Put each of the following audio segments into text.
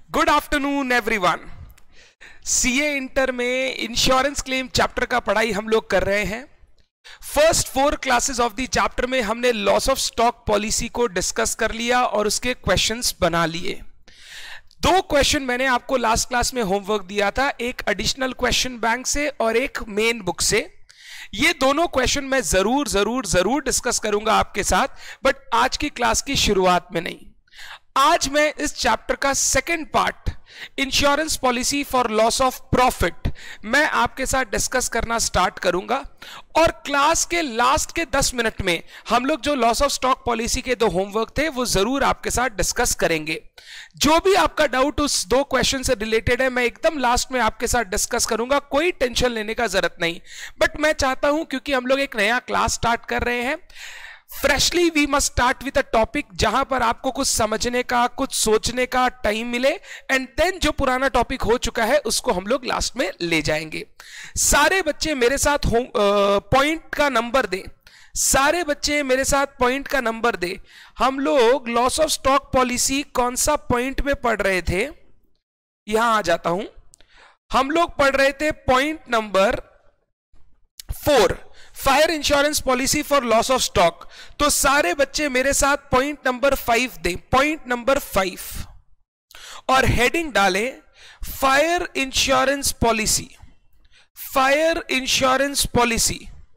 Good afternoon everyone. CA inter में insurance claim chapter का पढ़ाई हम लोग कर रहे हैं। First 4 classes of the chapter में हमने लॉस ऑफ स्टॉक पॉलिसी को डिस्कस कर लिया और उसके क्वेश्चंस बना लिए। 2 क्वेश्चन मैंने आपको लास्ट क्लास में होमवर्क दिया था, एक एडिशनल क्वेश्चन बैंक से और एक मेन बुक से। ये दोनों क्वेश्चन मैं जरूर डिस्कस करूंगा आपके साथ, बट आज की क्लास की शुरुआत में नहीं। आज मैं इस चैप्टर का second part insurance policy for loss of profit मैं आपके साथ डिस्कस करना स्टार्ट करूंगा और क्लास के लास्ट के 10 मिनट में हम लोग जो लॉस ऑफ स्टॉक पॉलिसी के 2 होमवर्क थे वो जरूर आपके साथ डिस्कस करेंगे। जो भी आपका डाउट उस 2 क्वेश्चन से रिलेटेड है मैं एकदम लास्ट में आपके साथ डिस्कस करूंगा, कोई टेंशन लेने का जरूरत नहीं। बट मैं चाहता हूं क्योंकि हम लोग एक नया क्लास स्टार्ट कर रहे हैं, freshly we must start with a topic जहां पर आपको कुछ समझने का, कुछ सोचने का टाइम मिले, एंड देन जो पुराना टॉपिक हो चुका है उसको हम लोग लास्ट में ले जाएंगे। सारे बच्चे मेरे साथ पॉइंट का नंबर दें, सारे बच्चे मेरे साथ पॉइंट का नंबर दे। हम लोग लॉस ऑफ स्टॉक पॉलिसी कौन सा पॉइंट में पढ़ रहे थे, यहां आ जाता हूं। हम लोग पढ़ रहे थे point number 4, fire insurance policy for loss of stock. तो सारे बच्चे मेरे साथ पॉइंट नंबर 5 दें, पॉइंट नंबर 5, और हेडिंग डालें fire insurance policy, fire insurance policy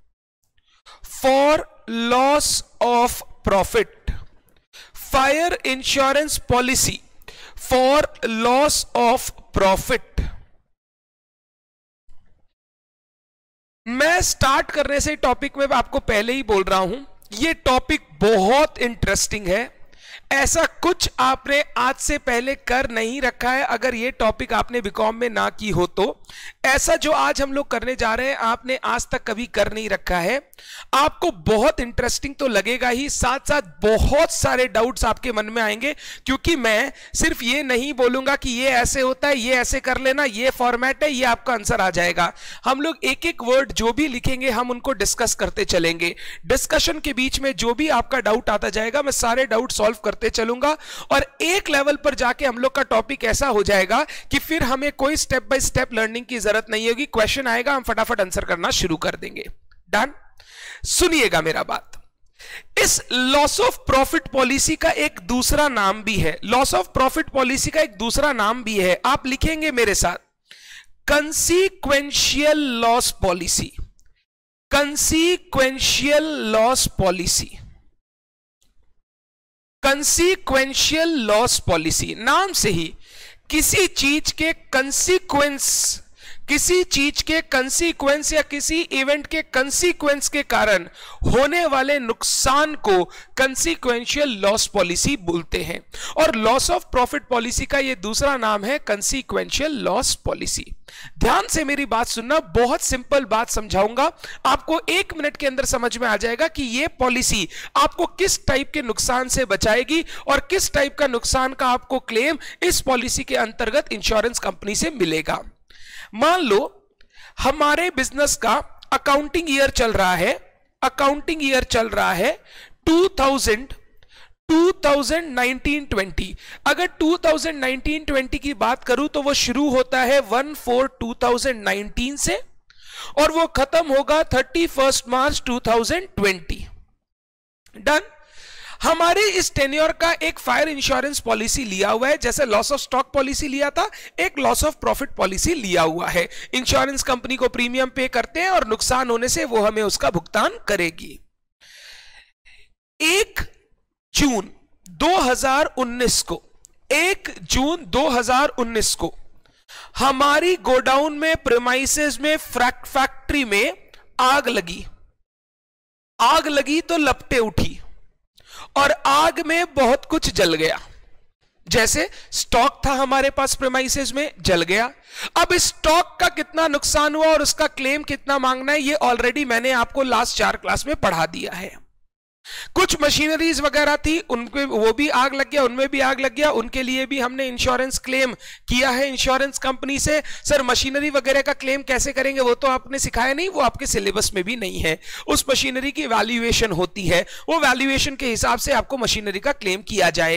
for loss of profit, fire insurance policy for loss of profit. मैं start करने से टॉपिक में आपको पहले ही बोल रहा हूं, यह टॉपिक बहुत इंटरेस्टिंग है। ऐसा कुछ आपने आज से पहले कर नहीं रखा है, अगर यह टॉपिक आपने बीकॉम में ना की हो तो। ऐसा जो आज हम लोग करने जा रहे हैं आपने आज तक कभी कर नहीं रखा है। आपको बहुत इंटरेस्टिंग तो लगेगा ही, साथ साथ बहुत सारे डाउट्स आपके मन में आएंगे, क्योंकि मैं सिर्फ ये नहीं बोलूंगा कि ये ऐसे होता है, ये ऐसे कर लेना, ये फॉर्मेट है, ये आपका आंसर आ जाएगा। हम लोग एक एक वर्ड जो भी लिखेंगे हम उनको डिस्कस करते चलेंगे। डिस्कशन के बीच में जो भी आपका डाउट आता जाएगा मैं सारे डाउट सॉल्व करते चलूंगा, और एक लेवल पर जाके हम लोग का टॉपिक ऐसा हो जाएगा कि फिर हमें कोई स्टेप बाय स्टेप लर्निंग की जरूरत नहीं होगी। क्वेश्चन आएगा हम फटाफट आंसर करना शुरू कर देंगे। डन? सुनिएगा मेरा बात। इस लॉस ऑफ प्रॉफिट पॉलिसी का एक दूसरा नाम भी है, लॉस ऑफ प्रॉफिट पॉलिसी का एक दूसरा नाम भी है, आप लिखेंगे मेरे साथ, consequential loss policy, consequential loss policy, consequential loss policy. नाम से ही किसी चीज के कंसीक्वेंस, किसी चीज के कंसीक्वेंस या किसी इवेंट के कंसीक्वेंस के कारण होने वाले नुकसान को कंसीक्वेंशियल लॉस पॉलिसी बोलते हैं, और लॉस ऑफ प्रॉफिट पॉलिसी का यह दूसरा नाम है कंसीक्वेंशियल लॉस पॉलिसी। ध्यान से मेरी बात सुनना, बहुत सिंपल बात समझाऊंगा, आपको 1 मिनट के अंदर समझ में आ जाएगा कि यह पॉलिसी आपको किस टाइप के नुकसान से बचाएगी और किस टाइप का नुकसान का आपको क्लेम इस पॉलिसी के अंतर्गत इंश्योरेंस कंपनी से मिलेगा। मान लो हमारे बिजनेस का अकाउंटिंग ईयर चल रहा है, अकाउंटिंग ईयर चल रहा है 2019-20। अगर 2019-20 की बात करूं तो वो शुरू होता है 1/4/2019 से और वो खत्म होगा 31 मार्च 2020। डन? हमारे इस टेन्योर का एक फायर इंश्योरेंस पॉलिसी लिया हुआ है, जैसे लॉस ऑफ स्टॉक पॉलिसी लिया था, एक लॉस ऑफ प्रॉफिट पॉलिसी लिया हुआ है। इंश्योरेंस कंपनी को प्रीमियम पे करते हैं और नुकसान होने से वो हमें उसका भुगतान करेगी। 1 जून 2019 को, 1 जून 2019 को हमारी गोडाउन में, प्रेमाइसेस में, फैक्ट्री में आग लगी। आग लगी तो लपटें उठी और आग में बहुत कुछ जल गया। जैसे स्टॉक था हमारे पास प्रेमाइसेस में, जल गया। अब इस स्टॉक का कितना नुकसान हुआ और उसका क्लेम कितना मांगना है, ये ऑलरेडी मैंने आपको लास्ट 4 क्लास में पढ़ा दिया है। कुछ मशीनरीज वगैरह थी, उनके वो भी आग लग गया, उनमें भी आग लग गया, उनके लिए भी हमने इंश्योरेंस क्लेम किया है इंश्योरेंस कंपनी से। सर मशीनरी वगैरह का क्लेम कैसे करेंगे वो तो आपने सिखाया नहीं, वो आपके सिलेबस में भी नहीं है। उस मशीनरी की वैल्यूएशन होती है, वो वैल्यूएशन के हिसाब से आपको मशीनरी का क्लेम किया जाएगा।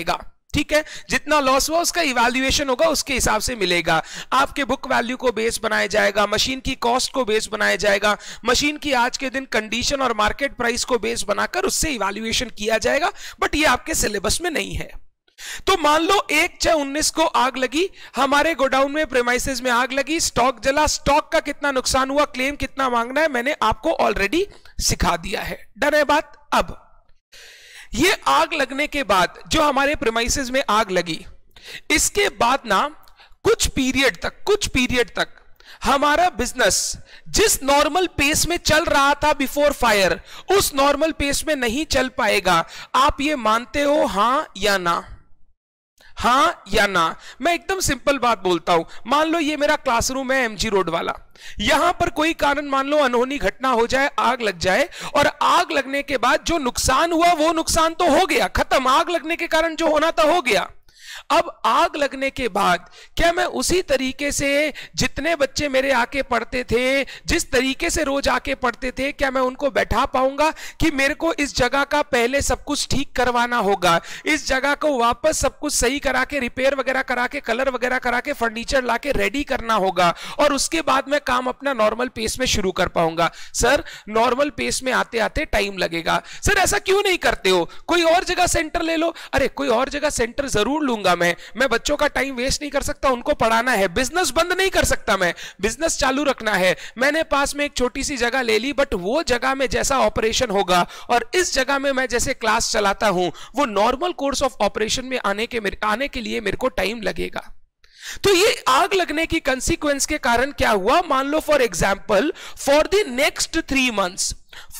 ठीक है, जितना लॉस हुआ उसका इवैल्यूएशन होगा, उसके हिसाब से मिलेगा। आपके बुक वैल्यू को बेस बनाया जाएगा, मशीन की कॉस्ट को बेस बनाया जाएगा, मशीन की आज के दिन कंडीशन और मार्केट प्राइस को बेस बनाकर उससे इवैल्यूएशन किया जाएगा, बट ये आपके सिलेबस में नहीं है। तो मान लो 1/6/19 को आग लगी, हमारे गोडाउन में प्रेमाइसेस में आग लगी, स्टॉक जला, स्टॉक का कितना नुकसान हुआ, क्लेम कितना मांगना है, मैंने आपको ऑलरेडी सिखा दिया है। डन है बात। अब ये आग लगने के बाद जो हमारे प्रेमाइसेस में आग लगी, इसके बाद ना कुछ पीरियड तक हमारा बिजनेस जिस नॉर्मल पेस में चल रहा था बिफोर फायर, उस नॉर्मल पेस में नहीं चल पाएगा। आप ये मानते हो, हां या ना? हां या ना? मैं एकदम सिंपल बात बोलता हूं। मान लो ये मेरा क्लासरूम है एमजी रोड वाला, यहां पर कोई कारण मान लो अनहोनी घटना हो जाए, आग लग जाए, और आग लगने के बाद जो नुकसान हुआ वो नुकसान तो हो गया, खत्म। आग लगने के कारण जो होना था हो गया। अब आग लगने के बाद क्या मैं उसी तरीके से जितने बच्चे मेरे आके पढ़ते थे, जिस तरीके से रोज आके पढ़ते थे, क्या मैं उनको बैठा पाऊंगा कि मेरे को इस जगह का पहले सब कुछ ठीक करवाना होगा, इस जगह को वापस सब कुछ सही करा के, रिपेयर वगैरह करा के, कलर वगैरह करा के, फर्नीचर लाके रेडी करना होगा, और उसके बाद मैं काम अपना नॉर्मल पेस में शुरू कर पाऊंगा? सर नॉर्मल पेस में आते आते टाइम लगेगा। सर ऐसा क्यों नहीं करते हो? कोई और जगह सेंटर ले लो। अरे कोई और जगह सेंटर जरूर लूंगा मैं बच्चों का टाइम वेस्ट नहीं कर सकता, उनको पढ़ाना है। बिजनेस बंद नहीं कर सकता, मैं बिजनेस चालू रखना है। मैंने पास में एक छोटी सी जगह ले ली, बट वो जगह में जैसा ऑपरेशन होगा और इस जगह में मैं जैसे क्लास चलाता हूं, वो नॉर्मल कोर्स ऑफ ऑपरेशन में आने के लिए मेरे को टाइम लगेगा। तो ये आग लगने की कंसीक्वेंस के कारण क्या हुआ, मान लो for example for the next 3 months,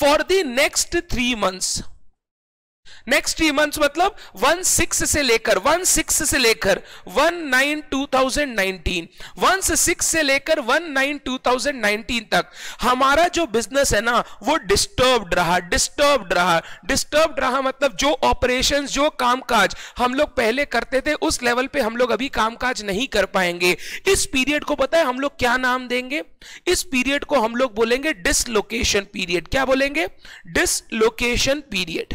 next 3 months मतलब 1/6 से लेकर 1/9/2019, 1/6 से लेकर 1/9/2019 तक हमारा जो बिजनेस है ना वो डिस्टर्ब्ड रहा। मतलब जो ऑपरेशंस, जो कामकाज हम लोग पहले करते थे उस लेवल पे हम लोग अभी कामकाज नहीं कर पाएंगे। इस पीरियड को पता है हम लोग क्या नाम देंगे? इस पीरियड को हम लोग बोलेंगे डिसलोकेशन पीरियड। क्या बोलेंगे? Dislocation period.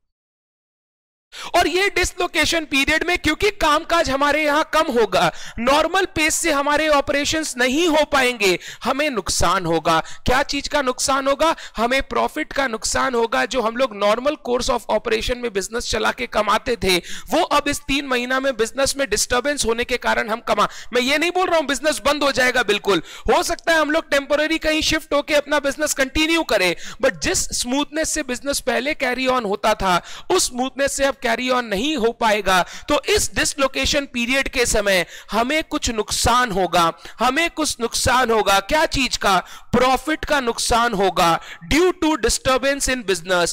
और ये डिसलोकेशन पीरियड में क्योंकि कामकाज हमारे यहां कम होगा, नॉर्मल पेस से हमारे ऑपरेशंस नहीं हो पाएंगे, हमें नुकसान होगा। क्या चीज का नुकसान होगा? हमें प्रॉफिट का नुकसान होगा। जो हम लोग नॉर्मल कोर्स ऑफ ऑपरेशन में बिजनेस चला के कमाते थे, वो अब इस 3 महीना में बिजनेस में डिस्टर्बेंस होने के कारण हम मैं ये नहीं बोल रहा हूं बिजनेस बंद हो जाएगा, बिल्कुल हो सकता है हम लोग टेम्पोररी कहीं शिफ्ट होकर अपना बिजनेस कंटिन्यू करें, बट जिस स्मूथनेस से बिजनेस पहले कैरी ऑन होता था उस स्मूथनेस से अब कैरी ऑन नहीं हो पाएगा। तो इस डिसलोकेशन पीरियड के समय हमें कुछ नुकसान होगा। क्या चीज का? प्रॉफिट का नुकसान होगा, due to disturbance in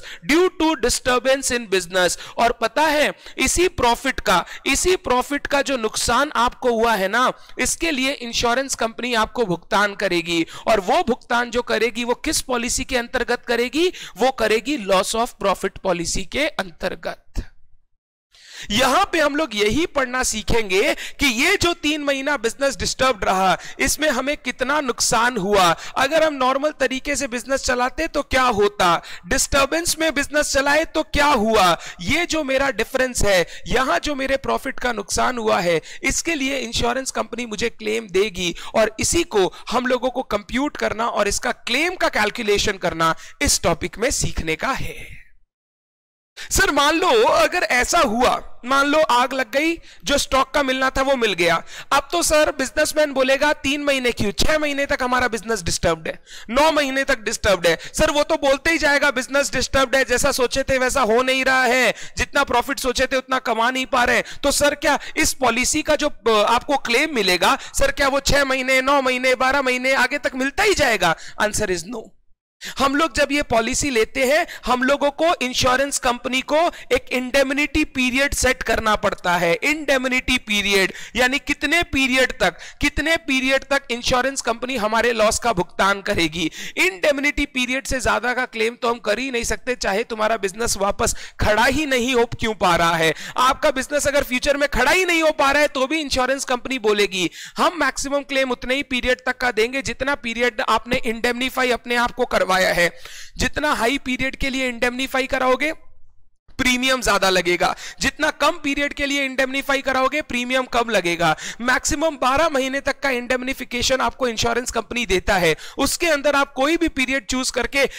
business. और पता है इसी प्रॉफिट का जो नुकसान आपको हुआ है ना, इसके लिए इंश्योरेंस कंपनी आपको भुगतान करेगी, और वो भुगतान जो करेगी वो किस पॉलिसी के अंतर्गत करेगी? वो करेगी लॉस ऑफ प्रॉफिट पॉलिसी के अंतर्गत। यहां पे हम लोग यही पढ़ना सीखेंगे कि ये जो 3 महीना बिजनेस डिस्टर्ब रहा, इसमें हमें कितना नुकसान हुआ। अगर हम नॉर्मल तरीके से बिजनेस चलाते तो क्या होता, डिस्टर्बेंस में बिजनेस चलाए तो क्या हुआ। ये जो मेरा डिफरेंस है, यहां जो मेरे प्रॉफिट का नुकसान हुआ है, इसके लिए इंश्योरेंस कंपनी मुझे क्लेम देगी, और इसी को हम लोगों को कंप्यूट करना और इसका क्लेम का कैलकुलेशन करना इस टॉपिक में सीखने का है। सर मान लो अगर ऐसा हुआ, मान लो आग लग गई, जो स्टॉक का मिलना था वो मिल गया। अब तो सर बिजनेसमैन बोलेगा 3 महीने क्यों, 6 महीने तक हमारा बिजनेस डिस्टर्ब्ड है, 9 महीने तक डिस्टर्ब्ड है। सर वो तो बोलते ही जाएगा बिजनेस डिस्टर्ब्ड है, जैसा सोचे थे वैसा हो नहीं रहा है, जितना प्रॉफिट सोचे थे उतना कमा नहीं पा रहे। तो सर क्या इस पॉलिसी का जो आपको क्लेम मिलेगा, सर क्या वो 6 महीने, 9 महीने, 12 महीने आगे तक मिलता ही जाएगा? Answer is no. हम लोग जब ये पॉलिसी लेते हैं, हम लोगों को इंश्योरेंस कंपनी को एक इंडेमनिटी पीरियड सेट करना पड़ता है। इंडेमनिटी पीरियड यानी कितने पीरियड तक इंश्योरेंस कंपनी हमारे लॉस का भुगतान करेगी। इंडेमनिटी पीरियड से ज्यादा का क्लेम तो हम कर ही नहीं सकते, चाहे तुम्हारा बिजनेस वापस खड़ा ही नहीं हो क्यों पा रहा है। आपका बिजनेस अगर फ्यूचर में खड़ा ही नहीं हो पा रहा है तो भी इंश्योरेंस कंपनी बोलेगी हम मैक्सिमम क्लेम उतने ही पीरियड तक का देंगे जितना पीरियड आपने इंडेमनीफाई अपने आप को करवाया है। जितना हाई पीरियड के लिए इंडेमनीफाई कराओगे, प्रीमियम ज्यादा लगेगा। जितना कम पीरियड के लिए इंडेमनीफाई कराओगे प्रीमियम कम लगेगा। मैक्सिमम 12 महीने तक का इंडेमनिफिकेशन आपको इंश्योरेंस कंपनी देता है। उसके अंदर आप कोई भी पीरियड चूज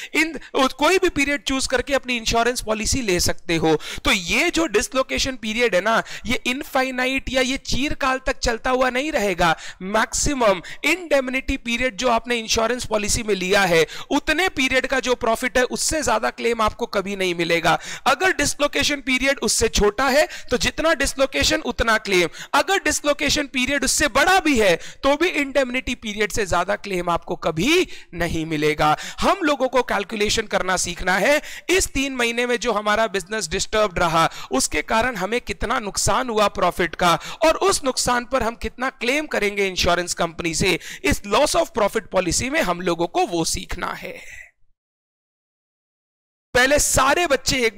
करके अपनी इंश्योरेंस पॉलिसी ले सकते हो। तो ये जो डिसलोकेशन पीरियड है ना, ये इनफाइनाइट या ये चीरकाल तक चलता हुआ नहीं रहेगा। मैक्सिमम इंडेमनिटी पीरियड जो आपने इंश्योरेंस पॉलिसी में लिया है, उतने पीरियड का जो प्रॉफिट है उससे ज्यादा क्लेम आपको कभी नहीं मिलेगा। अगर डिसलोकेशन पीरियड उससे छोटा है तो जितना डिसलोकेशन उतना क्लेम, अगर डिसलोकेशन पीरियड उससे बड़ा भी है तो भी इंडेमनिटी पीरियड से ज्यादा क्लेम आपको कभी नहीं मिलेगा। हम लोगों को कैलकुलेशन करना सीखना है, इस 3 महीने में जो हमारा बिजनेस डिस्टर्ब रहा उसके कारण हमें कितना नुकसान हुआ प्रॉफिट का, और उस नुकसान पर हम कितना क्लेम करेंगे इंश्योरेंस कंपनी से। इस लॉस ऑफ प्रॉफिट पॉलिसी में हम लोगों को वो सीखना है। पहले सारे बच्चे एक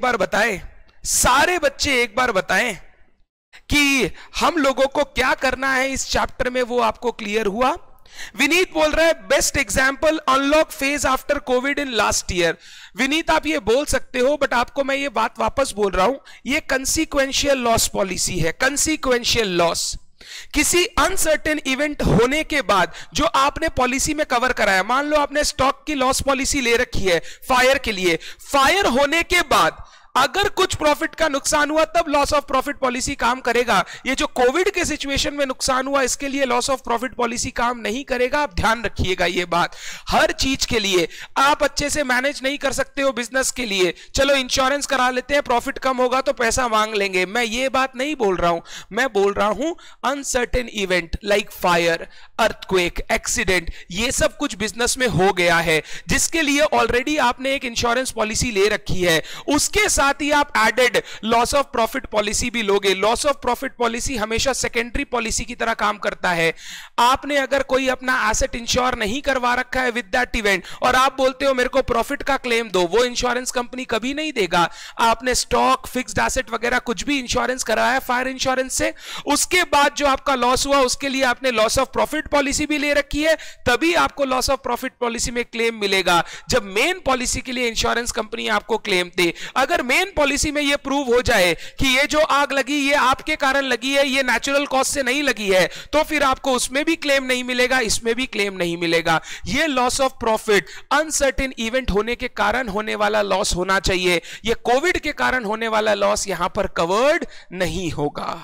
बार बताएं कि हम लोगों को क्या करना है इस चैप्टर में, वो आपको क्लियर हुआ? विनीत बोल रहा है best example unlock phase after Covid in last year. Vineet आप ये बोल सकते हो, बट आपको मैं ये बात वापस बोल रहा हूं, ये कंसीक्वेंशियल लॉस पॉलिसी है। कंसीक्वेंशियल लॉस किसी अनसर्टेन इवेंट होने के बाद जो आपने पॉलिसी में कवर कराया, मान लो आपने स्टॉक की लॉस पॉलिसी ले रखी है फायर के लिए, फायर होने के बाद अगर कुछ प्रॉफिट का नुकसान हुआ तब लॉस ऑफ प्रॉफिट पॉलिसी काम करेगा। ये जो कोविड के सिचुएशन में नुकसान हुआ इसके लिए लॉस ऑफ प्रॉफिट पॉलिसी काम नहीं करेगा। आप ध्यान रखिएगा ये बात। हर चीज के लिए आप अच्छे से मैनेज नहीं कर सकते हो बिजनेस के लिए, चलो इंश्योरेंस करा लेते हैं, प्रॉफिट कम होगा तो पैसा मांग लेंगे, मैं ये बात नहीं बोल रहा हूं। मैं बोल रहा हूं uncertain event like fire, earthquake, accident, ये सब कुछ बिजनेस में हो गया है जिसके लिए ऑलरेडी आपने एक इंश्योरेंस पॉलिसी ले रखी है, उसके साथ ही आप added loss of profit policy भी लोगे। लॉस ऑफ प्रॉफिट पॉलिसी हमेशा सेकेंडरी पॉलिसी की तरह काम करता है। आपने अगर कोई अपना एसेट इंश्योर नहीं करवा रखा है विद दैट इवेंट और आप बोलते हो मेरे को प्रॉफिट का क्लेम दो, वो इंश्योरेंस कंपनी कभी नहीं देगा। आपने स्टॉक, फिक्स्ड एसेट वगैरह कुछ भी इंश्योरेंस कराया फायर इंश्योरेंस से, उसके बाद जो आपका लॉस हुआ उसके लिए आपने लॉस ऑफ प्रॉफिट पॉलिसी भी ले रखी है, तभी आपको लॉस ऑफ प्रॉफिट पॉलिसी में क्लेम मिलेगा जब मेन पॉलिसी के लिए इंश्योरेंस कंपनी आपको क्लेम दे। अगर मेन पॉलिसी में यह प्रूव हो जाए कि ये जो आग लगी ये आपके कारण लगी है, ये नेचुरल कॉज से नहीं लगी है, तो फिर आपको उसमें भी क्लेम नहीं मिलेगा, इसमें भी क्लेम नहीं मिलेगा। ये loss of profit uncertain event होने के कारण होने वाला लॉस होना चाहिए। ये कोविड के कारण होने वाला लॉस यहां पर कवर्ड नहीं होगा।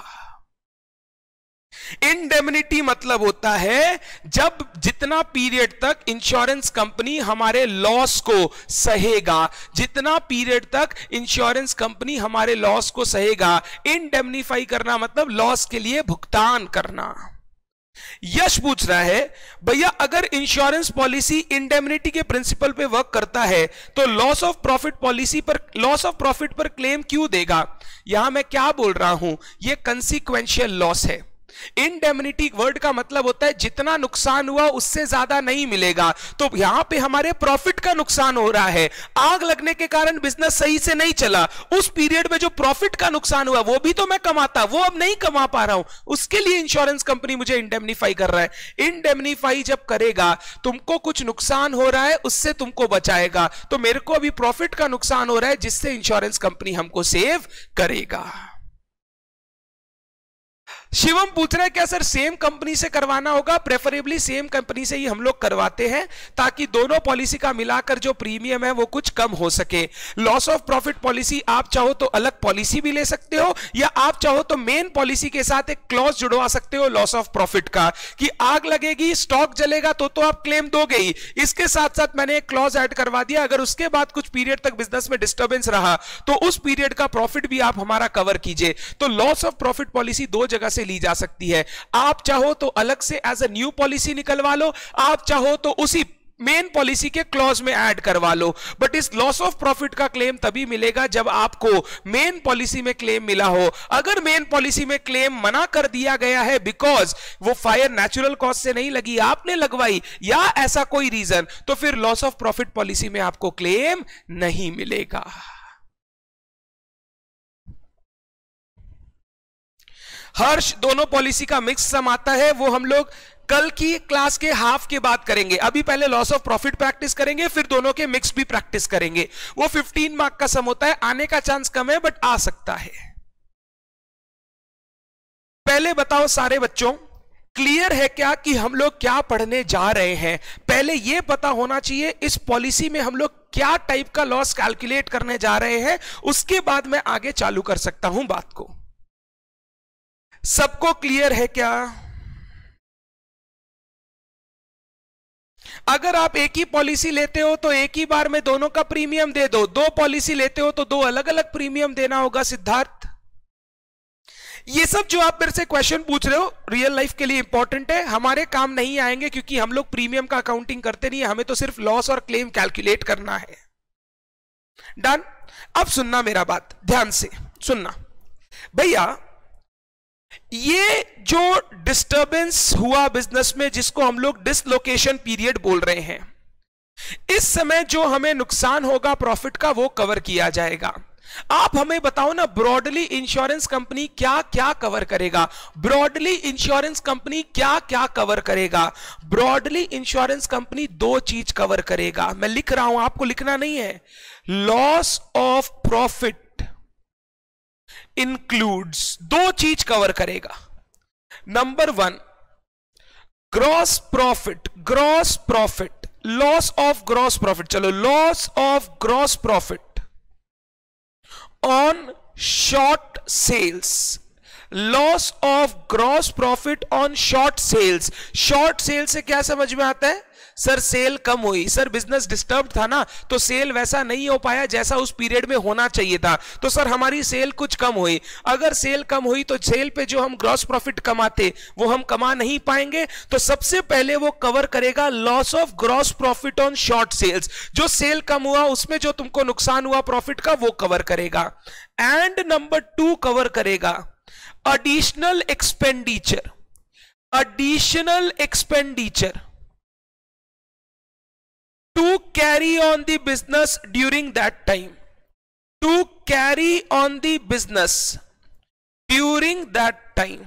इंडेमनिटी मतलब होता है जब जितना पीरियड तक इंश्योरेंस कंपनी हमारे लॉस को सहेगा, जितना पीरियड तक इंश्योरेंस कंपनी हमारे लॉस को सहेगा। इंडेमनीफाई करना मतलब लॉस के लिए भुगतान करना। यश पूछ रहा है भैया अगर इंश्योरेंस पॉलिसी इंडेमनिटी के प्रिंसिपल पे वर्क करता है तो लॉस ऑफ प्रॉफिट पर क्लेम क्यों देगा? यहां मैं क्या बोल रहा हूं, यह कंसीक्वेंशियल लॉस है। इंडेमनिटी वर्ड का मतलब होता है जितना नुकसान हुआ उससे ज्यादा नहीं मिलेगा। तो यहां पे हमारे प्रॉफिट का नुकसान हो रहा है, आग लगने के कारण बिजनेस सही से नहीं चला, उस पीरियड में जो प्रॉफिट का नुकसान हुआ वो भी तो मैं कमाता, वो अब नहीं कमा पा रहा हूं, उसके लिए इंश्योरेंस कंपनी मुझे इंडेमनीफाई कर रहा है। इंडेमनीफाई जब करेगा, तुमको कुछ नुकसान हो रहा है उससे तुमको बचाएगा, तो मेरे को अभी प्रॉफिट का नुकसान हो रहा है जिससे इंश्योरेंस कंपनी हमको सेव करेगा। शिवम पूछ रहा है क्या सर सेम कंपनी से करवाना होगा? प्रेफरेबली सेम कंपनी से ही हम लोग करवाते हैं ताकि दोनों पॉलिसी का मिलाकर जो प्रीमियम है वो कुछ कम हो सके। लॉस ऑफ प्रॉफिट पॉलिसी आप चाहो तो अलग पॉलिसी भी ले सकते हो, या आप चाहो तो मेन पॉलिसी के साथ एक क्लॉज जुड़वा सकते हो लॉस ऑफ प्रॉफिट का, कि आग लगेगी, स्टॉक जलेगा तो आप क्लेम दोगे ही, इसके साथ साथ मैंने एक क्लॉज ऐड करवा दिया, अगर उसके बाद कुछ पीरियड तक बिजनेस में डिस्टर्बेंस रहा तो उस पीरियड का प्रॉफिट भी आप हमारा कवर कीजिए। तो लॉस ऑफ प्रॉफिट पॉलिसी दो जगह से ली जा सकती है। आप चाहो तो अलग से एज अ न्यू पॉलिसी निकलवा लो, आप चाहो तो उसी मेन पॉलिसी के क्लॉज में ऐड करवा लो। बट इस लॉस ऑफ प्रॉफिट का क्लेम तभी मिलेगा जब आपको मेन पॉलिसी में क्लेम मिला हो। अगर मेन पॉलिसी में क्लेम मना कर दिया गया है बिकॉज वो फायर नेचुरल कॉज से नहीं लगी, आपने लगवाई, या ऐसा कोई रीजन, तो फिर लॉस ऑफ प्रॉफिट पॉलिसी में आपको क्लेम नहीं मिलेगा। हर्ष, दोनों पॉलिसी का मिक्स सम आता है, वो हम लोग कल की क्लास के हाफ के बाद करेंगे। अभी पहले लॉस ऑफ प्रॉफिट प्रैक्टिस करेंगे, फिर दोनों के मिक्स भी प्रैक्टिस करेंगे। वो 15 मार्क का सम होता है, आने का चांस कम है बट आ सकता है। पहले बताओ सारे बच्चों, क्लियर है क्या कि हम लोग क्या पढ़ने जा रहे हैं? पहले यह पता होना चाहिए इस पॉलिसी में हम लोग क्या टाइप का लॉस कैलकुलेट करने जा रहे हैं, उसके बाद मैं आगे चालू कर सकता हूं बात को। सबको क्लियर है क्या? अगर आप एक ही पॉलिसी लेते हो तो एक ही बार में दोनों का प्रीमियम दे दो, दो पॉलिसी लेते हो तो दो अलग अलग प्रीमियम देना होगा। सिद्धार्थ, ये सब जो आप मेरे से क्वेश्चन पूछ रहे हो रियल लाइफ के लिए इंपॉर्टेंट है, हमारे काम नहीं आएंगे क्योंकि हम लोग प्रीमियम का अकाउंटिंग करते नहीं है, हमें तो सिर्फ लॉस और क्लेम कैलकुलेट करना है। डन? अब सुनना मेरा बात, ध्यान से सुनना भैया। ये जो डिस्टरबेंस हुआ बिजनेस में, जिसको हम लोग डिसलोकेशन पीरियड बोल रहे हैं, इस समय जो हमें नुकसान होगा प्रॉफिट का वो कवर किया जाएगा। आप हमें बताओ ना, ब्रॉडली इंश्योरेंस कंपनी क्या क्या कवर करेगा? ब्रॉडली इंश्योरेंस कंपनी क्या क्या कवर करेगा? ब्रॉडली इंश्योरेंस कंपनी दो चीज कवर करेगा, मैं लिख रहा हूं, आपको लिखना नहीं है। लॉस ऑफ प्रॉफिट इंक्लूड्स, दो चीज कवर करेगा। Number 1 gross profit, gross profit, loss of gross profit, चलो loss of gross profit on short sales, loss of gross profit on short sales. Short sale से क्या समझ में आता है? सर सेल कम हुई, सर बिजनेस डिस्टर्ब था ना, तो सेल वैसा नहीं हो पाया जैसा उस पीरियड में होना चाहिए था, तो सर हमारी सेल कुछ कम हुई। अगर सेल कम हुई तो सेल पे जो हम ग्रॉस प्रॉफिट कमाते वो हम कमा नहीं पाएंगे, तो सबसे पहले वो कवर करेगा loss of gross profit on short sales. जो सेल कम हुआ उसमें जो तुमको नुकसान हुआ प्रॉफिट का वो कवर करेगा। एंड नंबर 2 कवर करेगा additional expenditure, additional expenditure to carry on the business during that time, to carry on the business during that time,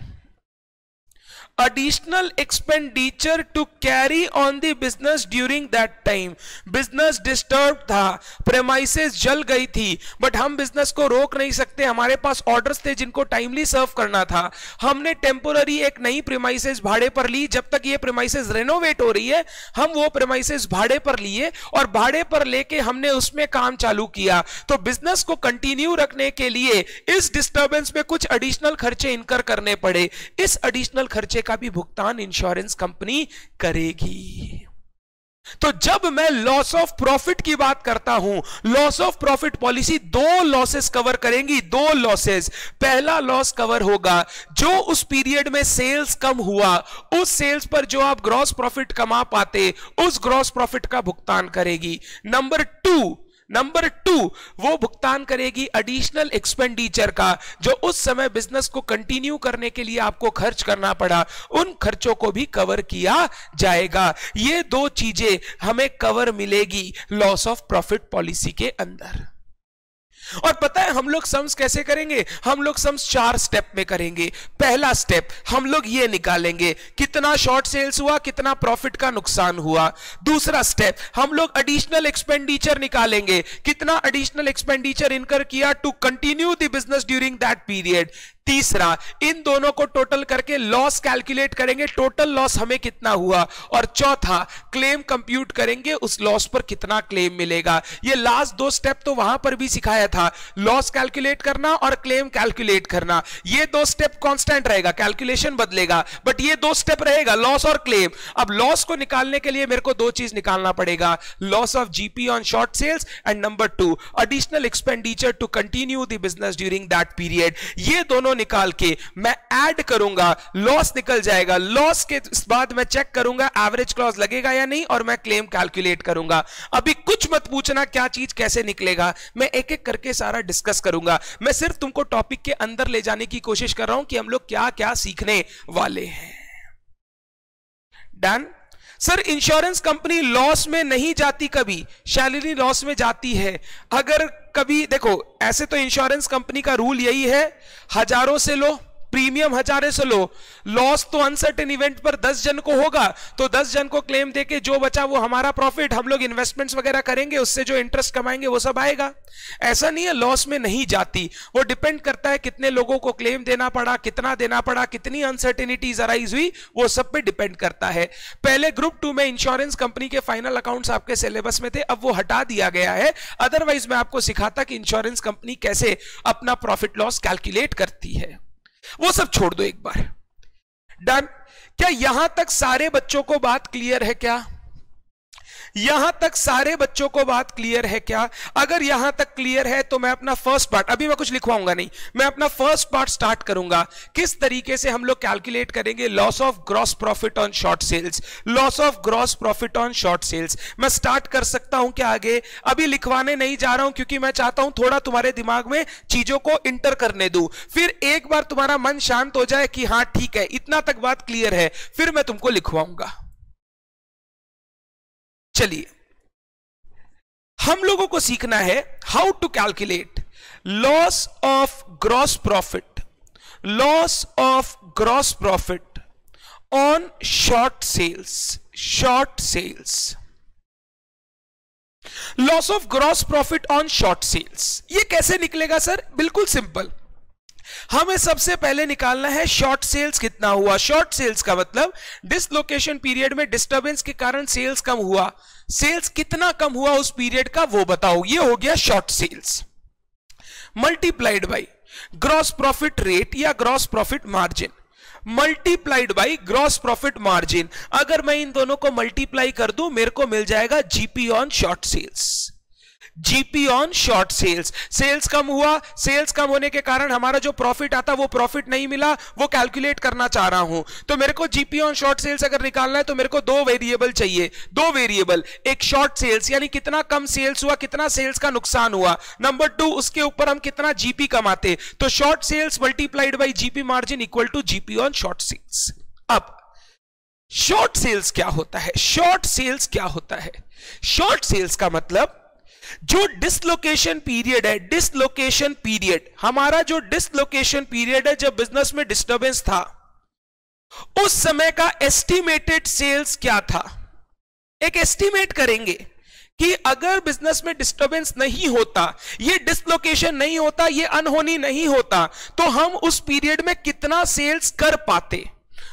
additional expenditure to carry on the business during that time। Business disturb था, premises जल गई थी, but हम business को रोक नहीं सकते, हमारे पास ऑर्डर्स थे जिनको टाइमली सर्व करना था। हमने टेम्पोररी एक नई प्रेमाइसेस भाड़े पर ली, जब तक ये प्रेमाइसेस रेनोवेट हो रही है हम वो प्रेमाइसेस भाड़े पर लिए, और भाड़े पर लेके हमने उसमें काम चालू किया। तो बिजनेस को कंटिन्यू रखने के लिए इस डिस्टर्बेंस में कुछ एडिशनल खर्चे इनकर करने पड़े, इस एडिशनल खर्चे का भी भुगतान इंश्योरेंस कंपनी करेगी। तो जब मैं लॉस ऑफ प्रॉफिट की बात करता हूं, लॉस ऑफ प्रॉफिट पॉलिसी दो लॉसेस कवर करेंगी, दो लॉसेस। पहला लॉस कवर होगा जो उस पीरियड में सेल्स कम हुआ, उस सेल्स पर जो आप ग्रॉस प्रॉफिट कमा पाते उस ग्रॉस प्रॉफिट का भुगतान करेगी। नंबर 2 वो भुगतान करेगी एडिशनल एक्सपेंडिचर का, जो उस समय बिजनेस को कंटिन्यू करने के लिए आपको खर्च करना पड़ा, उन खर्चों को भी कवर किया जाएगा। ये दो चीजें हमें कवर मिलेगी लॉस ऑफ प्रॉफिट पॉलिसी के अंदर। और पता है हम लोग सम्स कैसे करेंगे? हम लोग सम्स 4 स्टेप में करेंगे। पहला स्टेप हम लोग ये निकालेंगे कितना शॉर्ट सेल्स हुआ, कितना प्रॉफिट का नुकसान हुआ। दूसरा स्टेप हम लोग एडिशनल एक्सपेंडिचर निकालेंगे, कितना एडिशनल एक्सपेंडिचर इनकर किया to continue the business during that period. तीसरा इन दोनों को टोटल करके लॉस कैलकुलेट करेंगे, टोटल लॉस हमें कितना हुआ। और चौथा क्लेम कंप्यूट करेंगे, उस लॉस पर कितना क्लेम मिलेगा। ये लास्ट 2 स्टेप तो वहां पर भी सिखाया था, लॉस कैलकुलेट करना और क्लेम कैलकुलेट करना। ये 2 स्टेप कांस्टेंट रहेगा, कैलकुलेशन बदलेगा, बट ये 2 स्टेप रहेगा, लॉस और क्लेम। अब लॉस को निकालने के लिए मेरे को 2 चीज निकालना पड़ेगा, loss of GP on short sales and number 2 additional expenditure to continue the business during that period. ये दोनों निकाल के मैं ऐड करूंगा, लॉस निकल जाएगा। लॉस के बाद मैं चेक करूंगा एवरेज क्लॉज लगेगा या नहीं, और मैं क्लेम कैलकुलेट करूंगा। अभी कुछ मत पूछना क्या चीज कैसे निकलेगा, मैं एक एक करके सारा डिस्कस करूंगा। मैं सिर्फ तुमको टॉपिक के अंदर ले जाने की कोशिश कर रहा हूं कि हम लोग क्या क्या सीखने वाले हैं। Done? Sir insurance company loss में नहीं जाती, कभी शैलरी लॉस में जाती है। अगर कभी देखो ऐसे तो इंश्योरेंस कंपनी का रूल यही है, हजारों से लो प्रीमियम 1000 से लो, लॉस तो अनसर्टेन इवेंट पर 10 जन को होगा, तो 10 जन को क्लेम देके जो बचा वो हमारा प्रॉफिट, हम लोग इन्वेस्टमेंट्स वगैरह करेंगे, उससे जो इंटरेस्ट कमाएंगे वो सब आएगा। ऐसा नहीं है लॉस में नहीं जाती, वो डिपेंड करता है कितने लोगों को क्लेम देना पड़ा, कितना देना पड़ा, कितनी अनसर्टेनिटीज अराइज हुई, वो सब पे डिपेंड करता है। पहले ग्रुप 2 में इंश्योरेंस कंपनी के फाइनल अकाउंट्स आपके सिलेबस में थे, अब वो हटा दिया गया है। अदरवाइज मैं आपको सिखाता कि इंश्योरेंस कंपनी कैसे अपना प्रॉफिट लॉस कैलकुलेट करती है। वो सब छोड़ दो एक बार। डन? क्या यहां तक सारे बच्चों को बात क्लियर है? क्या यहां तक सारे बच्चों को बात क्लियर है? क्या अगर यहां तक क्लियर है तो मैं अपना फर्स्ट पार्ट, अभी मैं कुछ लिखवाऊंगा नहीं, मैं अपना फर्स्ट पार्ट स्टार्ट करूंगा। किस तरीके से हम लोग कैलकुलेट करेंगे loss of gross profit on short sales, loss of gross profit on short sales. मैं स्टार्ट कर सकता हूं क्या आगे? अभी लिखवाने नहीं जा रहा हूं क्योंकि मैं चाहता हूं थोड़ा तुम्हारे दिमाग में चीजों को इंटर करने दूं, फिर एक बार तुम्हारा मन शांत हो जाए कि हां ठीक है इतना तक बात क्लियर है, फिर मैं तुमको लिखवाऊंगा। चलिए, हम लोगों को सीखना है how to calculate loss of gross profit, loss of gross profit on short sales, short sales, loss of gross profit on short sales. ये कैसे निकलेगा सर? बिल्कुल सिंपल, हमें सबसे पहले निकालना है शॉर्ट सेल्स कितना हुआ। शॉर्ट सेल्स का मतलब डिसलोकेशन पीरियड में डिस्टर्बेंस के कारण सेल्स कम हुआ, सेल्स कितना कम हुआ उस पीरियड का वो बताओ, ये हो गया short sales. Multiplied by gross profit rate या gross profit margin, multiplied by gross profit margin. अगर मैं इन दोनों को मल्टीप्लाई कर दूं मेरे को मिल जाएगा GP on short sales, GP on short sales. Sales कम हुआ, सेल्स कम होने के कारण हमारा जो प्रॉफिट आता वो प्रॉफिट नहीं मिला, वो कैलकुलेट करना चाह रहा हूं। तो मेरे को जीपी ऑन शॉर्ट सेल्स अगर निकालना है तो मेरे को दो वेरिएबल चाहिए, दो वेरिएबल, एक शॉर्ट सेल्स यानी कितना कम सेल्स हुआ, कितना सेल्स का नुकसान हुआ, नंबर 2 उसके ऊपर हम कितना जीपी कमाते। तो short sales multiplied by GP margin equal to GP on short sales. अब शॉर्ट सेल्स क्या होता है? शॉर्ट सेल्स क्या होता है? शॉर्ट सेल्स का मतलब जो डिसलोकेशन पीरियड है, डिसलोकेशन पीरियड, हमारा जो डिसलोकेशन पीरियड है जब बिजनेस में डिस्टर्बेंस था, उस समय का एस्टिमेटेड सेल्स क्या था। एक एस्टिमेट करेंगे कि अगर बिजनेस में डिस्टर्बेंस नहीं होता, ये डिसलोकेशन नहीं होता, ये अनहोनी नहीं होता, तो हम उस पीरियड में कितना सेल्स कर पाते,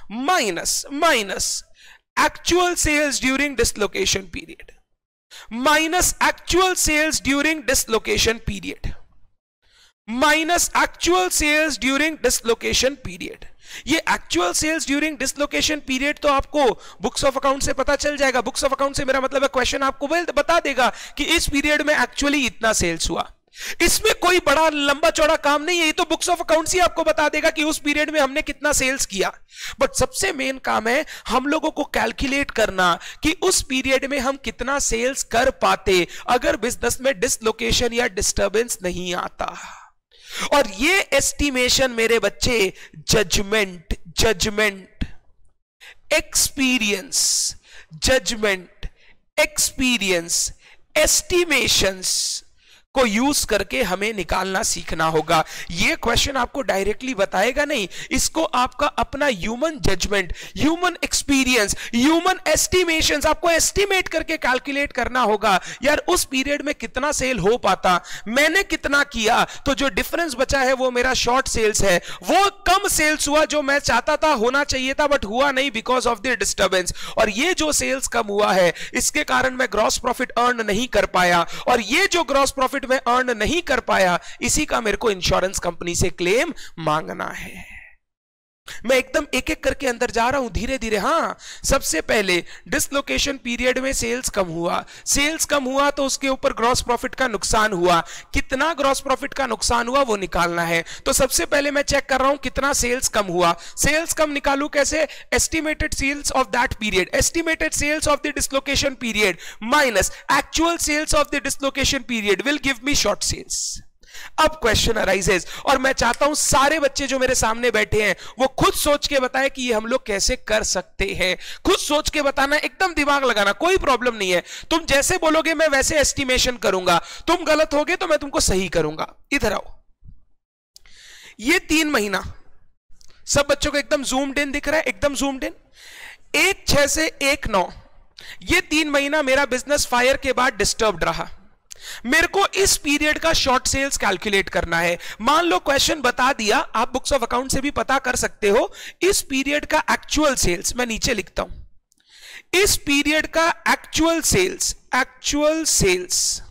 minus actual sales during dislocation period, minus actual sales during dislocation period, minus actual sales during dislocation period. ये actual sales during dislocation period तो आपको बुक्स ऑफ अकाउंट से पता चल जाएगा। बुक्स ऑफ अकाउंट से मेरा मतलब है क्वेश्चन आपको बता देगा कि इस पीरियड में एक्चुअली इतना सेल्स हुआ। इसमें कोई बड़ा लंबा चौड़ा काम नहीं है, ये तो बुक्स ऑफ अकाउंट्स ही आपको बता देगा कि उस पीरियड में हमने कितना सेल्स किया। बट सबसे मेन काम है हम लोगों को कैलकुलेट करना कि उस पीरियड में हम कितना सेल्स कर पाते अगर बिजनेस में डिसलोकेशन या डिस्टर्बेंस नहीं आता। और ये एस्टिमेशन मेरे बच्चे judgment, experience, judgment, experience, estimations को यूज करके हमें निकालना सीखना होगा। यह क्वेश्चन आपको डायरेक्टली बताएगा नहीं, इसको आपका अपना human judgment, human experience, human estimations, आपको एस्टिमेट करके कैलकुलेट करना होगा यार उस पीरियड में कितना सेल हो पाता, मैंने कितना किया, तो जो डिफरेंस बचा है वो मेरा शॉर्ट सेल्स है। वो कम सेल्स हुआ जो मैं चाहता था होना चाहिए था बट हुआ नहीं बिकॉज ऑफ द डिस्टर्बेंस। और ये जो सेल्स कम हुआ है इसके कारण मैं ग्रॉस प्रॉफिट अर्न नहीं कर पाया, और ये जो ग्रॉस प्रॉफिट में अर्न नहीं कर पाया इसी का मेरे को इंश्योरेंस कंपनी से क्लेम मांगना है। मैं एकदम एक एक करके अंदर जा रहा हूं धीरे धीरे। हां, सबसे पहले डिसलोकेशन पीरियड में सेल्स कम हुआ, सेल्स कम हुआ तो उसके ऊपर ग्रॉस प्रॉफिट का नुकसान हुआ, कितना ग्रॉस प्रॉफिट का नुकसान हुआ वो निकालना है। तो सबसे पहले मैं चेक कर रहा हूं कितना सेल्स कम हुआ। सेल्स कम निकालूं कैसे? Estimated sales of that period, estimated sales of the dislocation period minus actual sales of the dislocation period will give me short sales. अब क्वेश्चन अराइजेस और मैं चाहता हूं सारे बच्चे जो मेरे सामने बैठे हैं वो खुद सोच के बताएं कि ये हम लोग कैसे कर सकते हैं। खुद सोच के बताना, एकदम दिमाग लगाना, कोई प्रॉब्लम नहीं है। तुम जैसे बोलोगे मैं वैसे एस्टिमेशन करूंगा, तुम गलत होगे तो मैं तुमको सही करूंगा। इधर आओ, ये 3 महीना सब बच्चों को एकदम जूम्ड इन दिख रहा है? एकदम जूम्ड इन। 1/6 से 1/9 ये 3 महीना मेरा बिजनेस फायर के बाद डिस्टर्ब्ड रहा। मेरे को इस पीरियड का शॉर्ट सेल्स कैलकुलेट करना है। मान लो क्वेश्चन बता दिया, आप बुक्स ऑफ अकाउंट से भी पता कर सकते हो, इस पीरियड का एक्चुअल सेल्स मैं नीचे लिखता हूं, इस पीरियड का एक्चुअल सेल्स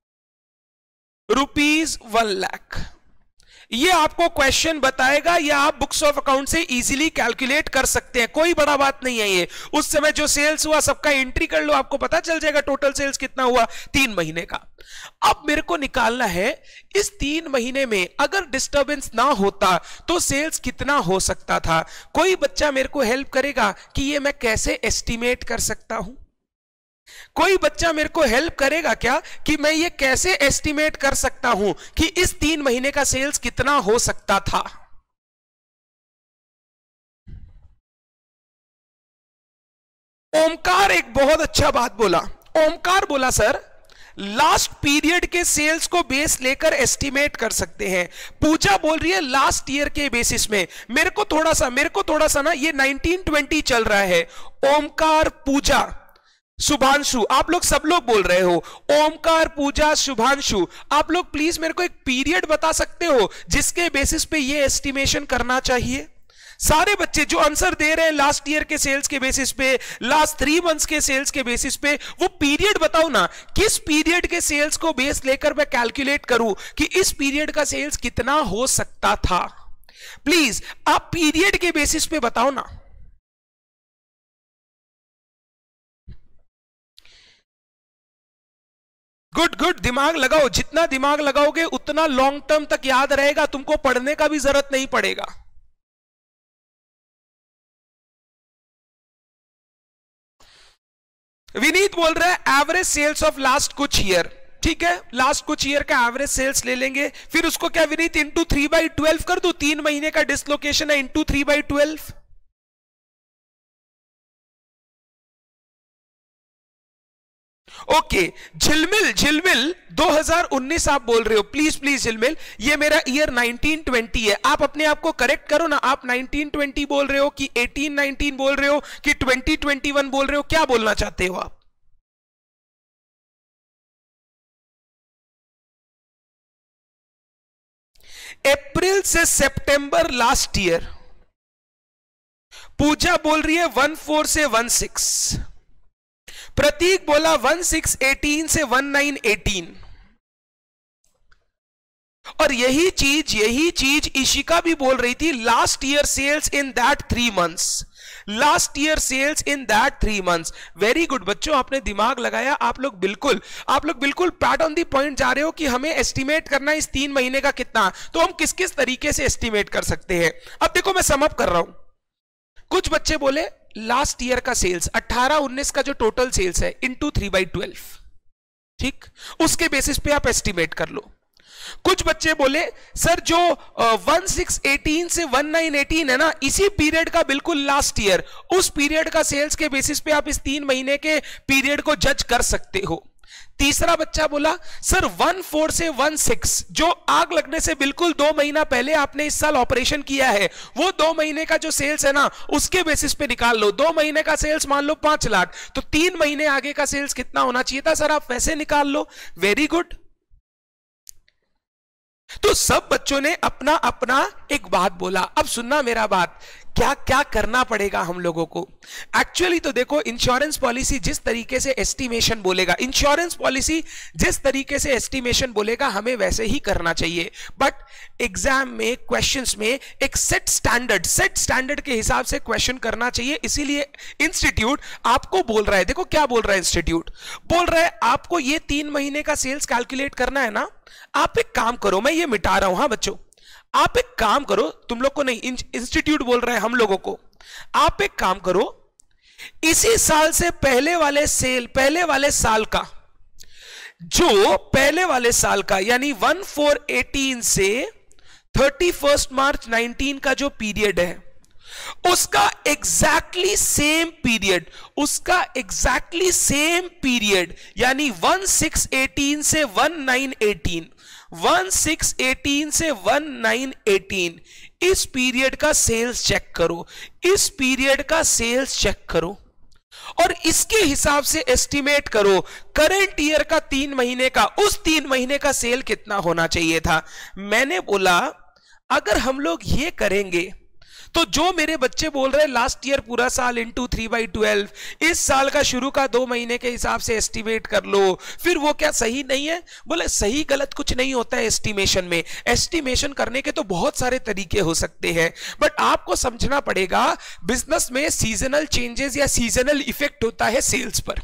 ₹1 लाख। ये आपको क्वेश्चन बताएगा या आप बुक्स ऑफ अकाउंट से इजीली कैलकुलेट कर सकते हैं, कोई बड़ा बात नहीं है ये। उस समय जो सेल्स हुआ सबका एंट्री कर लो, आपको पता चल जाएगा टोटल सेल्स कितना हुआ 3 महीने का। अब मेरे को निकालना है इस 3 महीने में अगर डिस्टर्बेंस ना होता तो सेल्स कितना हो सकता था। कोई बच्चा मेरे को हेल्प करेगा कि ये मैं कैसे एस्टिमेट कर सकता हूं? कोई बच्चा मेरे को हेल्प करेगा क्या कि मैं ये कैसे एस्टिमेट कर सकता हूं कि इस 3 महीने का सेल्स कितना हो सकता था? ओमकार एक बहुत अच्छा बात बोला। ओमकार बोला सर लास्ट पीरियड के सेल्स को बेस लेकर एस्टिमेट कर सकते हैं। पूजा बोल रही है लास्ट ईयर के बेसिस में। मेरे को थोड़ा सा ना ये 1920 चल रहा है। ओमकार, पूजा, शुभांशु, आप लोग सब लोग बोल रहे हो। ओमकार, पूजा, शुभांशु, आप लोग प्लीज मेरे को एक पीरियड बता सकते हो जिसके बेसिस पे ये एस्टिमेशन करना चाहिए? सारे बच्चे जो आंसर दे रहे हैं लास्ट ईयर के सेल्स के बेसिस पे, लास्ट 3 मंथ्स के सेल्स के बेसिस पे, वो पीरियड बताओ ना, किस पीरियड के सेल्स को बेस लेकर मैं कैलकुलेट करूं कि इस पीरियड का सेल्स कितना हो सकता था। प्लीज आप पीरियड के बेसिस पे बताओ ना। गुड, दिमाग लगाओ। जितना दिमाग लगाओगे उतना लॉन्ग टर्म तक याद रहेगा, तुमको पढ़ने का भी जरूरत नहीं पड़ेगा। विनीत बोल रहा है एवरेज सेल्स ऑफ लास्ट कुछ ईयर। ठीक है, लास्ट कुछ ईयर का एवरेज सेल्स ले लेंगे, फिर उसको क्या विनीत इंटू 3/12 कर दूं? 3 महीने का डिसलोकेशन है, इंटू 3/12। ओके, झिलमिल 2019 आप बोल रहे हो। प्लीज झिलमिल, ये मेरा ईयर 1920 है। आप अपने आप को करेक्ट करो ना। आप 1920 बोल रहे हो कि 1819 बोल रहे हो कि 2021 बोल रहे हो? क्या बोलना चाहते हो आप? अप्रैल से सितंबर लास्ट ईयर। पूजा बोल रही है 14 से 16। प्रतीक बोला 1618 से 1918। और यही चीज इशिका भी बोल रही थी, last year sales in that 3 months. Last year sales in that 3 months. Very good बच्चों, आपने दिमाग लगाया। आप लोग बिल्कुल पैट ऑन दी पॉइंट जा रहे हो कि हमें एस्टिमेट करना इस 3 महीने का कितना, तो हम किस किस तरीके से एस्टिमेट कर सकते हैं। अब देखो मैं सम अप कर रहा हूं। कुछ बच्चे बोले लास्ट ईयर का सेल्स 18-19 का जो टोटल सेल्स है इंटू 3/12, ठीक, उसके बेसिस पे आप एस्टिमेट कर लो। कुछ बच्चे बोले सर जो 1618 से 1918 है ना, इसी पीरियड का बिल्कुल लास्ट ईयर, उस पीरियड का सेल्स के बेसिस पे आप इस 3 महीने के पीरियड को जज कर सकते हो। तीसरा बच्चा बोला सर 14 से 16 जो आग लगने से बिल्कुल 2 महीना पहले आपने इस साल ऑपरेशन किया है, वो 2 महीने का जो सेल्स है ना उसके बेसिस पे निकाल लो। 2 महीने का सेल्स मान लो 5 लाख, तो 3 महीने आगे का सेल्स कितना होना चाहिए था सर, आप वैसे निकाल लो। Very good. तो सब बच्चों ने अपना अपना एक बात बोला। अब सुनना मेरा बात, क्या क्या करना पड़ेगा हम लोगों को। एक्चुअली तो देखो, इंश्योरेंस पॉलिसी जिस तरीके से एस्टिमेशन बोलेगा, इंश्योरेंस पॉलिसी जिस तरीके से एस्टिमेशन बोलेगा हमें वैसे ही करना चाहिए। बट एग्जाम में, क्वेश्चंस में एक सेट स्टैंडर्ड के हिसाब से क्वेश्चन करना चाहिए। इसीलिए इंस्टीट्यूट आपको बोल रहा है, देखो क्या बोल रहा है इंस्टीट्यूट, बोल रहा है आपको ये 3 महीने का सेल्स कैलकुलेट करना है ना, आप एक काम करो, मैं ये मिटा रहा हूं, हाँ बच्चों आप एक काम करो, तुम लोग को नहीं, इंस्टीट्यूट बोल रहा है हम लोगों को, आप एक काम करो, इसी साल से पहले वाले साल का, जो पहले वाले साल का यानी 1418 से 31 मार्च 19 का जो पीरियड है, उसका एग्जैक्टली सेम पीरियड यानी 1618 से 1918, 1618 से 1918 इस पीरियड का सेल्स चेक करो, इस पीरियड का सेल्स चेक करो और इसके हिसाब से एस्टिमेट करो करंट ईयर का 3 महीने का, उस 3 महीने का सेल कितना होना चाहिए था। मैंने बोला अगर हम लोग ये करेंगे तो जो मेरे बच्चे बोल रहे हैं लास्ट ईयर पूरा साल इंटू 3/12, इस साल का शुरू का 2 महीने के हिसाब से एस्टिमेट कर लो, फिर वो क्या सही नहीं है? बोले सही गलत कुछ नहीं होता है एस्टिमेशन में। एस्टिमेशन करने के तो बहुत सारे तरीके हो सकते हैं, बट आपको समझना पड़ेगा बिजनेस में सीजनल चेंजेस या सीजनल इफेक्ट होता है सेल्स पर।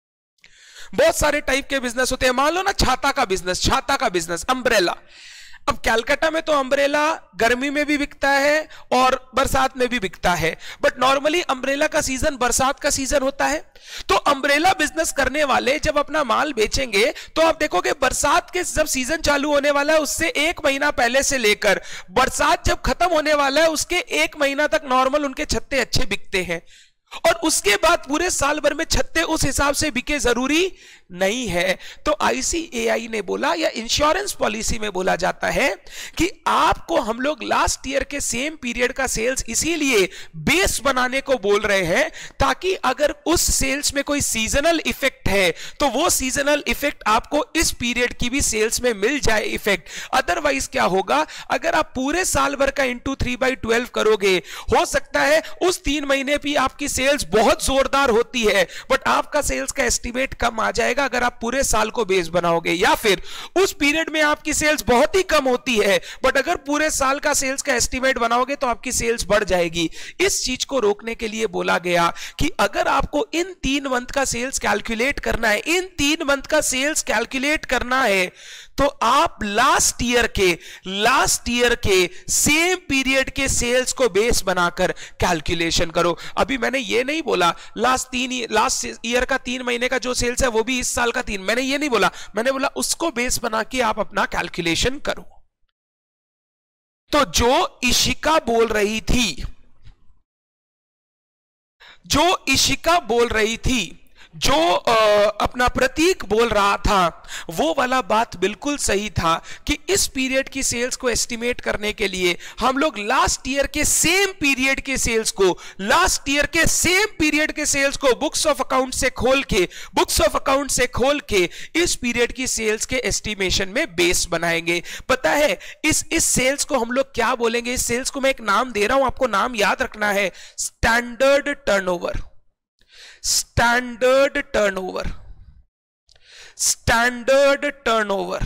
बहुत सारे टाइप के बिजनेस होते हैं। मान लो ना छाता का बिजनेस, छाता का बिजनेस, अम्ब्रेला। अब कैलकाटा में तो अम्ब्रेला गर्मी में भी बिकता है और बरसात में भी बिकता है, बट नॉर्मली अम्ब्रेला का सीजन बरसात का सीजन होता है। तो अम्ब्रेला बिजनेस करने वाले जब अपना माल बेचेंगे तो आप देखोगे बरसात के जब सीजन चालू होने वाला है उससे 1 महीना पहले से लेकर बरसात जब खत्म होने वाला है उसके 1 महीना तक नॉर्मल उनके छत्ते अच्छे बिकते हैं, और उसके बाद पूरे साल भर में छत्ते उस हिसाब से बिके जरूरी नहीं है। तो आईसीएआई ने बोला, या इंश्योरेंस पॉलिसी में बोला जाता है कि आपको हम लोग लास्ट ईयर के सेम पीरियड का सेल्स इसीलिए बेस बनाने को बोल रहे हैं ताकि अगर उस सेल्स में कोई सीजनल इफेक्ट है तो वो सीजनल इफेक्ट आपको इस पीरियड की भी सेल्स में मिल जाए इफेक्ट। अदरवाइज क्या होगा, अगर आप पूरे साल भर का इंटू 3/12 करोगे, हो सकता है उस 3 महीने भी आपकी सेल्स बहुत जोरदार होती है बट आपका सेल्स का एस्टिमेट कम आ जाएगा अगर आप पूरे साल को बेस बनाओगे, या फिर उस पीरियड में आपकी सेल्स बहुत ही कम होती है बट अगर पूरे साल का सेल्स का एस्टिमेट बनाओगे तो आपकी सेल्स बढ़ जाएगी। इस चीज को रोकने के लिए बोला गया कि अगर आपको इन 3 मंथ का सेल्स कैलकुलेट करना है, इन 3 मंथ का सेल्स कैलकुलेट करना है तो आप लास्ट ईयर के सेम पीरियड के सेल्स को बेस बनाकर कैलकुलेशन करो। अभी मैंने ये नहीं बोला लास्ट ईयर का 3 महीने का जो सेल्स है वो भी इस साल का 3, मैंने ये नहीं बोला, मैंने बोला उसको बेस बना के आप अपना कैलकुलेशन करो। तो जो इशिका बोल रही थी, जो अपना प्रतीक बोल रहा था, वो वाला बात बिल्कुल सही था कि इस पीरियड की सेल्स को एस्टिमेट करने के लिए हम लोग लास्ट ईयर के सेम पीरियड के सेल्स को बुक्स ऑफ अकाउंट से खोल के इस पीरियड की सेल्स के एस्टिमेशन में बेस बनाएंगे। पता है इस सेल्स को हम लोग क्या बोलेंगे? इस सेल्स को मैं एक नाम दे रहा हूं, आपको नाम याद रखना है, स्टैंडर्ड टर्नओवर। Standard turnover.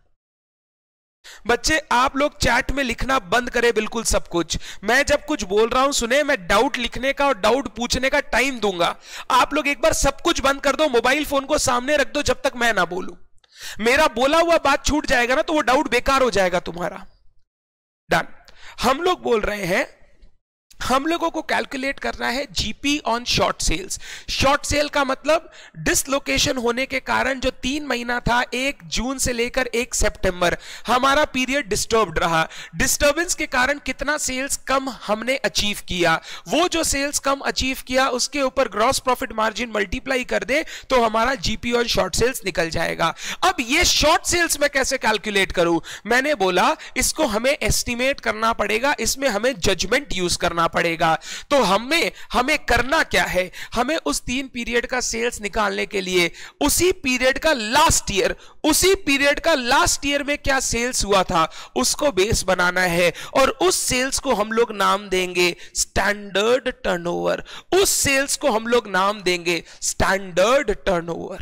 बच्चे आप लोग चैट में लिखना बंद करें बिल्कुल सब कुछ। मैं जब कुछ बोल रहा हूं सुने, मैं डाउट लिखने का और डाउट पूछने का टाइम दूंगा। आप लोग एक बार सब कुछ बंद कर दो, मोबाइल फोन को सामने रख दो जब तक मैं ना बोलूं। मेरा बोला हुआ बात छूट जाएगा ना तो वो डाउट बेकार हो जाएगा तुम्हारा। डन। हम लोग बोल रहे हैं हम लोगों को कैलकुलेट करना है GP on short sales. Short sale का मतलब डिसलोकेशन होने के कारण जो 3 महीना था, 1 जून से लेकर 1 सितंबर, हमारा पीरियड डिस्टर्ब्ड रहा। डिस्टर्बेंस के कारण कितना सेल्स कम हमने अचीव किया, वो जो सेल्स कम अचीव किया उसके ऊपर ग्रॉस प्रॉफिट मार्जिन मल्टीप्लाई कर दे तो हमारा जीपी ऑन शॉर्ट सेल्स निकल जाएगा। अब ये शॉर्ट सेल्स में कैसे कैलकुलेट करूं? मैंने बोला इसको हमें एस्टिमेट करना पड़ेगा, इसमें हमें जजमेंट यूज करना पड़ेगा। तो हमें करना क्या है? हमें उस 3 पीरियड का सेल्स निकालने के लिए उसी पीरियड का लास्ट ईयर में क्या सेल्स हुआ था उसको बेस बनाना है, और उस सेल्स को हम लोग नाम देंगे स्टैंडर्ड टर्नओवर। उस सेल्स को हम लोग नाम देंगे स्टैंडर्ड टर्नओवर।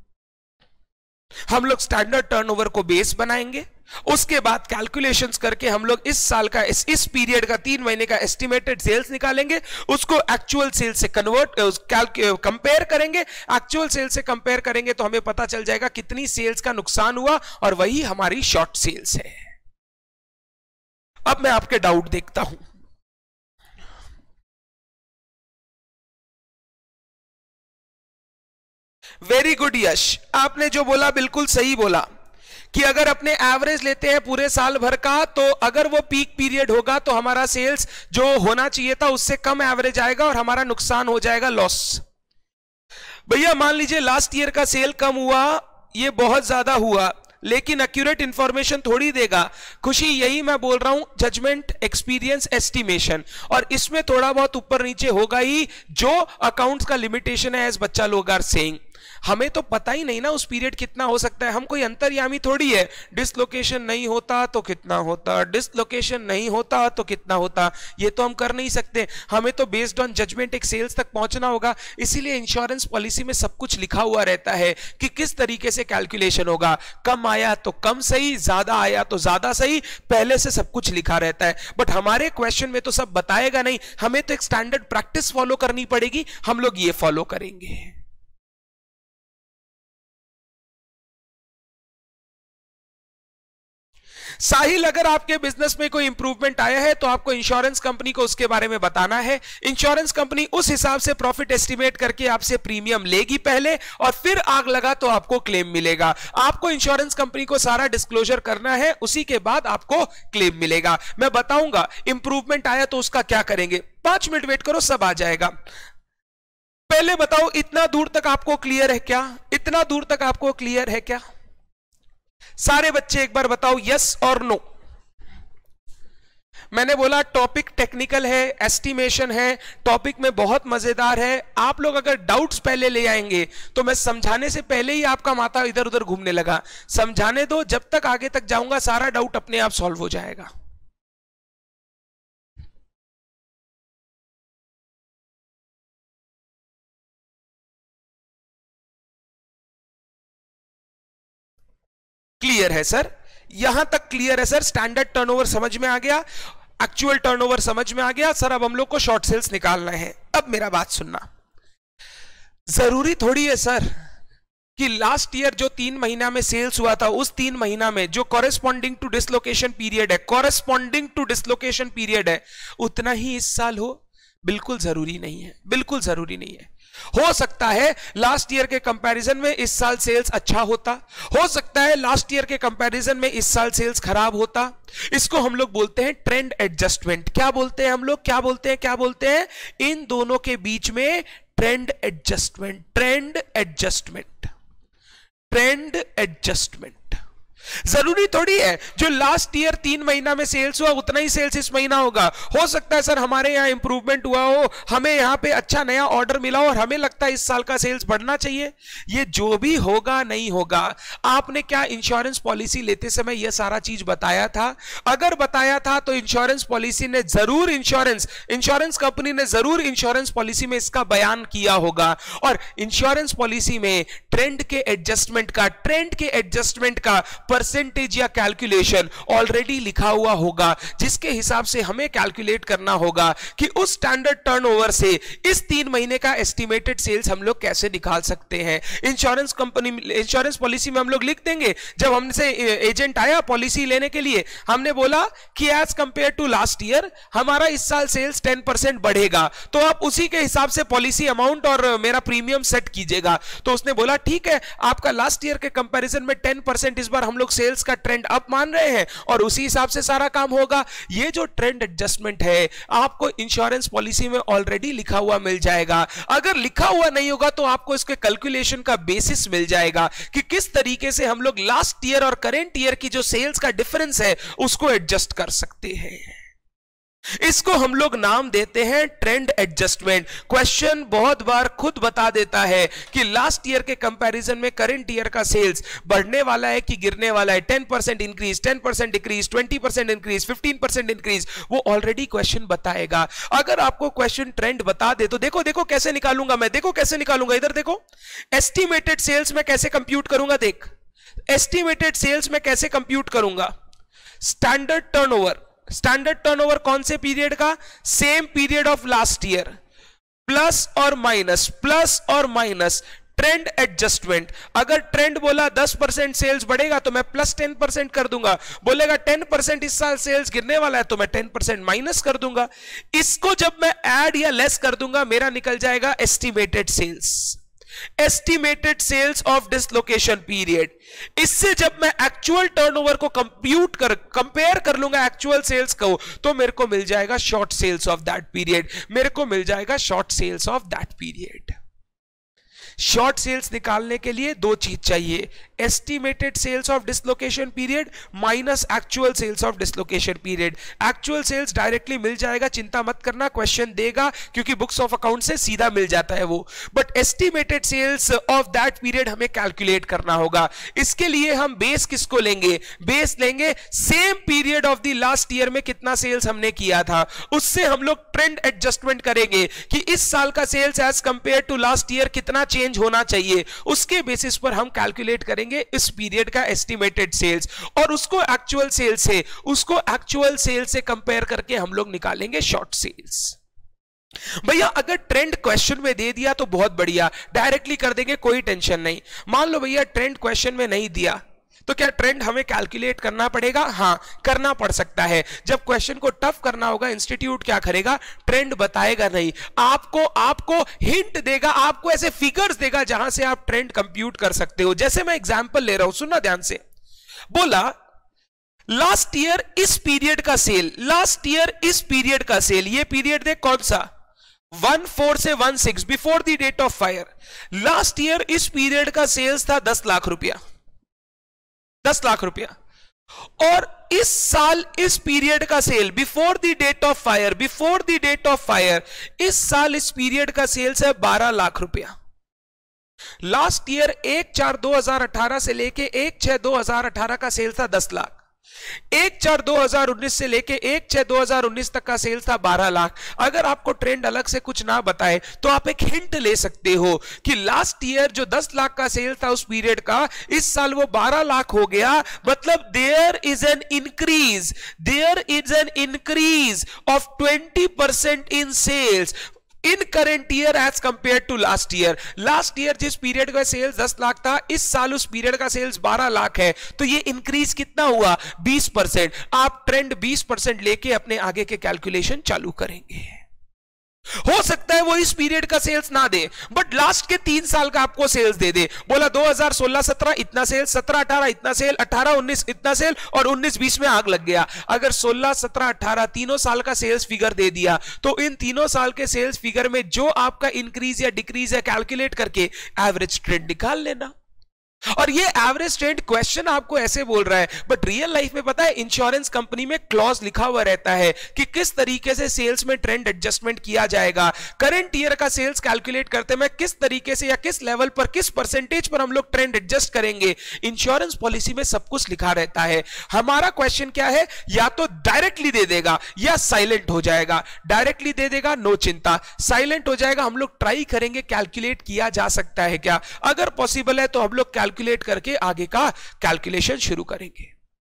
हम लोग स्टैंडर्ड टर्नओवर को बेस बनाएंगे, उसके बाद कैलकुलेशंस करके हम लोग इस साल का इस पीरियड का 3 महीने का एस्टिमेटेड सेल्स निकालेंगे, उसको एक्चुअल सेल से कंपेयर करेंगे। एक्चुअल सेल से कंपेयर करेंगे तो हमें पता चल जाएगा कितनी सेल्स का नुकसान हुआ, और वही हमारी शॉर्ट सेल्स है। अब मैं आपके डाउट देखता हूं। वेरी गुड यश, आपने जो बोला बिल्कुल सही बोला कि अगर अपने एवरेज लेते हैं पूरे साल भर का तो अगर वो पीक पीरियड होगा तो हमारा सेल्स जो होना चाहिए था उससे कम एवरेज आएगा और हमारा नुकसान हो जाएगा, लॉस। भैया मान लीजिए लास्ट ईयर का सेल कम हुआ, ये बहुत ज्यादा हुआ, लेकिन एक्यूरेट इंफॉर्मेशन थोड़ी देगा। खुशी यही मैं बोल रहा हूं, जजमेंट, एक्सपीरियंस, एस्टिमेशन, और इसमें थोड़ा बहुत ऊपर नीचे होगा ही, जो अकाउंट्स का लिमिटेशन है, एज बच्चा लोग आर सेइंग। हमें तो पता ही नहीं ना उस पीरियड कितना हो सकता है, हम कोई अंतर्यामी थोड़ी है। डिसलोकेशन नहीं होता तो कितना होता, डिसलोकेशन नहीं होता तो कितना होता, ये तो हम कर नहीं सकते। हमें तो बेस्ड ऑन जजमेंट एक सेल्स तक पहुंचना होगा। इसीलिए इंश्योरेंस पॉलिसी में सब कुछ लिखा हुआ रहता है कि किस तरीके से कैलकुलेशन होगा। कम आया तो कम सही, ज्यादा आया तो ज्यादा सही, पहले से सब कुछ लिखा रहता है। बट हमारे क्वेश्चन में तो सब बताएगा नहीं, हमें तो एक स्टैंडर्ड प्रैक्टिस फॉलो करनी पड़ेगी। हम लोग ये फॉलो करेंगे। साहिल, अगर आपके बिजनेस में कोई इंप्रूवमेंट आया है तो आपको इंश्योरेंस कंपनी को उसके बारे में बताना है। इंश्योरेंस कंपनी उस हिसाब से प्रॉफिट एस्टिमेट करके आपसे प्रीमियम लेगी पहले, और फिर आग लगा तो आपको क्लेम मिलेगा। आपको इंश्योरेंस कंपनी को सारा डिस्क्लोजर करना है, उसी के बाद आपको क्लेम मिलेगा। मैं बताऊंगा इंप्रूवमेंट आया तो उसका क्या करेंगे। 5 मिनट वेट करो, सब आ जाएगा। पहले बताओ, इतना दूर तक आपको क्लियर है क्या? इतना दूर तक आपको क्लियर है क्या? सारे बच्चे एक बार बताओ, यस और नो। मैंने बोला टॉपिक टेक्निकल है, एस्टिमेशन है, टॉपिक में बहुत मजेदार है। आप लोग अगर डाउट्स पहले ले आएंगे तो मैं समझाने से पहले ही आपका माथा इधर उधर घूमने लगा। समझाने दो, जब तक आगे तक जाऊंगा सारा डाउट अपने आप सॉल्व हो जाएगा। क्लियर है सर? यहां तक क्लियर है सर? स्टैंडर्ड टर्नओवर समझ में आ गया, एक्चुअल टर्नओवर समझ में आ गया सर। अब हम लोग को शॉर्ट सेल्स निकालना है। अब मेरा बात सुनना, जरूरी थोड़ी है सर कि लास्ट ईयर जो 3 महीना में सेल्स हुआ था, उस 3 महीना में जो कॉरेस्पॉन्डिंग टू डिसलोकेशन पीरियड है, कॉरेस्पॉन्डिंग टू डिसलोकेशन पीरियड है, उतना ही इस साल हो। बिल्कुल जरूरी नहीं है, बिल्कुल जरूरी नहीं है। हो सकता है लास्ट ईयर के कंपैरिजन में इस साल सेल्स अच्छा होता, हो सकता है लास्ट ईयर के कंपैरिजन में इस साल सेल्स खराब होता। इसको हम लोग बोलते हैं ट्रेंड एडजस्टमेंट। क्या बोलते हैं हम लोग? क्या बोलते हैं? क्या बोलते हैं? इन दोनों के बीच में trend adjustment, trend adjustment, trend adjustment. जरूरी थोड़ी है जो लास्ट ईयर 3 महीना में सेल्स हुआ उतना ही सेल्स इस महीना होगा। हो सकता है सर हमारे यहां इंप्रूवमेंट हुआ हो, हमें यहां पे अच्छा नया ऑर्डर मिला हो और हमें लगता है इस साल का सेल्स बढ़ना चाहिए। ये जो भी होगा नहीं होगा। आपने क्या इंश्योरेंस पॉलिसी लेते समय यह सारा चीज बताया था? अगर बताया था तो इंश्योरेंस पॉलिसी ने जरूर, इंश्योरेंस कंपनी ने जरूर इंश्योरेंस पॉलिसी में इसका बयान किया होगा। और इंश्योरेंस पॉलिसी में ट्रेंड के एडजस्टमेंट का परसेंटेज या कैलकुलेशन ऑलरेडी लिखा हुआ होगा, जिसके हिसाब से हमें कैलकुलेट करना होगा कि उस स्टैंडर्ड टर्नओवर से इस 3 महीने का एस्टिमेटेड सेल्स हम लोग कैसे निकाल सकते हैं। इंश्योरेंस पॉलिसी में हम लोग लिख देंगे, जब हमसे एजेंट आया पॉलिसी लेने के लिए, हमने बोला कि as compare to last year हमारा इस साल सेल्स 10% बढ़ेगा, तो आप उसी के हिसाब से पॉलिसी अमाउंट और मेरा प्रीमियम सेट कीजिएगा। तो उसने बोला ठीक है, आपका लास्ट ईयर के कंपैरिजन में 10% इस बार हम लोग सेल्स का ट्रेंड अप मान रहे हैं और उसी हिसाब से सारा काम होगा। ये जो ट्रेंड एडजस्टमेंट है आपको इंश्योरेंस पॉलिसी में ऑलरेडी लिखा हुआ मिल जाएगा। अगर लिखा हुआ नहीं होगा तो आपको इसके कैलकुलेशन का बेसिस मिल जाएगा कि किस तरीके से हम लोग लास्ट ईयर और करेंट ईयर की जो सेल्स का डिफरेंस है उसको एडजस्ट कर सकते हैं। इसको हम लोग नाम देते हैं ट्रेंड एडजस्टमेंट। क्वेश्चन बहुत बार खुद बता देता है कि लास्ट ईयर के कंपैरिजन में करंट ईयर का सेल्स बढ़ने वाला है कि गिरने वाला है। 10% इंक्रीज, 10% डिक्रीज, 20% इंक्रीज, 15% इंक्रीज, वो ऑलरेडी क्वेश्चन बताएगा। अगर आपको क्वेश्चन ट्रेंड बता दे तो देखो देखो कैसे निकालूंगा मैं, देखो कैसे निकालूंगा। इधर देखो, एस्टिमेटेड सेल्स में कैसे कंप्यूट करूंगा। देख, एस्टिमेटेड सेल्स में कैसे कंप्यूट करूंगा। स्टैंडर्ड टर्नओवर, स्टैंडर्ड टर्नओवर कौन से पीरियड का? Same period of last year, plus और माइनस ट्रेंड एडजस्टमेंट। अगर ट्रेंड बोला 10% सेल्स बढ़ेगा तो मैं प्लस 10% कर दूंगा। बोलेगा 10% इस साल सेल्स गिरने वाला है तो मैं 10% माइनस कर दूंगा। इसको जब मैं ऐड या लेस कर दूंगा मेरा निकल जाएगा estimated sales, estimated sales of dislocation period. इससे जब मैं एक्चुअल टर्नओवर को कंपेयर कर लूंगा एक्चुअल सेल्स को, तो मेरे को मिल जाएगा short sales of that period, मेरे को मिल जाएगा short sales of that period. Short sales निकालने के लिए दो चीज चाहिए, estimated sales of dislocation period minus actual sales of dislocation period. Actual sales directly मिल जाएगा, चिंता मत करना, क्वेश्चन देगा क्योंकि बुक्स ऑफ अकाउंट से सीधा मिल जाता है वो, but estimated sales of that period हमें कैलकुलेट करना होगा। इसके लिए हम बेस किसको लेंगे, बेस लेंगे same period of the last year में कितना सेल्स हमने किया था, उससे हम लोग ट्रेंड एडजस्टमेंट करेंगे कि इस साल का sales as compare to last year कितना चेंज होना चाहिए, उसके बेसिस पर हम कैलकुलेट करेंगे इस पीरियड का एस्टिमेटेड सेल्स, और उसको एक्चुअल सेल्स से कंपेयर करके हम लोग निकालेंगे शॉर्ट सेल्स। भैया अगर ट्रेंड क्वेश्चन में दे दिया तो बहुत बढ़िया, डायरेक्टली कर देंगे, कोई टेंशन नहीं। मान लो भैया ट्रेंड क्वेश्चन में नहीं दिया तो क्या ट्रेंड हमें कैलकुलेट करना पड़ेगा? हाँ, करना पड़ सकता है। जब क्वेश्चन को टफ करना होगा, इंस्टीट्यूट क्या करेगा, ट्रेंड बताएगा नहीं, आपको हिंट देगा, आपको ऐसे फिगर्स देगा जहां से आप ट्रेंड कंप्यूट कर सकते हो। जैसे मैं एग्जांपल ले रहा हूं, सुनना ध्यान से। बोला लास्ट ईयर इस पीरियड का सेल, लास्ट ईयर इस पीरियड का सेल, ये पीरियड देख कौन सा, 14 से 16 before the date of fire. Last year इस पीरियड का सेल्स था 10 लाख रुपया, 10 लाख रुपया, और इस साल इस पीरियड का sale before the date of fire, before the date of fire इस साल इस पीरियड का सेल्स है 12 लाख रुपया। लास्ट ईयर 1/4/2018 से लेके 1/6/2018 का सेल्स था 10 लाख, 1/4/2019 से लेके 1/6/2019 तक का सेल्स था 12 लाख। अगर आपको ट्रेंड अलग से कुछ ना बताए तो आप एक हिंट ले सकते हो कि लास्ट ईयर जो 10 लाख का सेल था उस पीरियड का, इस साल वो 12 लाख हो गया, मतलब there is an increase of 20% in sales in current year as compare to last year. Last year जिस पीरियड का सेल्स 10 लाख था, इस साल उस पीरियड का सेल्स 12 लाख है, तो ये इंक्रीज कितना हुआ, 20%। आप ट्रेंड 20% लेके अपने आगे के कैलकुलेशन चालू करेंगे। हो सकता है वो इस पीरियड का सेल्स ना दे, बट लास्ट के 3 साल का आपको सेल्स दे दे। बोला 2016-17 इतना सेल्स, 17-18 इतना सेल, 18-19 इतना सेल, और 19-20 में आग लग गया। अगर 16-17-18 तीनों साल का सेल्स फिगर दे दिया, तो इन तीनों साल के सेल्स फिगर में जो आपका इंक्रीज या डिक्रीज है, कैलकुलेट करके एवरेज ट्रेंड निकाल लेना। और ये एवरेज ट्रेंड क्वेश्चन आपको ऐसे बोल रहा है, बट रियल लाइफ में पता है इंश्योरेंस कंपनी में क्लॉज लिखा हुआ रहता है कि किस तरीके से सेल्स में ट्रेंड एडजस्टमेंट किया जाएगा। करंट ईयर का सेल्स कैलकुलेट करते में किस तरीके से या किस लेवल पर, किस परसेंटेज पर हम लोग ट्रेंड एडजस्ट करेंगे, इंश्योरेंस पॉलिसी में सब कुछ लिखा रहता है। हमारा क्वेश्चन क्या है, या तो डायरेक्टली दे देगा या साइलेंट हो जाएगा। डायरेक्टली दे देगा नो चिंता, साइलेंट हो जाएगा हम लोग ट्राई करेंगे कैलकुलेट किया जा सकता है क्या, अगर पॉसिबल है तो हम लोग कैलकुलेट करके आगे का कैलकुलेशन शुरू करेंगे।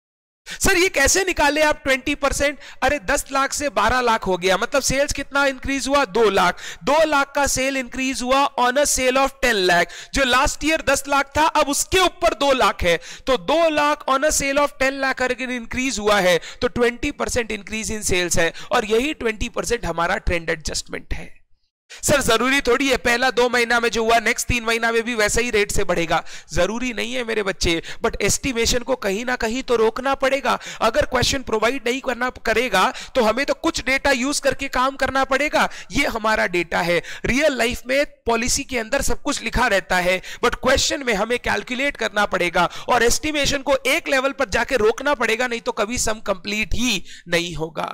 सर ये कैसे निकाले आप 20%? अरे 10 लाख से 12 लाख हो गया, मतलब सेल्स कितना इंक्रीज हुआ, 2 लाख। 2 लाख का सेल इंक्रीज हुआ on a sale of 10 lakh. जो लास्ट ईयर 10 लाख था, अब उसके ऊपर 2 लाख है, तो 2 lakh on a sale of 10 lakh अगर इंक्रीज हुआ है तो 20% इंक्रीज इन सेल्स है, और यही 20% हमारा ट्रेंड एडजस्टमेंट है। सर जरूरी थोड़ी है पहला 2 महीना में जो हुआ नेक्स्ट 3 महीना में भी वैसा ही रेट से बढ़ेगा, जरूरी नहीं है मेरे बच्चे, बट एस्टिमेशन को कहीं ना कहीं तो रोकना पड़ेगा। अगर क्वेश्चन प्रोवाइड नहीं करेगा तो हमें तो कुछ डेटा यूज करके काम करना पड़ेगा। ये हमारा डेटा है। रियल लाइफ में पॉलिसी के अंदर सब कुछ लिखा रहता है, बट क्वेश्चन में हमें कैलकुलेट करना पड़ेगा और एस्टिमेशन को एक लेवल पर जाके रोकना पड़ेगा, नहीं तो कभी सम कंप्लीट ही नहीं होगा।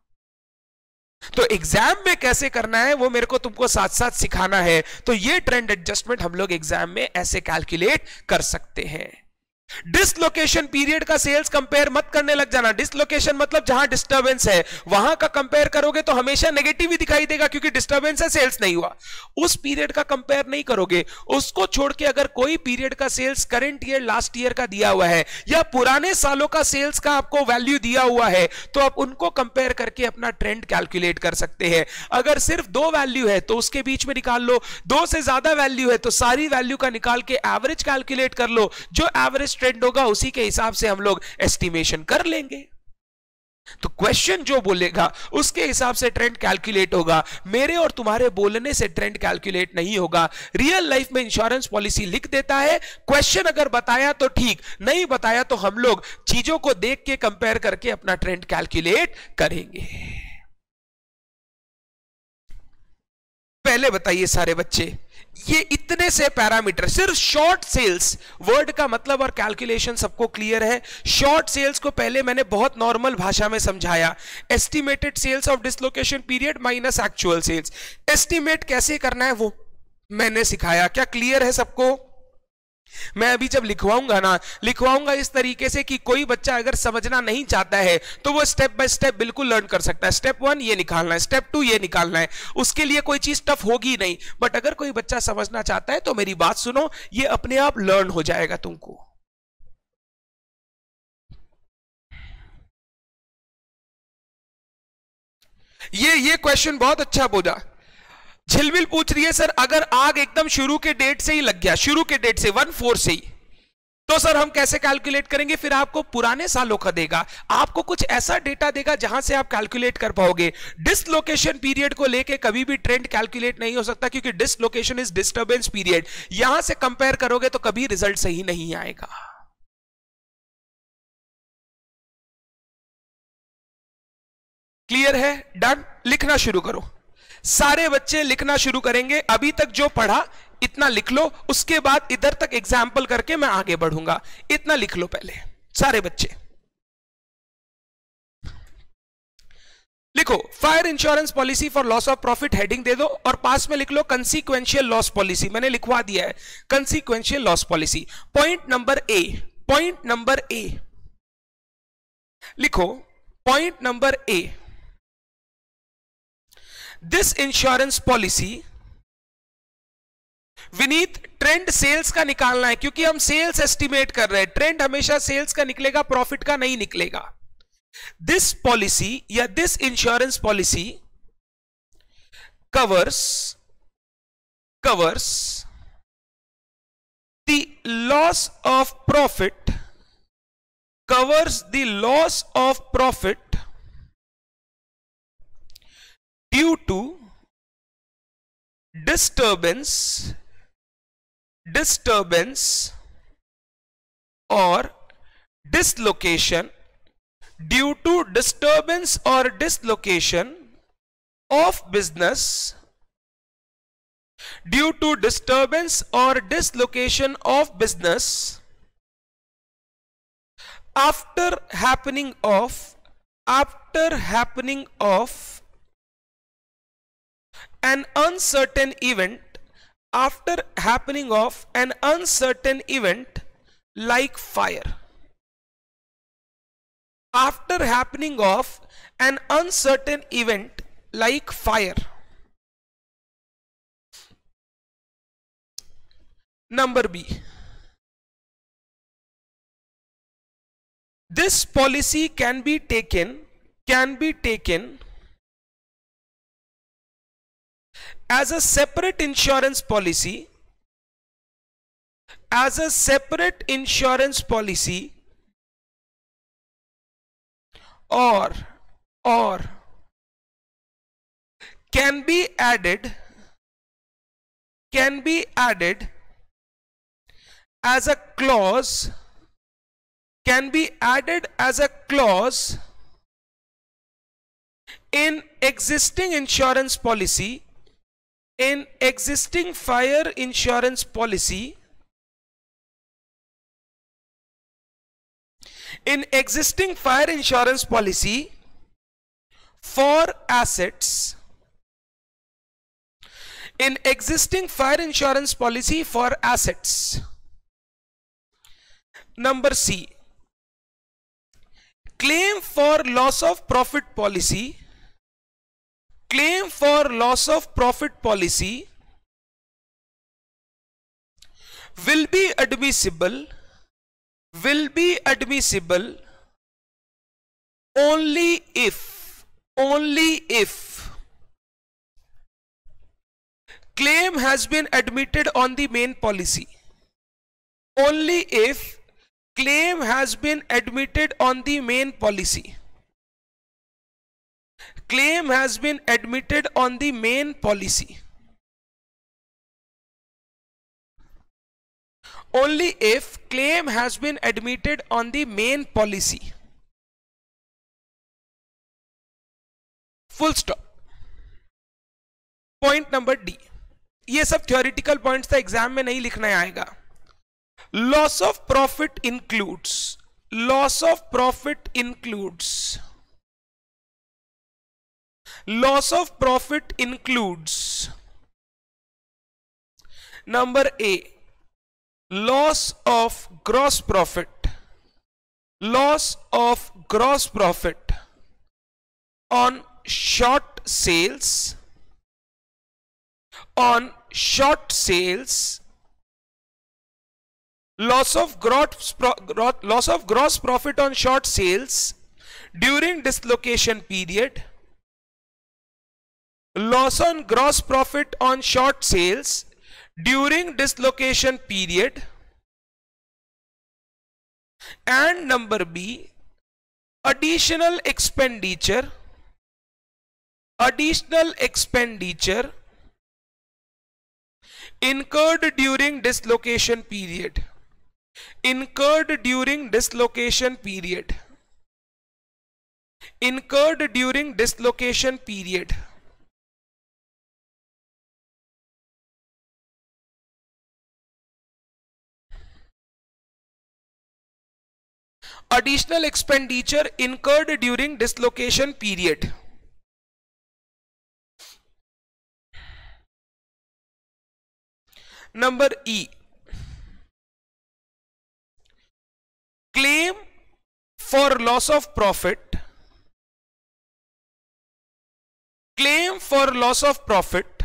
तो एग्जाम में कैसे करना है वो मेरे को तुमको साथ साथ सिखाना है। तो ये ट्रेंड एडजस्टमेंट हम लोग एग्जाम में ऐसे कैलकुलेट कर सकते हैं। डिसलोकेशन पीरियड का सेल्स कंपेयर मत करने लग जाना। डिसलोकेशन मतलब जहां डिस्टर्बेंस है वहां का कंपेयर करोगे तो हमेशा नेगेटिव ही दिखाई देगा, क्योंकि डिस्टर्बेंस है, सेल्स नहीं हुआ। उस पीरियड का कंपेयर नहीं करोगे, उसको छोड़ के अगर कोई पीरियड का sales current year last year का दिया हुआ है या पुराने सालों का सेल्स का आपको वैल्यू दिया हुआ है, तो आप उनको कंपेयर करके अपना ट्रेंड कैलकुलेट कर सकते हैं। अगर सिर्फ 2 वैल्यू है तो उसके बीच में निकाल लो, 2 से ज्यादा वैल्यू है तो सारी वैल्यू का निकाल के एवरेज कैलकुलेट कर लो। जो एवरेज ट्रेंड होगा उसी के हिसाब से हम लोग एस्टिमेशन कर लेंगे। तो क्वेश्चन जो बोलेगा उसके हिसाब से ट्रेंड कैलकुलेट होगा। मेरे और तुम्हारे बोलने से ट्रेंड कैलकुलेट नहीं होगा। रियल लाइफ में इंश्योरेंस पॉलिसी लिख देता है, क्वेश्चन अगर बताया तो ठीक, नहीं बताया तो हम लोग चीजों को देख के कंपेयर करके अपना ट्रेंड कैलकुलेट करेंगे। पहले बताइए सारे बच्चे, ये इतने से पैरामीटर, सिर्फ शॉर्ट सेल्स वर्ड का मतलब और कैलकुलेशन सबको क्लियर है। शॉर्ट सेल्स को पहले मैंने बहुत नॉर्मल भाषा में समझाया, estimated sales of dislocation period minus actual sales. Estimate कैसे करना है वो मैंने सिखाया, क्या क्लियर है सबको? मैं अभी जब लिखवाऊंगा ना, लिखवाऊंगा इस तरीके से कि कोई बच्चा अगर समझना नहीं चाहता है तो वो स्टेप बाय स्टेप बिल्कुल लर्न कर सकता है। स्टेप 1 ये निकालना है, स्टेप 2 ये निकालना है, उसके लिए कोई चीज टफ होगी नहीं। बट अगर कोई बच्चा समझना चाहता है तो मेरी बात सुनो, ये अपने आप लर्न हो जाएगा तुमको। ये क्वेश्चन बहुत अच्छा बोला। झिलमिल पूछ रही है सर, अगर आग एकदम शुरू के डेट से ही लग गया, शुरू के डेट से 1/4 से ही, तो सर हम कैसे कैलकुलेट करेंगे? फिर आपको पुराने सालों का देगा, आपको कुछ ऐसा डेटा देगा जहां से आप कैलकुलेट कर पाओगे। डिसलोकेशन पीरियड को लेके कभी भी ट्रेंड कैलकुलेट नहीं हो सकता, क्योंकि डिसलोकेशन इज डिस्टर्बेंस पीरियड। यहां से कंपेयर करोगे तो कभी रिजल्ट सही नहीं आएगा। क्लियर है? डन। लिखना शुरू करो, सारे बच्चे लिखना शुरू करेंगे। अभी तक जो पढ़ा इतना लिख लो, उसके बाद इधर तक एग्जाम्पल करके मैं आगे बढ़ूंगा। इतना लिख लो पहले सारे बच्चे। लिखो fire insurance policy for loss of profit, heading दे दो और पास में लिख लो कंसीक्वेंशियल लॉस पॉलिसी। मैंने लिखवा दिया है consequential loss policy. Point number A, point number A लिखो, point number A, this insurance policy, Vineet trend sales का निकालना है क्योंकि हम सेल्स एस्टिमेट कर रहे हैं। ट्रेंड हमेशा सेल्स का निकलेगा, प्रॉफिट का नहीं निकलेगा। दिस पॉलिसी या this insurance policy covers the loss of profit, covers the loss of profit due to disturbance or dislocation, due to disturbance or dislocation of business, due to disturbance or dislocation of business after happening of an uncertain event, after happening of an uncertain event like fire, after happening of an uncertain event like fire. Number B, this policy can be taken as a separate insurance policy, or can be added as a clause, in existing insurance policy, in existing fire insurance policy, in existing fire insurance policy for assets, in existing fire insurance policy for assets. Number C, claim for loss of profit policy, claim for loss of profit policy will be admissible only if claim has been admitted on the main policy, only if claim has been admitted on the main policy, claim has been admitted on the main policy, only if claim has been admitted on the main policy. Full stop. Point number D, ये सब theoretical points था, exam में नहीं लिखना आएगा. Loss of profit includes, loss of profit includes, loss of profit includes number A, loss of gross profit, loss of gross profit on short sales, on short sales, loss of gross profit on short sales during dislocation period, loss on gross profit on short sales during dislocation period, and number B, additional expenditure, additional expenditure incurred during dislocation period, incurred during dislocation period, incurred during dislocation period. Additional expenditure incurred during dislocation period. Number E, claim for loss of profit, claim for loss of profit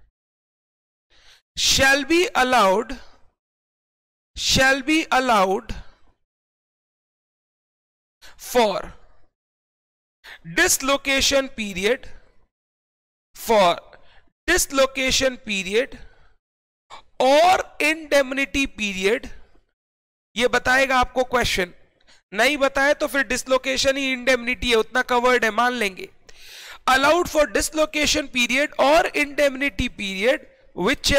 shall be allowed, shall be allowed for dislocation period, for dislocation period और indemnity period. ये बताएगा आपको question, नहीं बताए तो फिर dislocation ही indemnity है, उतना कवर्ड है, मान लेंगे. अलाउड फॉर डिसलोकेशन पीरियड और indemnity period which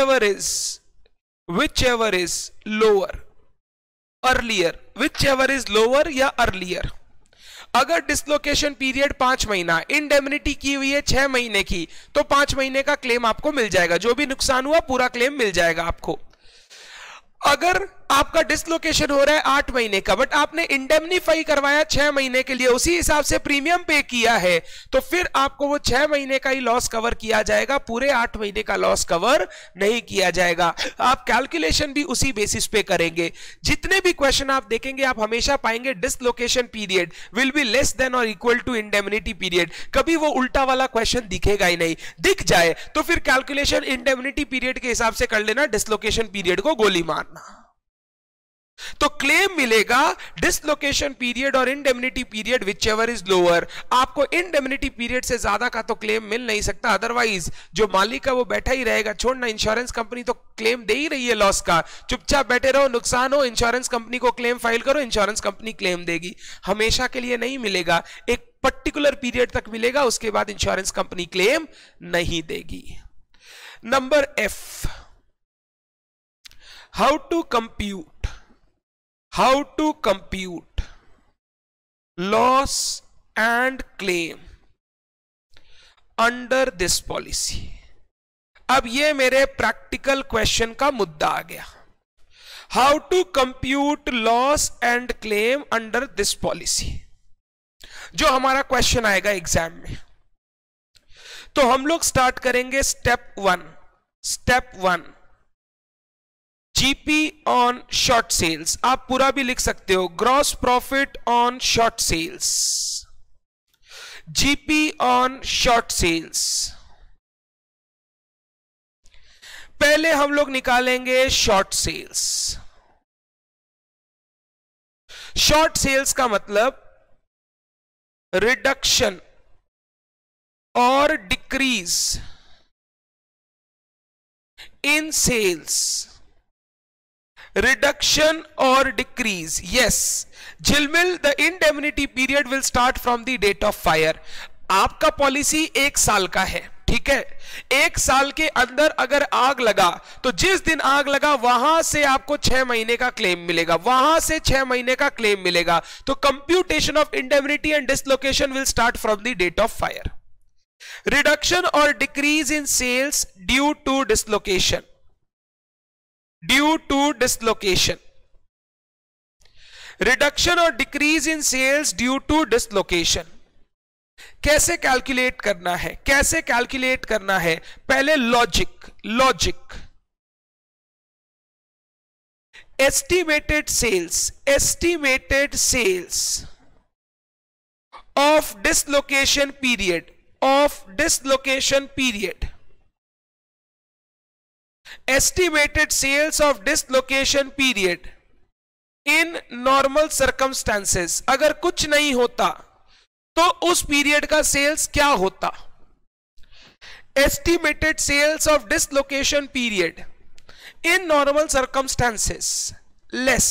ever is lower, earlier, whichever is lower या अर्लियर. अगर डिसलोकेशन पीरियड 5 महीना, इंडेमनिटी की हुई है 6 महीने की, तो 5 महीने का क्लेम आपको मिल जाएगा, जो भी नुकसान हुआ पूरा क्लेम मिल जाएगा आपको. अगर आपका डिसलोकेशन हो रहा है 8 महीने का, बट आपने इंडेमनीफाई करवाया 6 महीने के लिए, उसी हिसाब से प्रीमियम पे किया है, तो फिर आपको वो 6 महीने का ही लॉस कवर किया जाएगा, पूरे 8 महीने का लॉस कवर नहीं किया जाएगा. आप कैलकुलेशन भी उसी बेसिस पे करेंगे. जितने भी क्वेश्चन आप देखेंगे आप हमेशा पाएंगे dislocation period will be less than और इक्वल टू इंडेमनिटी पीरियड. कभी वो उल्टा वाला क्वेश्चन दिखेगा ही नहीं. दिख जाए तो फिर कैलकुलेशन इंडेमनिटी पीरियड के हिसाब से कर लेना, डिसलोकेशन पीरियड को गोली मारना. तो क्लेम मिलेगा डिसलोकेशन पीरियड और indemnity period whichever is lower. आपको इंडेमनिटी पीरियड से ज्यादा का तो क्लेम मिल नहीं सकता, अदरवाइज जो मालिक है वो बैठा ही रहेगा. छोड़ना, इंश्योरेंस कंपनी तो क्लेम दे ही रही है लॉस का, चुपचाप बैठे रहो, नुकसान हो इंश्योरेंस कंपनी को क्लेम फाइल करो, इंश्योरेंस कंपनी क्लेम देगी. हमेशा के लिए नहीं मिलेगा, एक पर्टिकुलर पीरियड तक मिलेगा, उसके बाद इंश्योरेंस कंपनी क्लेम नहीं देगी. Number F, how to compute loss and claim under this policy. अब ये मेरे प्रैक्टिकल क्वेश्चन का मुद्दा आ गया. How to compute loss and claim under this policy, जो हमारा क्वेश्चन आएगा एग्जाम में. तो हम लोग स्टार्ट करेंगे step 1. GP on short sales, आप पूरा भी लिख सकते हो, gross profit on short sales, GP on short sales. पहले हम लोग निकालेंगे शॉर्ट सेल्स. शॉर्ट सेल्स का मतलब reduction or decrease in sales, reduction or decrease. Yes Jhilmil, the indemnity period will start from the date of fire. आपका policy 1 साल का है, ठीक है. 1 साल के अंदर अगर आग लगा तो जिस दिन आग लगा वहां से आपको 6 महीने का क्लेम मिलेगा, वहां से 6 महीने का क्लेम मिलेगा. तो computation of indemnity and dislocation will start from the date of fire. Reduction or decrease in sales due to dislocation, due to dislocation, reduction or decrease in sales due to dislocation. कैसे calculate करना है, कैसे calculate करना है? पहले logic, logic, estimated sales, estimated sales of dislocation period, of dislocation period, estimated sales of dislocation period in normal circumstances। अगर कुछ नहीं होता तो उस पीरियड का सेल्स क्या होता? estimated sales of dislocation period in normal circumstances less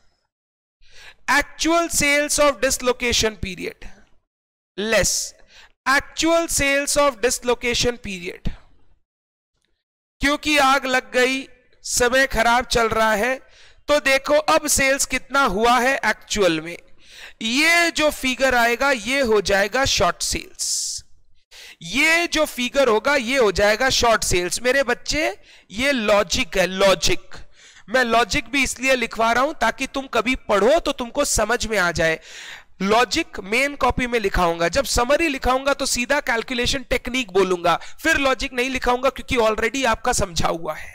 actual sales of dislocation period, less actual sales of dislocation period। क्योंकि आग लग गई, समय खराब चल रहा है, तो देखो अब सेल्स कितना हुआ है एक्चुअल में। ये जो फिगर आएगा ये हो जाएगा शॉर्ट सेल्स, ये जो फिगर होगा ये हो जाएगा शॉर्ट सेल्स। मेरे बच्चे ये लॉजिक है, लॉजिक। मैं लॉजिक भी इसलिए लिखवा रहा हूं ताकि तुम कभी पढ़ो तो तुमको समझ में आ जाए। लॉजिक मेन कॉपी में लिखाऊंगा, जब समरी लिखाऊंगा तो सीधा कैलकुलेशन टेक्निक बोलूंगा, फिर लॉजिक नहीं लिखाऊंगा क्योंकि ऑलरेडी आपका समझा हुआ है।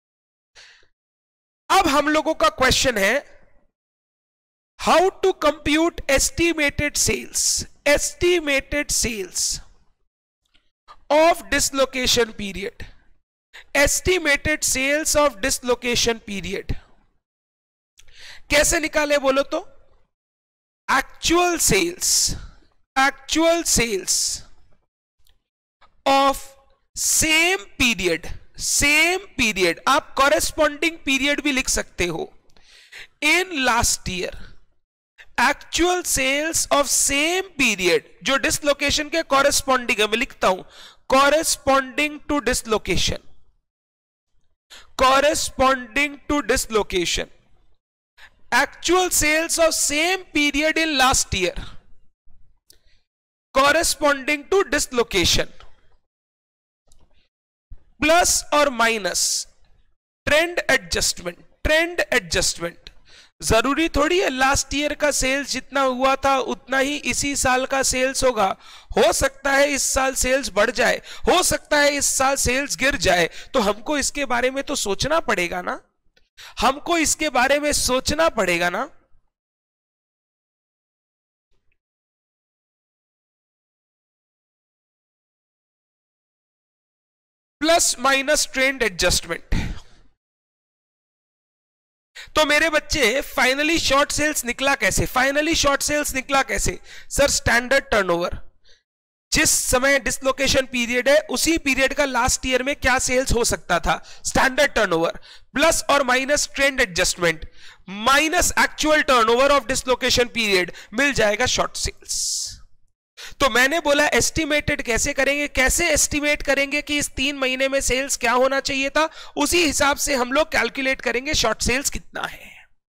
अब हम लोगों का क्वेश्चन है how to compute estimated sales, estimated sales of dislocation period, estimated sales of dislocation period कैसे निकाले बोलो तो? actual sales, actual sales of same period, same period, आप corresponding period भी लिख सकते हो, in last year, actual sales of same period जो dislocation के corresponding है, मैं लिखता हूं corresponding to dislocation, corresponding to dislocation, actual sales of same period in last year corresponding to dislocation plus or minus trend adjustment, trend adjustment। जरूरी थोड़ी है last year का सेल्स जितना हुआ था उतना ही इसी साल का सेल्स होगा। हो सकता है इस साल सेल्स बढ़ जाए, हो सकता है इस साल सेल्स गिर जाए, तो हमको इसके बारे में तो सोचना पड़ेगा ना, हमको इसके बारे में सोचना पड़ेगा ना। Plus minus trend adjustment. तो मेरे बच्चे फाइनली शॉर्ट सेल्स निकला कैसे? फाइनली शॉर्ट सेल्स निकला कैसे? सर स्टैंडर्ड टर्नओवर, जिस समय डिसलोकेशन पीरियड है उसी पीरियड का लास्ट ईयर में क्या सेल्स हो सकता था, स्टैंडर्ड टर्नओवर प्लस और minus trend adjustment minus actual turnover of dislocation period मिल जाएगा शॉर्ट सेल्स। तो मैंने बोला एस्टिमेटेड कैसे करेंगे, कैसे एस्टिमेट करेंगे कि इस 3 महीने में सेल्स क्या होना चाहिए था, उसी हिसाब से हम लोग कैलकुलेट करेंगे शॉर्ट सेल्स कितना है।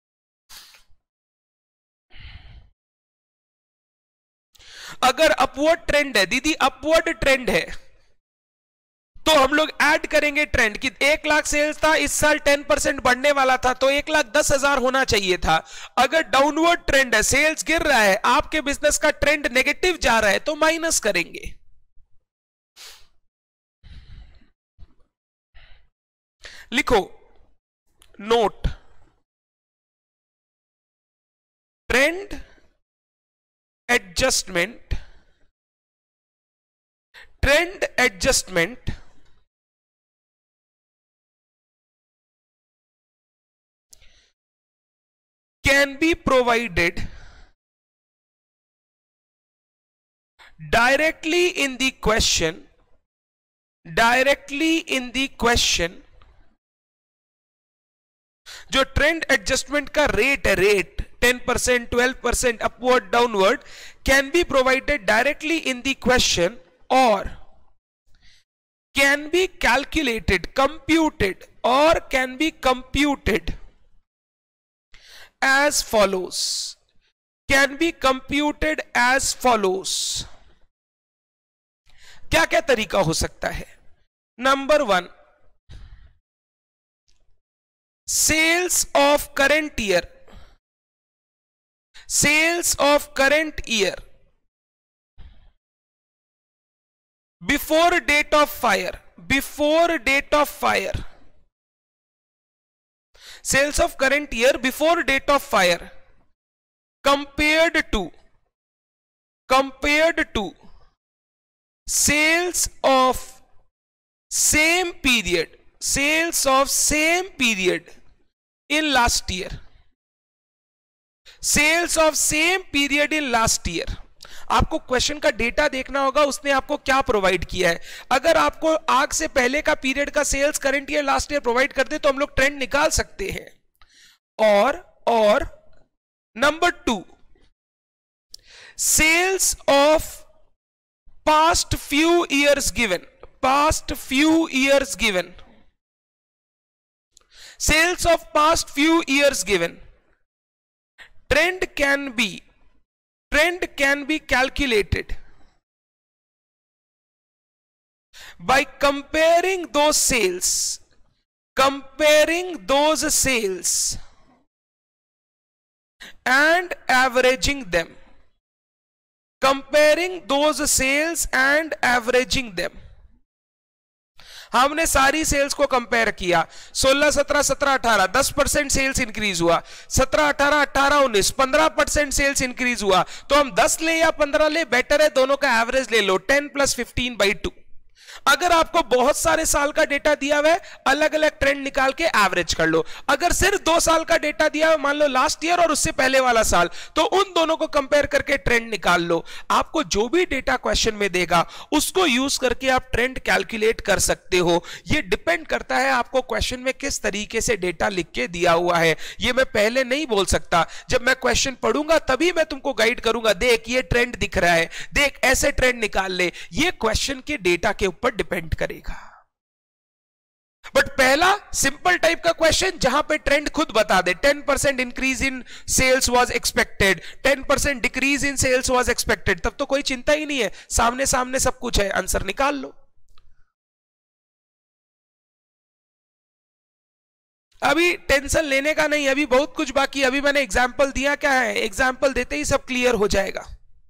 अगर अपवर्ड ट्रेंड है दीदी, अपवर्ड ट्रेंड है, तो हम लोग ऐड करेंगे ट्रेंड कि 1 लाख सेल्स था, इस साल 10% बढ़ने वाला था तो 1,10,000 होना चाहिए था। अगर डाउनवर्ड ट्रेंड है, सेल्स गिर रहा है, आपके बिजनेस का ट्रेंड नेगेटिव जा रहा है, तो माइनस करेंगे। लिखो note, trend adjustment, trend adjustment can be provided directly in the question, directly in the question। जो ट्रेंड एडजस्टमेंट का रेट है, rate 10%, 12%, upward downward, can be provided directly in the question or can be calculated, computed or can be computed as follows, can be computed as follows। क्या क्या तरीका हो सकता है? Number 1, sales of current year, sales of current year before date of fire, before date of fire, sales of current year before date of fire compared to sales of same period, sales of same period in last year, sales of same period in last year. आपको question का data देखना होगा, उसने आपको क्या provide किया है. अगर आपको आग से पहले का पीरियड का sales current year last year provide कर दे तो हम लोग ट्रेंड निकाल सकते हैं. और number 2, sales of past few years given, past few years given, sales of past few years given. Trend can be calculated by comparing those sales and averaging them, comparing those sales and averaging them. हमने सारी sales को compare किया, 16, 17, 17, 18, 10% sales increase हुआ, 17, 18, 18, 19, 15% sales increase हुआ. तो हम 10 ले या 15 ले, बेटर है दोनों का एवरेज ले लो, 10 + 15/2. अगर आपको बहुत सारे साल का डेटा दिया हुआ है, अलग अलग ट्रेंड निकाल के एवरेज कर लो. अगर सिर्फ 2 साल का डेटा दिया हुआ, मान लो लास्ट ईयर और उससे पहले वाला साल, तो उन दोनों को कंपेयर करके ट्रेंड निकाल लो. आपको जो भी डेटा क्वेश्चन में देगा उसको यूज करके आप ट्रेंड कैलकुलेट कर सकते हो. यह डिपेंड करता है आपको क्वेश्चन में किस तरीके से डेटा लिख के दिया हुआ है. यह मैं पहले नहीं बोल सकता, जब मैं क्वेश्चन पढ़ूंगा तभी मैं तुमको गाइड करूंगा, देख ये ट्रेंड दिख रहा है, देख ऐसे ट्रेंड निकाल ले. यह क्वेश्चन के डेटा के ऊपर डिपेंड करेगा. बट पहला सिंपल टाइप का क्वेश्चन जहां पे ट्रेंड खुद बता दे, 10% increase in sales was expected, 10% decrease in sales was expected, तब तो कोई चिंता ही नहीं है, सामने सामने सब कुछ है, आंसर निकाल लो. अभी टेंशन लेने का नहीं, अभी बहुत कुछ बाकी. अभी मैंने एग्जाम्पल दिया, क्या है, एग्जाम्पल देते ही सब क्लियर हो जाएगा.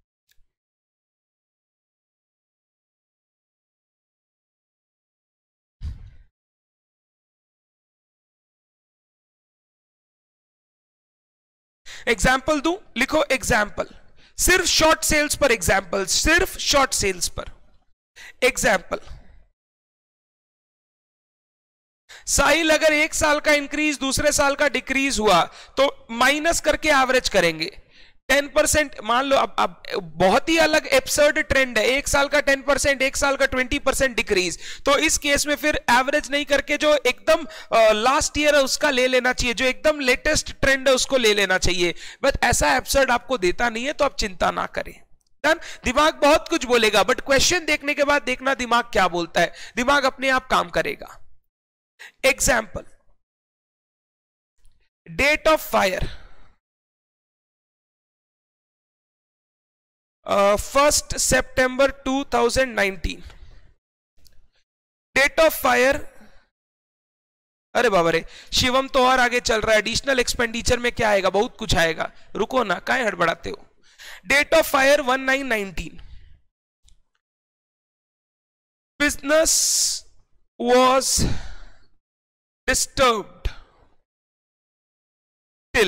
एग्जाम्पल दूं, लिखो एग्जाम्पल, सिर्फ शॉर्ट सेल्स पर एग्जाम्पल, सिर्फ शॉर्ट सेल्स पर एग्जाम्पल. साहिल, अगर 1 साल का इंक्रीज दूसरे साल का डिक्रीज हुआ तो माइनस करके एवरेज करेंगे. 10% मान लो, अब बहुत ही अलग एब्सर्ड ट्रेंड है, 1 साल का 10%, 1 साल का 20% डिक्रीज, तो इस केस में फिर एवरेज नहीं करके जो एकदम लास्ट ईयर है उसका ले लेना चाहिए, जो एकदम लेटेस्ट ट्रेंड है उसको ले लेना चाहिए. बट ऐसा एब्सर्ड आपको देता नहीं है, तो आप चिंता ना करें. दिमाग बहुत कुछ बोलेगा, बट क्वेश्चन देखने के बाद देखना दिमाग क्या बोलता है, दिमाग अपने आप काम करेगा. एग्जाम्पल, डेट ऑफ फायर 1 सितंबर 2019. डेट ऑफ फायर, अरे बाबा रे, शिवम तो और आगे चल रहा है. एडिशनल एक्सपेंडिचर में क्या आएगा, बहुत कुछ आएगा, रुको ना, काहे हड़बड़ाते हो. Date of fire 1919. Business was disturbed till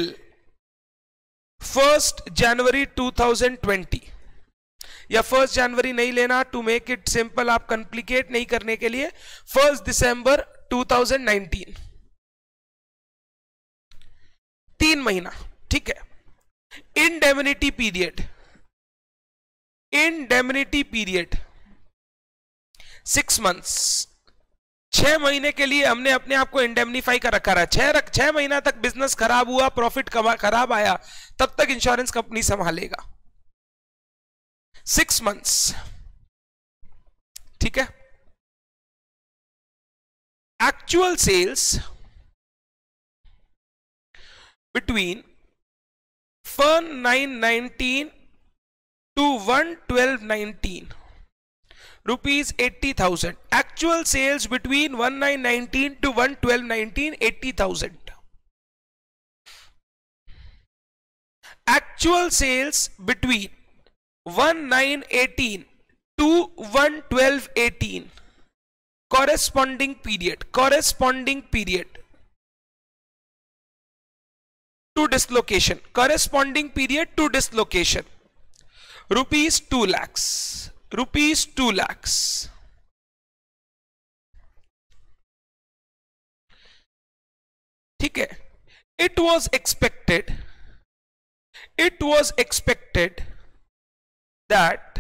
1 January 2020, या 1 जनवरी नहीं लेना, टू मेक इट सिंपल, आप कॉम्प्लिकेट नहीं करने के लिए 1 दिसंबर 2019. 3 महीना, ठीक है. Indemnity period, indemnity period 6 months. 6 महीने के लिए हमने अपने आप को इंडेमनीफाई कर रखा है. 6 महीना तक बिजनेस खराब हुआ, प्रॉफिट खराब आया, तब तक इंश्योरेंस कंपनी संभालेगा. 6 months, ठीक है. Actual sales between 1/9/19 to 1/12/19 rupees 80,000. Actual sales between 1919 to 11219, 80,000. Actual sales between 1918 to 11218. Corresponding period to dislocation. Corresponding period to dislocation. Rupees 2 lakhs. Rupees 2 lakhs. ठीक है. It was expected that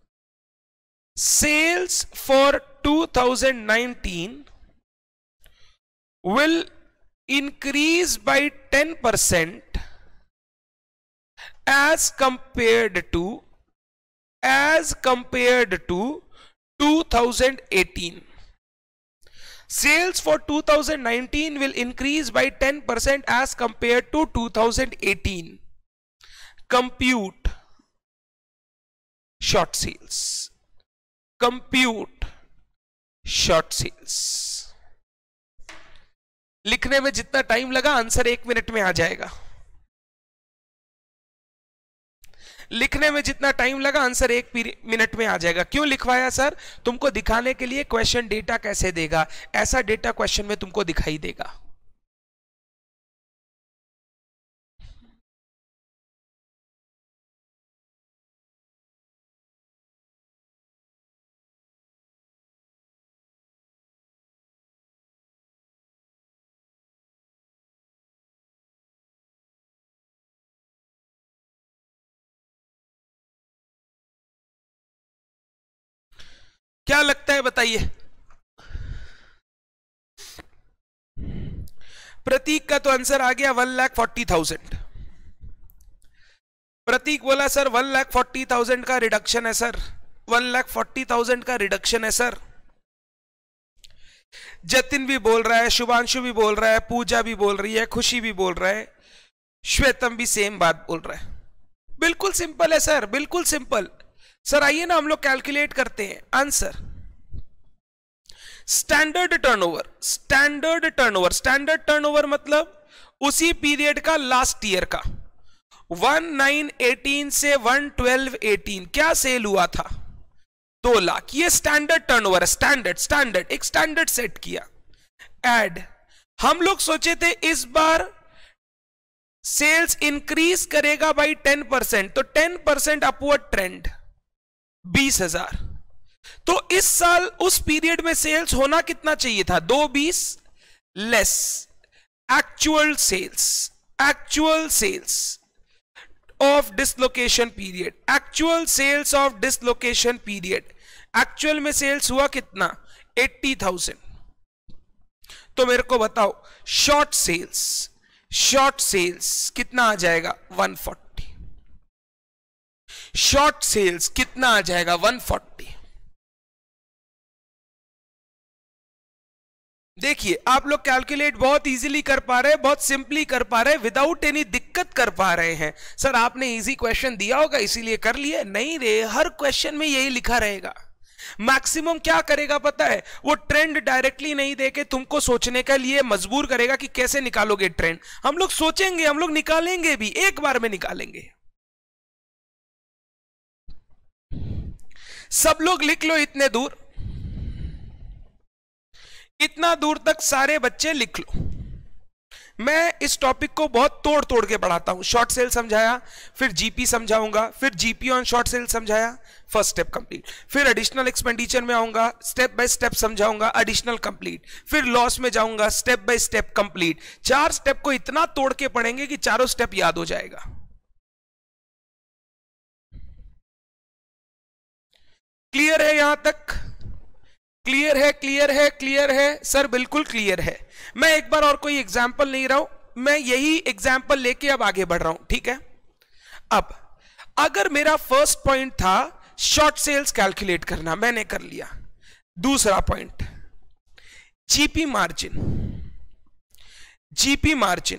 sales for 2019 will increase by 10% as compared to 2018. Sales for 2019 will increase by 10% as compared to 2018. Compute short sales. Compute short sales. लिखने में जितना time लगा answer 1 minute में आ जाएगा. लिखने में जितना टाइम लगा आंसर 1 मिनट में आ जाएगा. क्यों लिखवाया सर? तुमको दिखाने के लिए क्वेश्चन डेटा कैसे देगा, ऐसा डेटा क्वेश्चन में तुमको दिखाई देगा. क्या लगता है बताइए? प्रतीक का तो आंसर आ गया 1,40,000. प्रतीक बोला सर 1,40,000 का रिडक्शन है सर. 1,40,000 का रिडक्शन है सर. जतिन भी बोल रहा है, शुभांशु भी बोल रहा है, पूजा भी बोल रही है, खुशी भी बोल रहा है, श्वेतम भी सेम बात बोल रहा है. बिल्कुल सिंपल है सर, बिल्कुल सिंपल. सर आइए ना हम लोग कैलकुलेट करते हैं आंसर. स्टैंडर्ड टर्नओवर मतलब उसी पीरियड का लास्ट ईयर का. 1918 से 11218 क्या सेल हुआ था? 2 लाख. ये स्टैंडर्ड टर्नओवर है. स्टैंडर्ड एक स्टैंडर्ड सेट किया. ऐड हम लोग सोचे थे इस बार सेल्स इंक्रीज करेगा बाई 10%, तो 10% अपवर्ड ट्रेंड 20,000. तो इस साल उस पीरियड में सेल्स होना कितना चाहिए था? 220 less actual sales of dislocation period. Actual sales of dislocation period. Actual में सेल्स हुआ कितना? 80,000. तो मेरे को बताओ शॉर्ट सेल्स कितना आ जाएगा? 140. शॉर्ट सेल्स कितना आ जाएगा? 140. देखिए आप लोग कैलकुलेट बहुत इजीली कर पा रहे हैं, बहुत सिंपली कर पा रहे हैं, विदाउट एनी दिक्कत कर पा रहे हैं. सर आपने इजी क्वेश्चन दिया होगा इसीलिए कर लिए. नहीं रे, हर क्वेश्चन में यही लिखा रहेगा. मैक्सिमम क्या करेगा पता है? वो ट्रेंड डायरेक्टली नहीं देके तुमको सोचने के लिए मजबूर करेगा कि कैसे निकालोगे ट्रेंड. हम लोग सोचेंगे, हम लोग निकालेंगे भी, एक बार में निकालेंगे. सब लोग लिख लो इतना दूर तक सारे बच्चे लिख लो. मैं इस टॉपिक को बहुत तोड़ के पढ़ाता हूं. शॉर्ट सेल समझाया, फिर जीपी समझाऊंगा, फिर जीपी ऑन शॉर्ट सेल समझाया, फर्स्ट स्टेप कंप्लीट. फिर एडिशनल एक्सपेंडिचर में आऊंगा, स्टेप बाय स्टेप समझाऊंगा, एडिशनल कंप्लीट. फिर लॉस में जाऊंगा, step by step complete. 4 step को इतना तोड़ के पढ़ेंगे कि चारों स्टेप याद हो जाएगा. क्लियर है यहां तक? क्लियर है सर, बिल्कुल क्लियर है. मैं एक बार और कोई एग्जाम्पल नहीं रहा हूं, मैं यही एग्जाम्पल लेके अब आगे बढ़ रहा हूं. ठीक है. अब अगर मेरा फर्स्ट पॉइंट था शॉर्ट सेल्स कैलकुलेट करना, मैंने कर लिया. दूसरा पॉइंट जीपी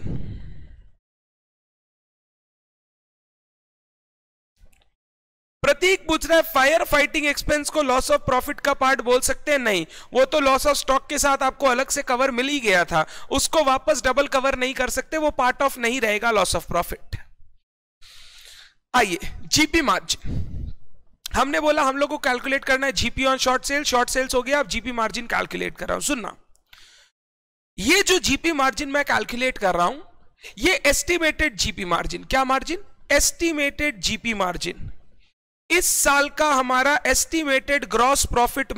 मार्जिन. प्रतीक पूछ रहा है फायर फाइटिंग एक्सपेंस को लॉस ऑफ प्रॉफिट का पार्ट बोल सकते हैं? नहीं, वो तो लॉस ऑफ स्टॉक के साथ आपको अलग से कवर मिल ही गया था, उसको वापस डबल कवर नहीं कर सकते, वो पार्ट ऑफ नहीं रहेगा लॉस ऑफ प्रॉफिट। आइए जीपी मार्जिन, हमने बोला हम लोग को कैलकुलेट करना है जीपी ऑन शॉर्ट सेल्स हो गया, अब जीपी मार्जिन कैलकुलेट कर रहा हूं। सुनना, ये जो जीपी मार्जिन मैं कैलकुलेट कर रहा हूं, ये एस्टिमेटेड जीपी मार्जिन, क्या मार्जिन? एस्टिमेटेड जीपी मार्जिन, इस साल का हमारा estimated gross profit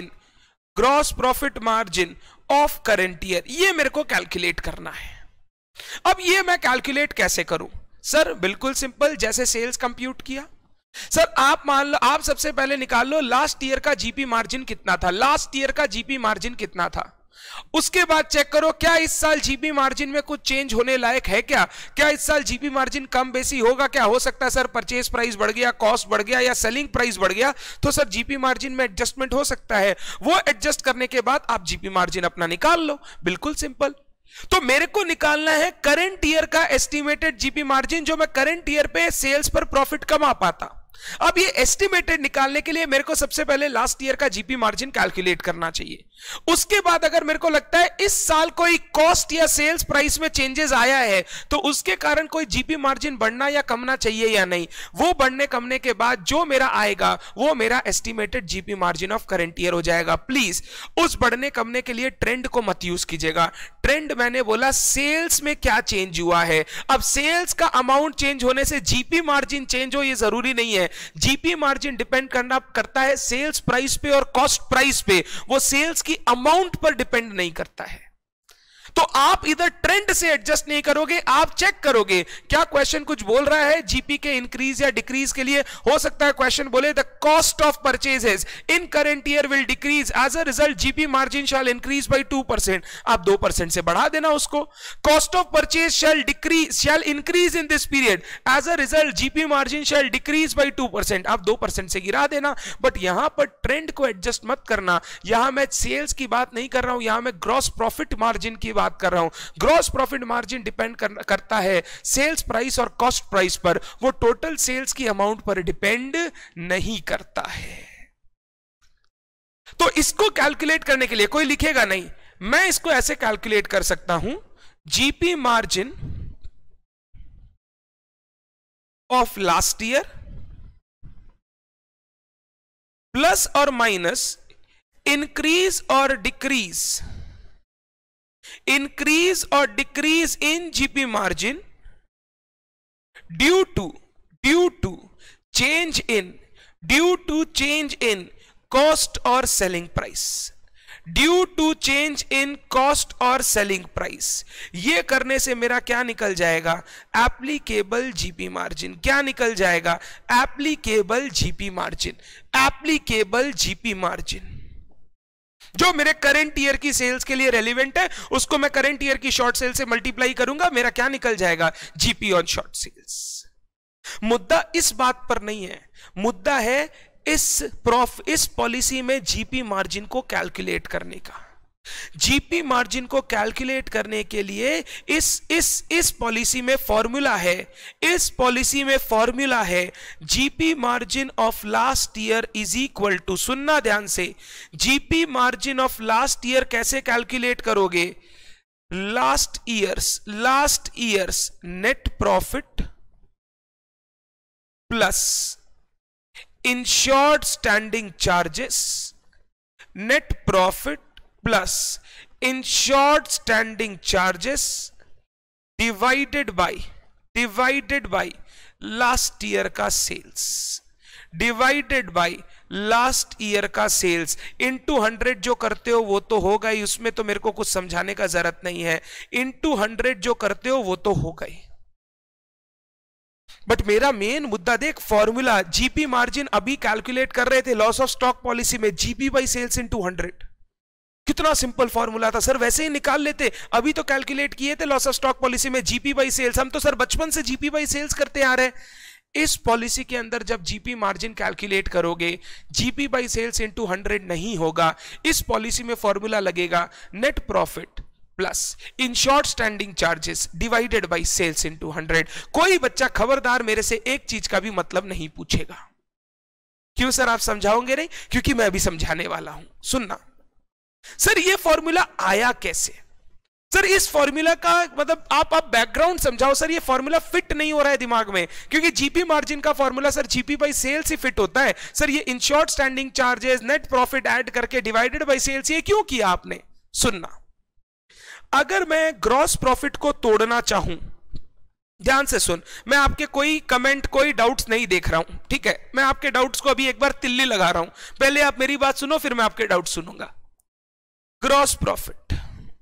margin of current year, ये मेरे को कैलकुलेट करना है। अब ये मैं कैलकुलेट कैसे करूं? सर बिल्कुल सिंपल, जैसे सेल्स कंप्यूट किया। सर आप मान लो, आप सबसे पहले निकाल लो लास्ट ईयर का जीपी मार्जिन कितना था, लास्ट ईयर का जीपी मार्जिन कितना था, उसके बाद चेक करो क्या इस साल जीपी मार्जिन में कुछ चेंज होने लायक है क्या इस साल जीपी मार्जिन कम बेसी होगा क्या? हो सकता है सर परचेज प्राइस बढ़ गया, कॉस्ट बढ़ गया या सेलिंग प्राइस बढ़ गया, तो सर जीपी मार्जिन में एडजस्टमेंट हो सकता है। वो एडजस्ट करने के बाद आप जीपी मार्जिन अपना निकाल लो, बिल्कुल सिंपल। तो मेरे को निकालना है करंट ईयर का एस्टिमेटेड जीपी मार्जिन, जो मैं करंट ईयर पे सेल्स पर प्रॉफिट कमा पाता। अब ये एस्टिमेटेड निकालने के लिए मेरे को सबसे पहले लास्ट ईयर का जीपी मार्जिन कैलकुलेट करना चाहिए। उसके बाद अगर मेरे को लगता है इस साल कोई कॉस्ट या सेल्स प्राइस में चेंजेस आया है, तो उसके कारण कोई जीपी मार्जिन बढ़ना या कमना चाहिए या नहीं, वो बढ़ने कमने के बाद जो मेरा आएगा वो मेरा estimated GP margin of current year हो जाएगा। प्लीज उस बढ़ने कमने के लिए ट्रेंड को मत यूज कीजिएगा। ट्रेंड मैंने बोला सेल्स में क्या चेंज हुआ है। अब सेल्स का अमाउंट चेंज होने से जीपी मार्जिन चेंज हो ये जरूरी नहीं है। जीपी मार्जिन डिपेंड करता है सेल्स प्राइस पे और कॉस्ट प्राइस पे, वो सेल्स की अमाउंट पर डिपेंड नहीं करता है। तो आप इधर ट्रेंड से एडजस्ट नहीं करोगे, आप चेक करोगे क्या क्वेश्चन कुछ बोल रहा है जीपी के इंक्रीज या डिक्रीज के लिए। हो सकता है क्वेश्चन बोले the cost of purchases in current year will decrease, as a result GP margin shall increase by 2%, आप 2% से बढ़ा देना उसको। Cost of purchase shall increase in this period, as a result GP margin shall decrease by 2%, आप 2% से गिरा देना। But यहां पर ट्रेंड को एडजस्ट मत करना, यहां मैं सेल्स की बात नहीं कर रहा हूं, यहां मैं ग्रॉस प्रॉफिट मार्जिन की बात कर रहा हूं। ग्रॉस प्रॉफिट मार्जिन डिपेंड करता है सेल्स प्राइस और कॉस्ट प्राइस पर, वो टोटल सेल्स की अमाउंट पर डिपेंड नहीं करता है। तो इसको कैलकुलेट करने के लिए कोई लिखेगा नहीं, मैं इसको ऐसे कैलकुलेट कर सकता हूं, GP margin of last year plus और minus increase or decrease in GP margin due to change in cost or selling price, due to change in cost or selling price. ये करने से मेरा क्या निकल जाएगा? Applicable GP margin. क्या निकल जाएगा? एप्लीकेबल जीपी मार्जिन जो मेरे करंट ईयर की सेल्स के लिए रेलिवेंट है, उसको मैं करंट ईयर की शॉर्ट सेल से मल्टीप्लाई करूंगा, मेरा क्या निकल जाएगा? GP on short sales. मुद्दा इस बात पर नहीं है, मुद्दा है इस पॉलिसी में जीपी मार्जिन को कैलकुलेट करने का। जीपी मार्जिन को कैलकुलेट करने के लिए इस पॉलिसी में फॉर्मूला है, GP margin of last year is equal to, सुनना ध्यान से, GP margin of last year कैसे कैलकुलेट करोगे? Last year's net profit plus insured standing charges, net profit plus insured standing charges divided by last year का sales, into 100 जो करते हो वो तो होगा ही, उसमें तो मेरे को कुछ समझाने का जरूरत नहीं है, इनटू 100 जो करते हो वो तो होगा ही। बट मेरा मेन मुद्दा देख, फॉर्मूला जीपी मार्जिन अभी कैलकुलेट कर रहे थे लॉस ऑफ स्टॉक पॉलिसी में, जीपी बाई सेल्स इनटू 100। कितना सिंपल फॉर्मूला था सर, वैसे ही निकाल लेते। अभी तो कैलकुलेट किए थे लॉस ऑफ स्टॉक पॉलिसी में जीपी बाई सेल्स, हम तो सर बचपन से जीपी बाई सेल्स करते आ रहे हैं। इस पॉलिसी के अंदर जब जीपी मार्जिन कैलकुलेट करोगे, जीपी बाई सेल्स इनटू 100 नहीं होगा। इस पॉलिसी में फॉर्मूला लगेगा net profit plus insured standing charges divided by sales into 100। कोई बच्चा खबरदार मेरे से एक चीज का भी मतलब नहीं पूछेगा। क्यों सर आप समझाओगे नहीं? क्योंकि मैं अभी समझाने वाला हूं, सुनना। सर ये फॉर्मूला आया कैसे? सर इस फॉर्मूला का मतलब आप बैकग्राउंड समझाओ। सर ये फॉर्मूला फिट नहीं हो रहा है दिमाग में, क्योंकि जीपी मार्जिन का formula sir GP by sales ही फिट होता है। सर ये insured standing charges net profit add करके डिवाइडेड बाई सेल्स, ये क्यों किया आपने? सुनना, अगर मैं ग्रॉस प्रॉफिट को तोड़ना चाहूं, ध्यान से सुन, मैं आपके कोई कमेंट कोई डाउट्स नहीं देख रहा हूं, ठीक है? मैं आपके डाउट्स को अभी एक बार तिल्ली लगा रहा हूं, पहले आप मेरी बात सुनो फिर मैं आपके डाउट सुनूंगा। ग्रॉस प्रॉफिट,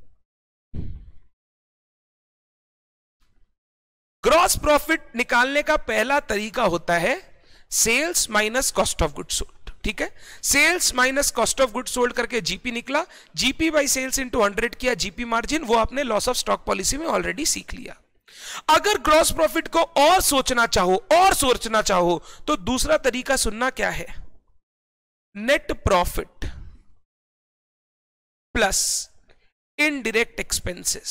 ग्रॉस प्रॉफिट निकालने का पहला तरीका होता है sales minus cost of goods sold, ठीक है? Sales minus cost of goods sold करके जीपी निकला, जीपी बाई सेल्स इंटू 100 किया जीपी मार्जिन, वो आपने लॉस ऑफ स्टॉक पॉलिसी में ऑलरेडी सीख लिया। अगर ग्रॉस प्रॉफिट को और सोचना चाहो तो दूसरा तरीका सुनना क्या है? Net profit plus indirect expenses.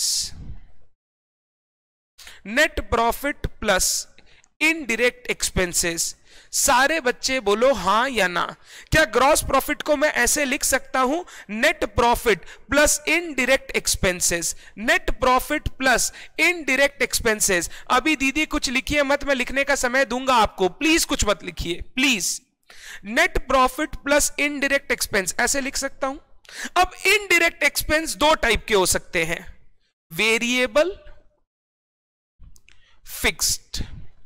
Net profit plus indirect expenses. सारे बच्चे बोलो हां या ना। क्या ग्रॉस प्रॉफिट को मैं ऐसे लिख सकता हूं? Net profit plus indirect expenses, net profit plus indirect expenses. अभी दीदी कुछ लिखिए मत, मैं लिखने का समय दूंगा आपको, प्लीज कुछ मत लिखिए please. Net profit plus indirect expense ऐसे लिख सकता हूं। अब इनडायरेक्ट एक्सपेंस दो टाइप के हो सकते हैं, वेरिएबल, फिक्स्ड।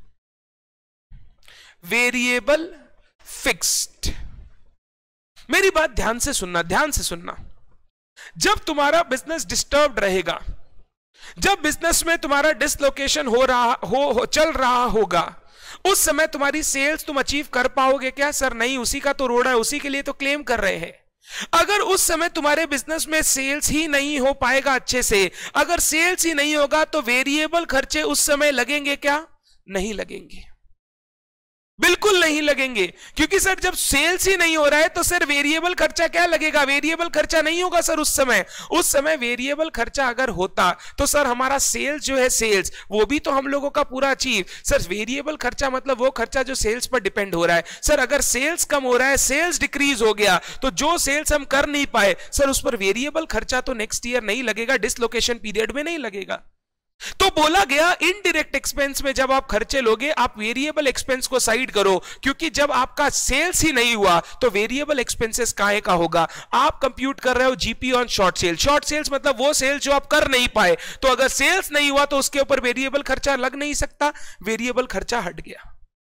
Variable, fixed. मेरी बात ध्यान से सुनना, ध्यान से सुनना। जब तुम्हारा बिजनेस डिस्टर्ब्ड रहेगा, जब बिजनेस में तुम्हारा डिसलोकेशन हो रहा चल रहा होगा, उस समय तुम्हारी सेल्स तुम अचीव कर पाओगे क्या? सर नहीं, उसी का तो रोड है, उसी के लिए तो क्लेम कर रहे हैं। अगर उस समय तुम्हारे बिजनेस में सेल्स ही नहीं हो पाएगा अच्छे से, अगर सेल्स ही नहीं होगा तो वेरिएबल खर्चे उस समय लगेंगे क्या? नहीं लगेंगे, बिल्कुल नहीं लगेंगे। क्योंकि सर जब सेल्स ही नहीं हो रहा है तो सर वेरिएबल खर्चा क्या लगेगा? वेरिएबल खर्चा नहीं होगा सर उस समय। उस समय वेरिएबल खर्चा अगर होता तो सर हमारा सेल्स जो है, सेल्स वो भी तो हम लोगों का पूरा अचीव। सर वेरिएबल खर्चा मतलब वो खर्चा जो सेल्स पर डिपेंड हो रहा है। सर अगर सेल्स कम हो रहा है, सेल्स डिक्रीज हो गया, तो जो सेल्स हम कर नहीं पाए सर उस पर वेरिएबल खर्चा तो नेक्स्ट ईयर नहीं लगेगा, डिसलोकेशन पीरियड में नहीं लगेगा। तो बोला गया इनडायरेक्ट एक्सपेंस में जब आप खर्चे लोगे, आप वेरिएबल एक्सपेंस को साइड करो, क्योंकि जब आपका सेल्स ही नहीं हुआ तो वेरिएबल एक्सपेंसेस काहे का होगा? आप कंप्यूट कर रहे हो GP on short sale. Short sales मतलब वो सेल्स जो आप कर नहीं पाए, तो अगर सेल्स नहीं हुआ तो उसके ऊपर वेरिएबल खर्चा लग नहीं सकता, वेरिएबल खर्चा हट गया।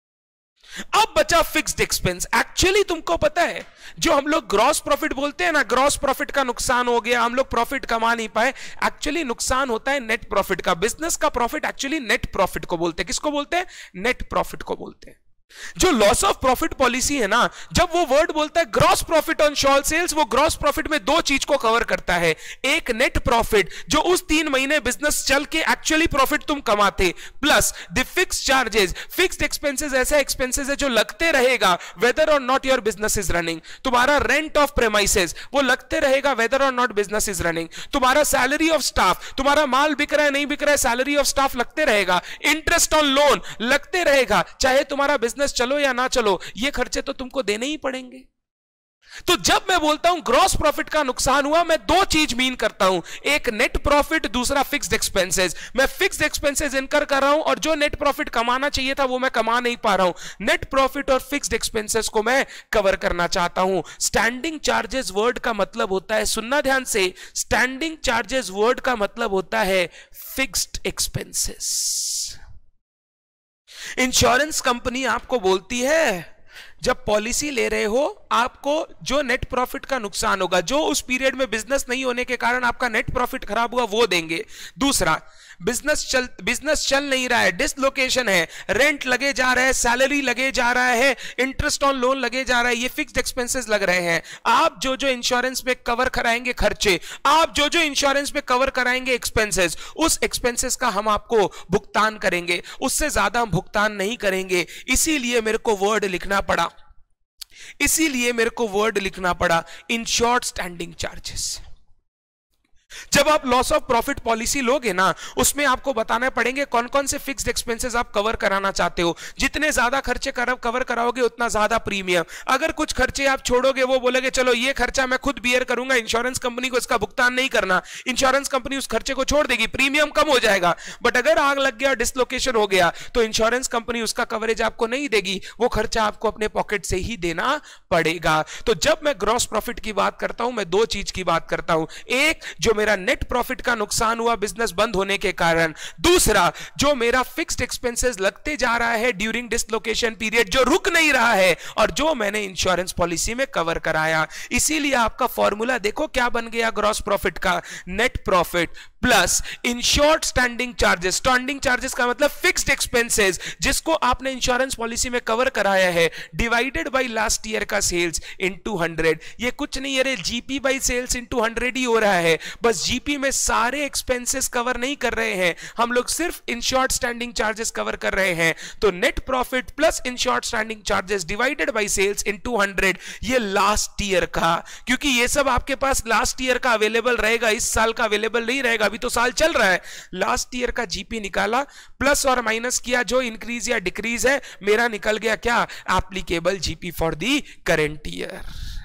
अब बचा फिक्स्ड एक्सपेंस। एक्चुअली तुमको पता है जो हम लोग ग्रॉस प्रॉफिट बोलते हैं ना, ग्रॉस प्रॉफिट का नुकसान हो गया, हम लोग प्रॉफिट कमा नहीं पाए, एक्चुअली नुकसान होता है नेट प्रॉफिट का। बिजनेस का प्रॉफिट एक्चुअली नेट प्रॉफिट को बोलते हैं। किसको बोलते हैं? नेट प्रॉफिट को बोलते हैं। जो लॉस ऑफ प्रॉफिट पॉलिसी है ना, जब वो वर्ड बोलता है gross profit on short sales, वो ग्रॉस प्रॉफिट में दो चीज को कवर करता है। एक नेट प्रॉफिट जो उस 3 महीने बिजनेस चल के एक्चुअली प्रॉफिट तुम कमाते, plus the fixed charges. Fixed expenses ऐसा एक्सपेंसेस है जो लगते रहेगा whether or not your business is running. तुम्हारा रेंट ऑफ प्रेमाइसेस वो लगते रहेगा whether or not business is running. तुम्हारा सैलरी ऑफ स्टाफ, तुम्हारा माल बिक रहा है नहीं बिक रहा है, सैलरी ऑफ स्टाफ लगते रहेगा। इंटरेस्ट ऑन लोन लगते रहेगा, चाहे तुम्हारा बिजनेस चलो या ना चलो, ये खर्चे तो तुमको देने ही पड़ेंगे। तो जब मैं बोलता हूं ग्रॉस प्रॉफिट का नुकसान हुआ, मैं दो चीज मीन करता हूं, एक नेट प्रॉफिट, दूसरा फिक्स्ड एक्सपेंसेस। मैं फिक्स्ड एक्सपेंसेस इनकर कर रहा हूं और जो नेट प्रॉफिट कमाना चाहिए था वो मैं कमा नहीं पा रहा हूं। नेट प्रॉफिट और फिक्स्ड एक्सपेंसेस को मैं कवर करना चाहता हूं। स्टैंडिंग चार्जेस वर्ड का मतलब होता है, सुनना ध्यान से, स्टैंडिंग चार्जेस वर्ड का मतलब होता है फिक्स्ड एक्सपेंसेस। इंश्योरेंस कंपनी आपको बोलती है जब पॉलिसी ले रहे हो, आपको जो नेट प्रॉफिट का नुकसान होगा, जो उस पीरियड में बिजनेस नहीं होने के कारण आपका नेट प्रॉफिट खराब हुआ, वो देंगे। दूसरा, बिजनेस चल नहीं रहा है, डिसलोकेशन है, रेंट लगे जा रहा है, सैलरी लगे जा रहा है, इंटरेस्ट ऑन लोन लगे जा रहा है, ये फिक्स्ड एक्सपेंसेस लग रहे हैं। आप जो जो इंश्योरेंस पे कवर कराएंगे खर्चे, आप जो जो इंश्योरेंस पे कवर कराएंगे एक्सपेंसेस, उस एक्सपेंसेस का हम आपको भुगतान करेंगे, उससे ज्यादा हम भुगतान नहीं करेंगे। इसीलिए मेरे को वर्ड लिखना पड़ा, इसीलिए मेरे को वर्ड लिखना पड़ा इंश्योर्ड स्टैंडिंग चार्जेस। जब आप लॉस ऑफ प्रॉफिट पॉलिसी लोगे ना, उसमें आपको बताना पड़ेंगे कौन कौन से फिक्स्ड एक्सपेंसेस आप कवर कराना चाहते हो। जितने ज्यादा खर्चे कवर कराओगे उतना ज्यादा प्रीमियम। अगर कुछ खर्चे आप छोड़ोगे, वो बोलोगे चलो ये खर्चा मैं खुद बियर करूंगा, इंश्योरेंस कंपनी को इसका भुगतान नहीं करना, इंश्योरेंस कंपनी उस खर्चे को छोड़ देगी, प्रीमियम कम हो जाएगा। बट अगर आग लग गया, डिसलोकेशन हो गया, तो इंश्योरेंस कंपनी उसका कवरेज आपको नहीं देगी, वो खर्चा आपको अपने पॉकेट से ही देना पड़ेगा। तो जब मैं ग्रॉस प्रॉफिट की बात करता हूं, मैं दो चीज की बात करता हूं। एक, जो मेरा नेट प्रॉफिट का नुकसान हुआ बिजनेस बंद होने के कारण। दूसरा, जो मेरा फिक्स्ड एक्सपेंसेस लगते जा रहा है ड्यूरिंग डिसलोकेशन पीरियड, जो रुक नहीं रहा है और जो मैंने इंश्योरेंस पॉलिसी में कवर कराया। इसीलिए आपका फॉर्मूला देखो क्या बन गया ग्रॉस प्रॉफिट का, net profit plus insured standing charges. Standing charges का मतलब फिक्स्ड एक्सपेंसेस जिसको आपने इंश्योरेंस पॉलिसी में कवर कराया है, डिवाइडेड बाय लास्ट ईयर का सेल्स इनटू 100। ये कुछ नहीं, अरे जीपी बाय सेल्स इनटू 100 ही हो रहा है। बस जीपी में सारे एक्सपेंसेस कवर नहीं कर रहे हैं हम लोग, सिर्फ इंश्योर्ड स्टैंडिंग चार्जेस कवर कर रहे हैं। तो net profit plus insured standing charges divided by sales into 100, ये लास्ट ईयर का, क्योंकि ये सब आपके पास लास्ट ईयर का अवेलेबल रहेगा, इस साल का अवेलेबल नहीं रहेगा, अभी तो साल चल रहा है। लास्ट ईयर का जीपी निकाला, प्लस और माइनस किया, जो इंक्रीज या डिक्रीज है, मेरा निकल गया क्या, applicable GP for the current year.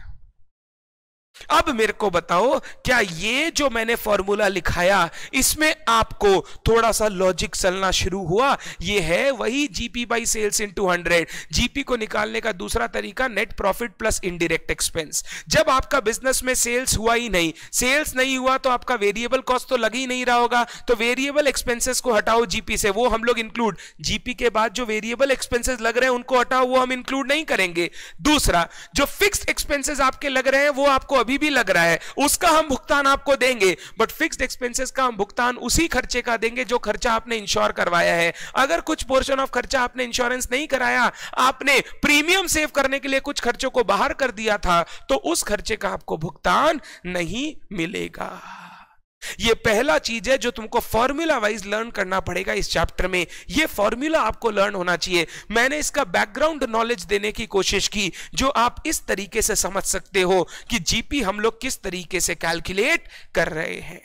अब मेरे को बताओ, क्या ये जो मैंने फॉर्मूला लिखाया इसमें आपको थोड़ा सा लॉजिक चलना शुरू हुआ? ये है वही GP by sales into 100। GP को निकालने का दूसरा तरीका net profit plus indirect expense. जब आपका बिजनेस में सेल्स हुआ ही नहीं, सेल्स नहीं हुआ तो आपका वेरिएबल कॉस्ट तो लग ही नहीं रहा होगा, तो वेरिएबल एक्सपेंसेस को हटाओ जीपी से, वो हम लोग इंक्लूड, जीपी के बाद जो वेरिएबल एक्सपेंसेस लग रहे हैं उनको हटाओ, वो हम इंक्लूड नहीं करेंगे। दूसरा, जो फिक्स्ड एक्सपेंसेस आपके लग रहे हैं वो आपको अभी भी लग रहा है, उसका हम भुगतान आपको देंगे, बट फिक्स्ड एक्सपेंसेस का हम भुगतान उसी खर्चे का देंगे जो खर्चा आपने इंश्योर करवाया है। अगर कुछ पोर्शन ऑफ खर्चा आपने इंश्योरेंस नहीं कराया, आपने प्रीमियम सेव करने के लिए कुछ खर्चों को बाहर कर दिया था, तो उस खर्चे का आपको भुगतान नहीं मिलेगा। ये पहला चीज है जो तुमको फॉर्मूला वाइज लर्न करना पड़ेगा इस चैप्टर में। ये फॉर्मूला आपको लर्न होना चाहिए। मैंने इसका बैकग्राउंड नॉलेज देने की कोशिश की जो आप इस तरीके से समझ सकते हो कि जीपी हम लोग किस तरीके से कैलकुलेट कर रहे हैं।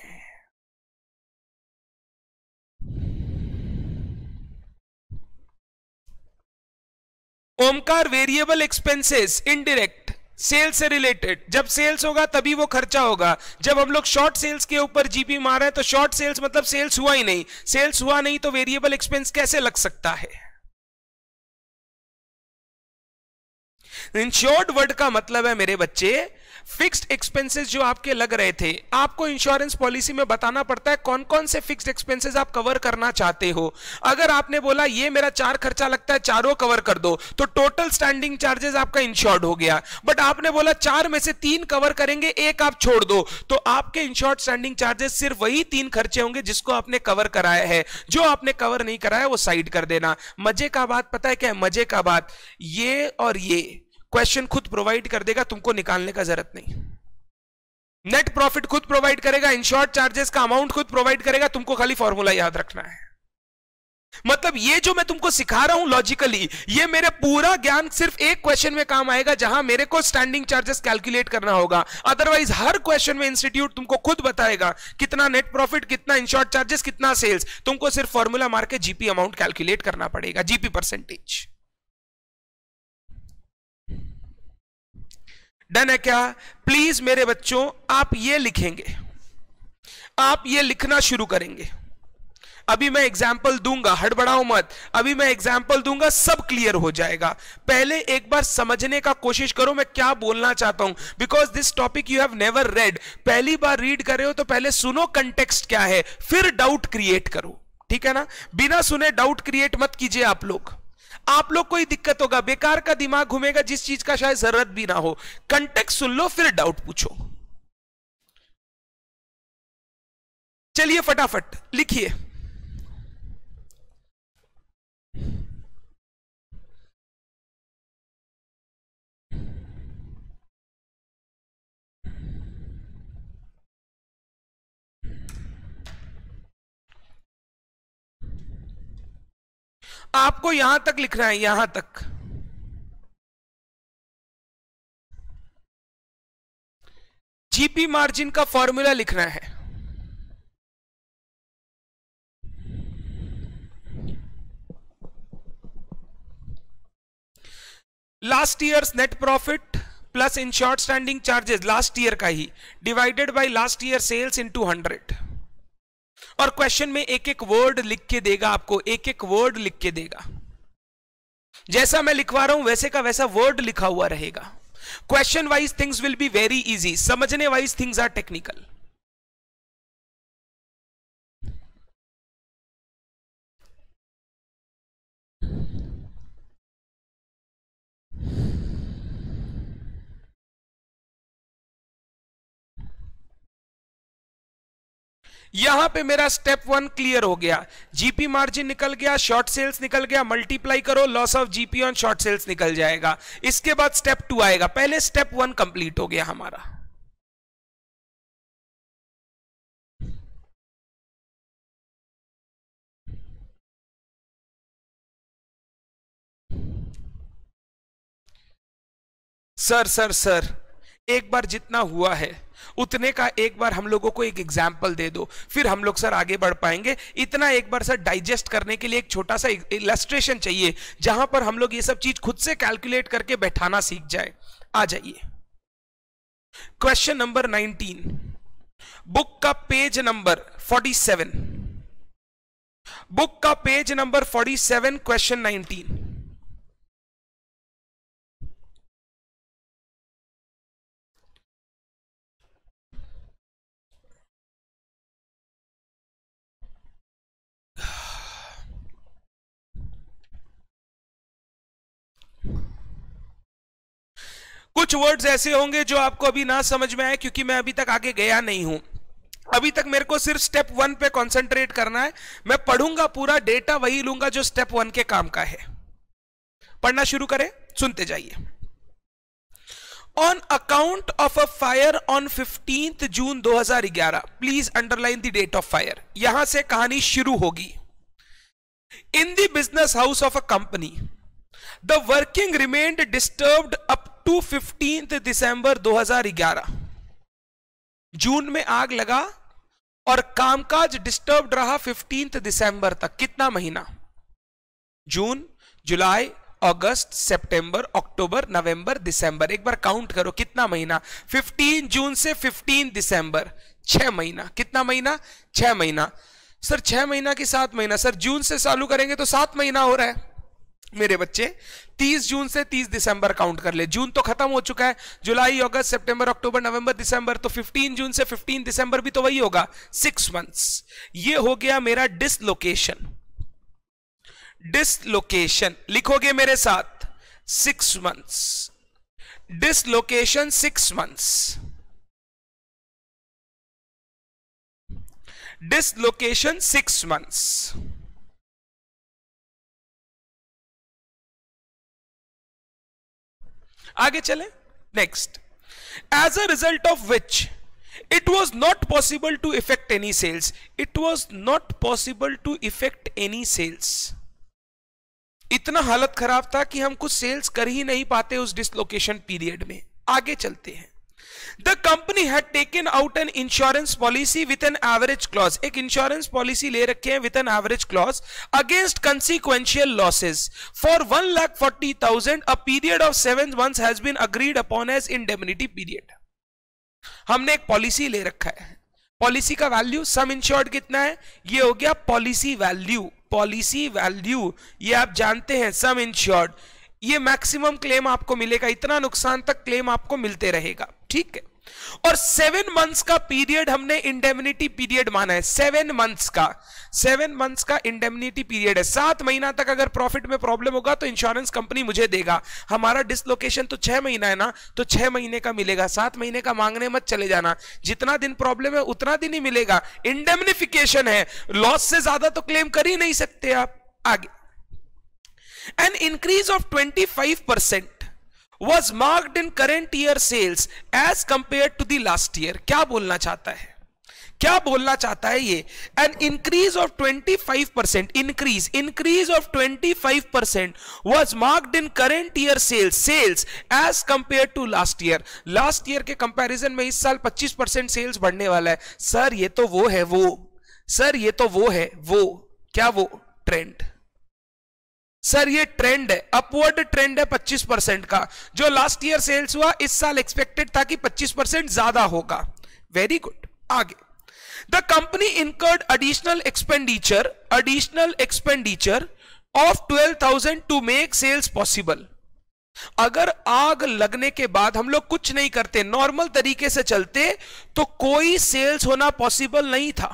Omkar, variable expenses indirect sales से रिलेटेड, जब सेल्स होगा तभी वो खर्चा होगा। जब हम लोग शॉर्ट सेल्स के ऊपर जीपी मार रहे हैं तो शॉर्ट सेल्स मतलब सेल्स हुआ ही नहीं, सेल्स हुआ नहीं तो वेरिएबल एक्सपेंस कैसे लग सकता है? इंश्योर्ड वर्ड का मतलब है मेरे बच्चे, फिक्स्ड एक्सपेंसेस जो आपके लग रहे थे, आपको इंश्योरेंस पॉलिसी में बताना पड़ता है कौन कौन से फिक्स्ड एक्सपेंसेस आप कवर करना चाहते हो। अगर आपने बोला ये मेरा 4 खर्चा लगता है, चारों कवर कर दो, तो टोटल स्टैंडिंग चार्जेस आपका इंश्योर्ड हो गया। बट आपने बोला 4 में से 3 कवर करेंगे, 1 आप छोड़ दो, तो आपके इंश्योर्ड स्टैंडिंग चार्जेस सिर्फ वही 3 खर्चे होंगे जिसको आपने कवर कराया है। जो आपने कवर नहीं कराया वो साइड कर देना। मजे का बात पता है क्या है? मजे का बात, ये और ये क्वेश्चन खुद प्रोवाइड कर देगा, तुमको निकालने का जरूरत नहीं। नेट प्रॉफिट खुद प्रोवाइड करेगा, इंश्योर्ड चार्जेस का अमाउंट खुद प्रोवाइड करेगा, तुमको खाली फॉर्मूला याद रखना है। मतलब ये जो मैं तुमको सिखा रहा हूं लॉजिकली, ये मेरे पूरा ज्ञान सिर्फ एक क्वेश्चन में काम आएगा जहां मेरे को स्टैंडिंग चार्जेस कैलकुलेट करना होगा। अदरवाइज हर क्वेश्चन में इंस्टीट्यूट तुमको खुद बताएगा कितना नेट प्रॉफिट, कितना इंश्योर्ड चार्जेस, कितना सेल्स, तुमको सिर्फ फॉर्मूला मार के जीपी अमाउंट कैलकुलेट करना पड़ेगा, जीपी परसेंटेज। डन है क्या? प्लीज मेरे बच्चों, आप ये लिखेंगे, आप ये लिखना शुरू करेंगे। अभी मैं एग्जाम्पल दूंगा, हड़बड़ाओ मत, अभी मैं एग्जाम्पल दूंगा, सब क्लियर हो जाएगा। पहले एक बार समझने का कोशिश करो मैं क्या बोलना चाहता हूं, because this topic you have never read. पहली बार रीड कर रहे हो तो पहले सुनो कंटेक्स्ट क्या है, फिर डाउट क्रिएट करो, ठीक है ना? बिना सुने डाउट क्रिएट मत कीजिए आप लोग को ही दिक्कत होगा, बेकार का दिमाग घूमेगा जिस चीज का शायद जरूरत भी ना हो। कंटेक्स्ट सुन लो फिर डाउट पूछो। चलिए फटाफट लिखिए। आपको यहां तक लिखना है, यहां तक। जीपी मार्जिन का फॉर्मूला लिखना है। Last year's net profit plus insured standing charges last year का ही divided by last year sales into 100। और क्वेश्चन में एक एक वर्ड लिख के देगा आपको, एक एक वर्ड लिख के देगा। जैसा मैं लिखवा रहा हूं वैसे का वैसा वर्ड लिखा हुआ रहेगा। Question wise things will be very easy, समझने वाइज थिंग्स आर टेक्निकल। यहां पे मेरा स्टेप 1 क्लियर हो गया, जीपी मार्जिन निकल गया, शॉर्ट सेल्स निकल गया, मल्टीप्लाई करो loss of GP on short sales निकल जाएगा। इसके बाद स्टेप 2 आएगा, पहले स्टेप 1 कंप्लीट हो गया हमारा। सर एक बार जितना हुआ है उतने का एक बार हम लोगों को एक एग्जाम्पल दे दो, फिर हम लोग सर आगे बढ़ पाएंगे। इतना एक बार सर डाइजेस्ट करने के लिए एक छोटा सा इलस्ट्रेशन चाहिए जहां पर हम लोग ये सब चीज खुद से कैलकुलेट करके बैठाना सीख जाए। आ जाइए क्वेश्चन नंबर 19, बुक का पेज नंबर 47, बुक का पेज नंबर 47, क्वेश्चन 19। कुछ वर्ड्स ऐसे होंगे जो आपको अभी ना समझ में आए क्योंकि मैं अभी तक आगे गया नहीं हूं। अभी तक मेरे को सिर्फ स्टेप 1 पे कंसंट्रेट करना है। मैं पढ़ूंगा पूरा, डेटा वही लूंगा जो स्टेप 1 के काम का है। पढ़ना शुरू करें, सुनते जाइए। On account of a fire on 15 June 2011, please underline the date of fire. यहां से कहानी शुरू होगी। In the business house of a company the working remained disturbed up to 15 December 2011। जून में आग लगा और कामकाज डिस्टर्ब्ड रहा 15 दिसंबर तक। कितना महीना? जून, जुलाई, अगस्त, सितंबर, अक्टूबर, नवंबर, दिसंबर। एक बार काउंट करो कितना महीना। 15 जून से 15 दिसंबर, 6 महीना। कितना महीना? 6 महीना। सर 6 महीना की 7 महीना? सर जून से चालू करेंगे तो 7 महीना हो रहा है मेरे बच्चे। 30 जून से 30 दिसंबर काउंट कर ले। जून तो खत्म हो चुका है, जुलाई, अगस्त, सितंबर, अक्टूबर, नवंबर, दिसंबर। तो 15 जून से 15 दिसंबर भी तो वही होगा, 6 मंथ्स। ये हो गया मेरा डिसलोकेशन। डिसलोकेशन लिखोगे मेरे साथ, 6 months. Dislocation 6 months. Dislocation 6 months. आगे चले। Next, as a result of which it was not possible to effect any sales. It was not possible to effect any sales. इतना हालत खराब था कि हम कुछ सेल्स कर ही नहीं पाते उस डिसलोकेशन पीरियड में। आगे चलते हैं। The company had taken out an insurance policy with an average clause. एक इंश्योरेंस पॉलिसी ले रखे हैं with an average clause against consequential losses for 1,40,000. A period of 7 months has been agreed upon as indemnity period. हमने एक policy ले रखा है। Policy का वैल्यू सम इंश्योर्ड कितना है? ये हो गया पॉलिसी वैल्यू। पॉलिसी वैल्यू ये आप जानते हैं, सम इंश्योर्ड। ये मैक्सिमम क्लेम आपको मिलेगा, इतना नुकसान तक क्लेम आपको मिलते रहेगा, ठीक है। और 7 मंथ्स का पीरियड हमने इंडेमनिटी पीरियड माना है। 7 मंथ्स का इंडेमनिटी पीरियड है। 7 महीना तक अगर प्रॉफिट में प्रॉब्लम होगा तो इंश्योरेंस कंपनी मुझे देगा। हमारा डिसलोकेशन तो 6 महीना है ना, तो 6 महीने का मिलेगा। 7 महीने का मांगने मत चले जाना, जितना दिन प्रॉब्लम है उतना दिन ही मिलेगा। इंडेमनिफिकेशन है, लॉस से ज्यादा तो क्लेम कर ही नहीं सकते आप। आगे, an increase of 25% was marked in current year sales as compared to the last year. क्या बोलना चाहता है? क्या बोलना चाहता है ये? an increase of 25%, increase of 25% was marked in current year sales as compared to last year. last year के कंपैरिजन में इस साल 25% सेल्स बढ़ने वाला है। सर ये तो वो है वो, सर ये तो वो है वो, क्या वो? ट्रेंड। सर ये ट्रेंड है, अपवर्ड ट्रेंड है 25% का। जो लास्ट ईयर सेल्स हुआ इस साल एक्सपेक्टेड था कि 25% ज्यादा होगा। Very good. आगे, the company incurred additional expenditure of 12,000 to make sales possible. अगर आग लगने के बाद हम लोग कुछ नहीं करते, नॉर्मल तरीके से चलते, तो कोई सेल्स होना पॉसिबल नहीं था।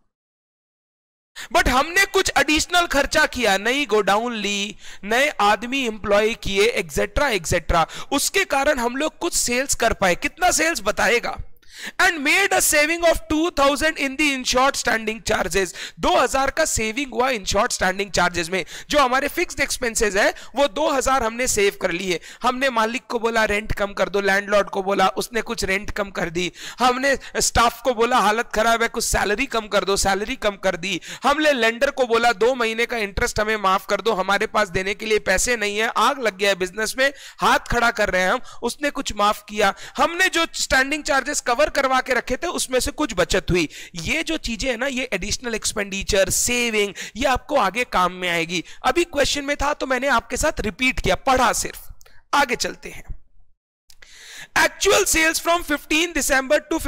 बट हमने कुछ एडिशनल खर्चा किया, नई गोडाउन ली, नए आदमी एम्प्लॉय किए, एक्सेट्रा एक्सेट्रा, उसके कारण हम लोग कुछ सेल्स कर पाए। कितना सेल्स बताएगा? And made a saving of 2,000 in the insured standing charges. 2,000 का सेविंग हुआ इंश्योर्ड स्टैंडिंग चार्जेस में। जो हमारे फिक्स्ड एक्सपेंसेस है वो 2,000 हमने सेव कर लिए। हमने मालिक को बोला रेंट कम कर दो, लैंडलॉर्ड को बोला, उसने कुछ रेंट कम कर दी। हमने स्टाफ को बोला हालत खराब है कुछ सैलरी कम कर दो, सैलरी कम कर दी। हमने लेंडर को बोला 2 महीने का इंटरेस्ट हमें माफ कर दो, हमारे पास देने के लिए पैसे नहीं है, आग लग गया है बिजनेस में, हाथ खड़ा कर रहे हैं हम, उसने कुछ माफ किया। हमने जो स्टैंडिंग चार्जेस कवर करवा के रखे थे उसमें से कुछ बचत हुई। ये जो चीजें है ना, ये एडिशनल एक्सपेंडिचर, सेविंग, ये आपको आगे काम में आएगी। अभी क्वेश्चन में था तो मैंने आपके साथ रिपीट किया, पढ़ा सिर्फ। आगे चलते हैं। Actual sales from 15 December to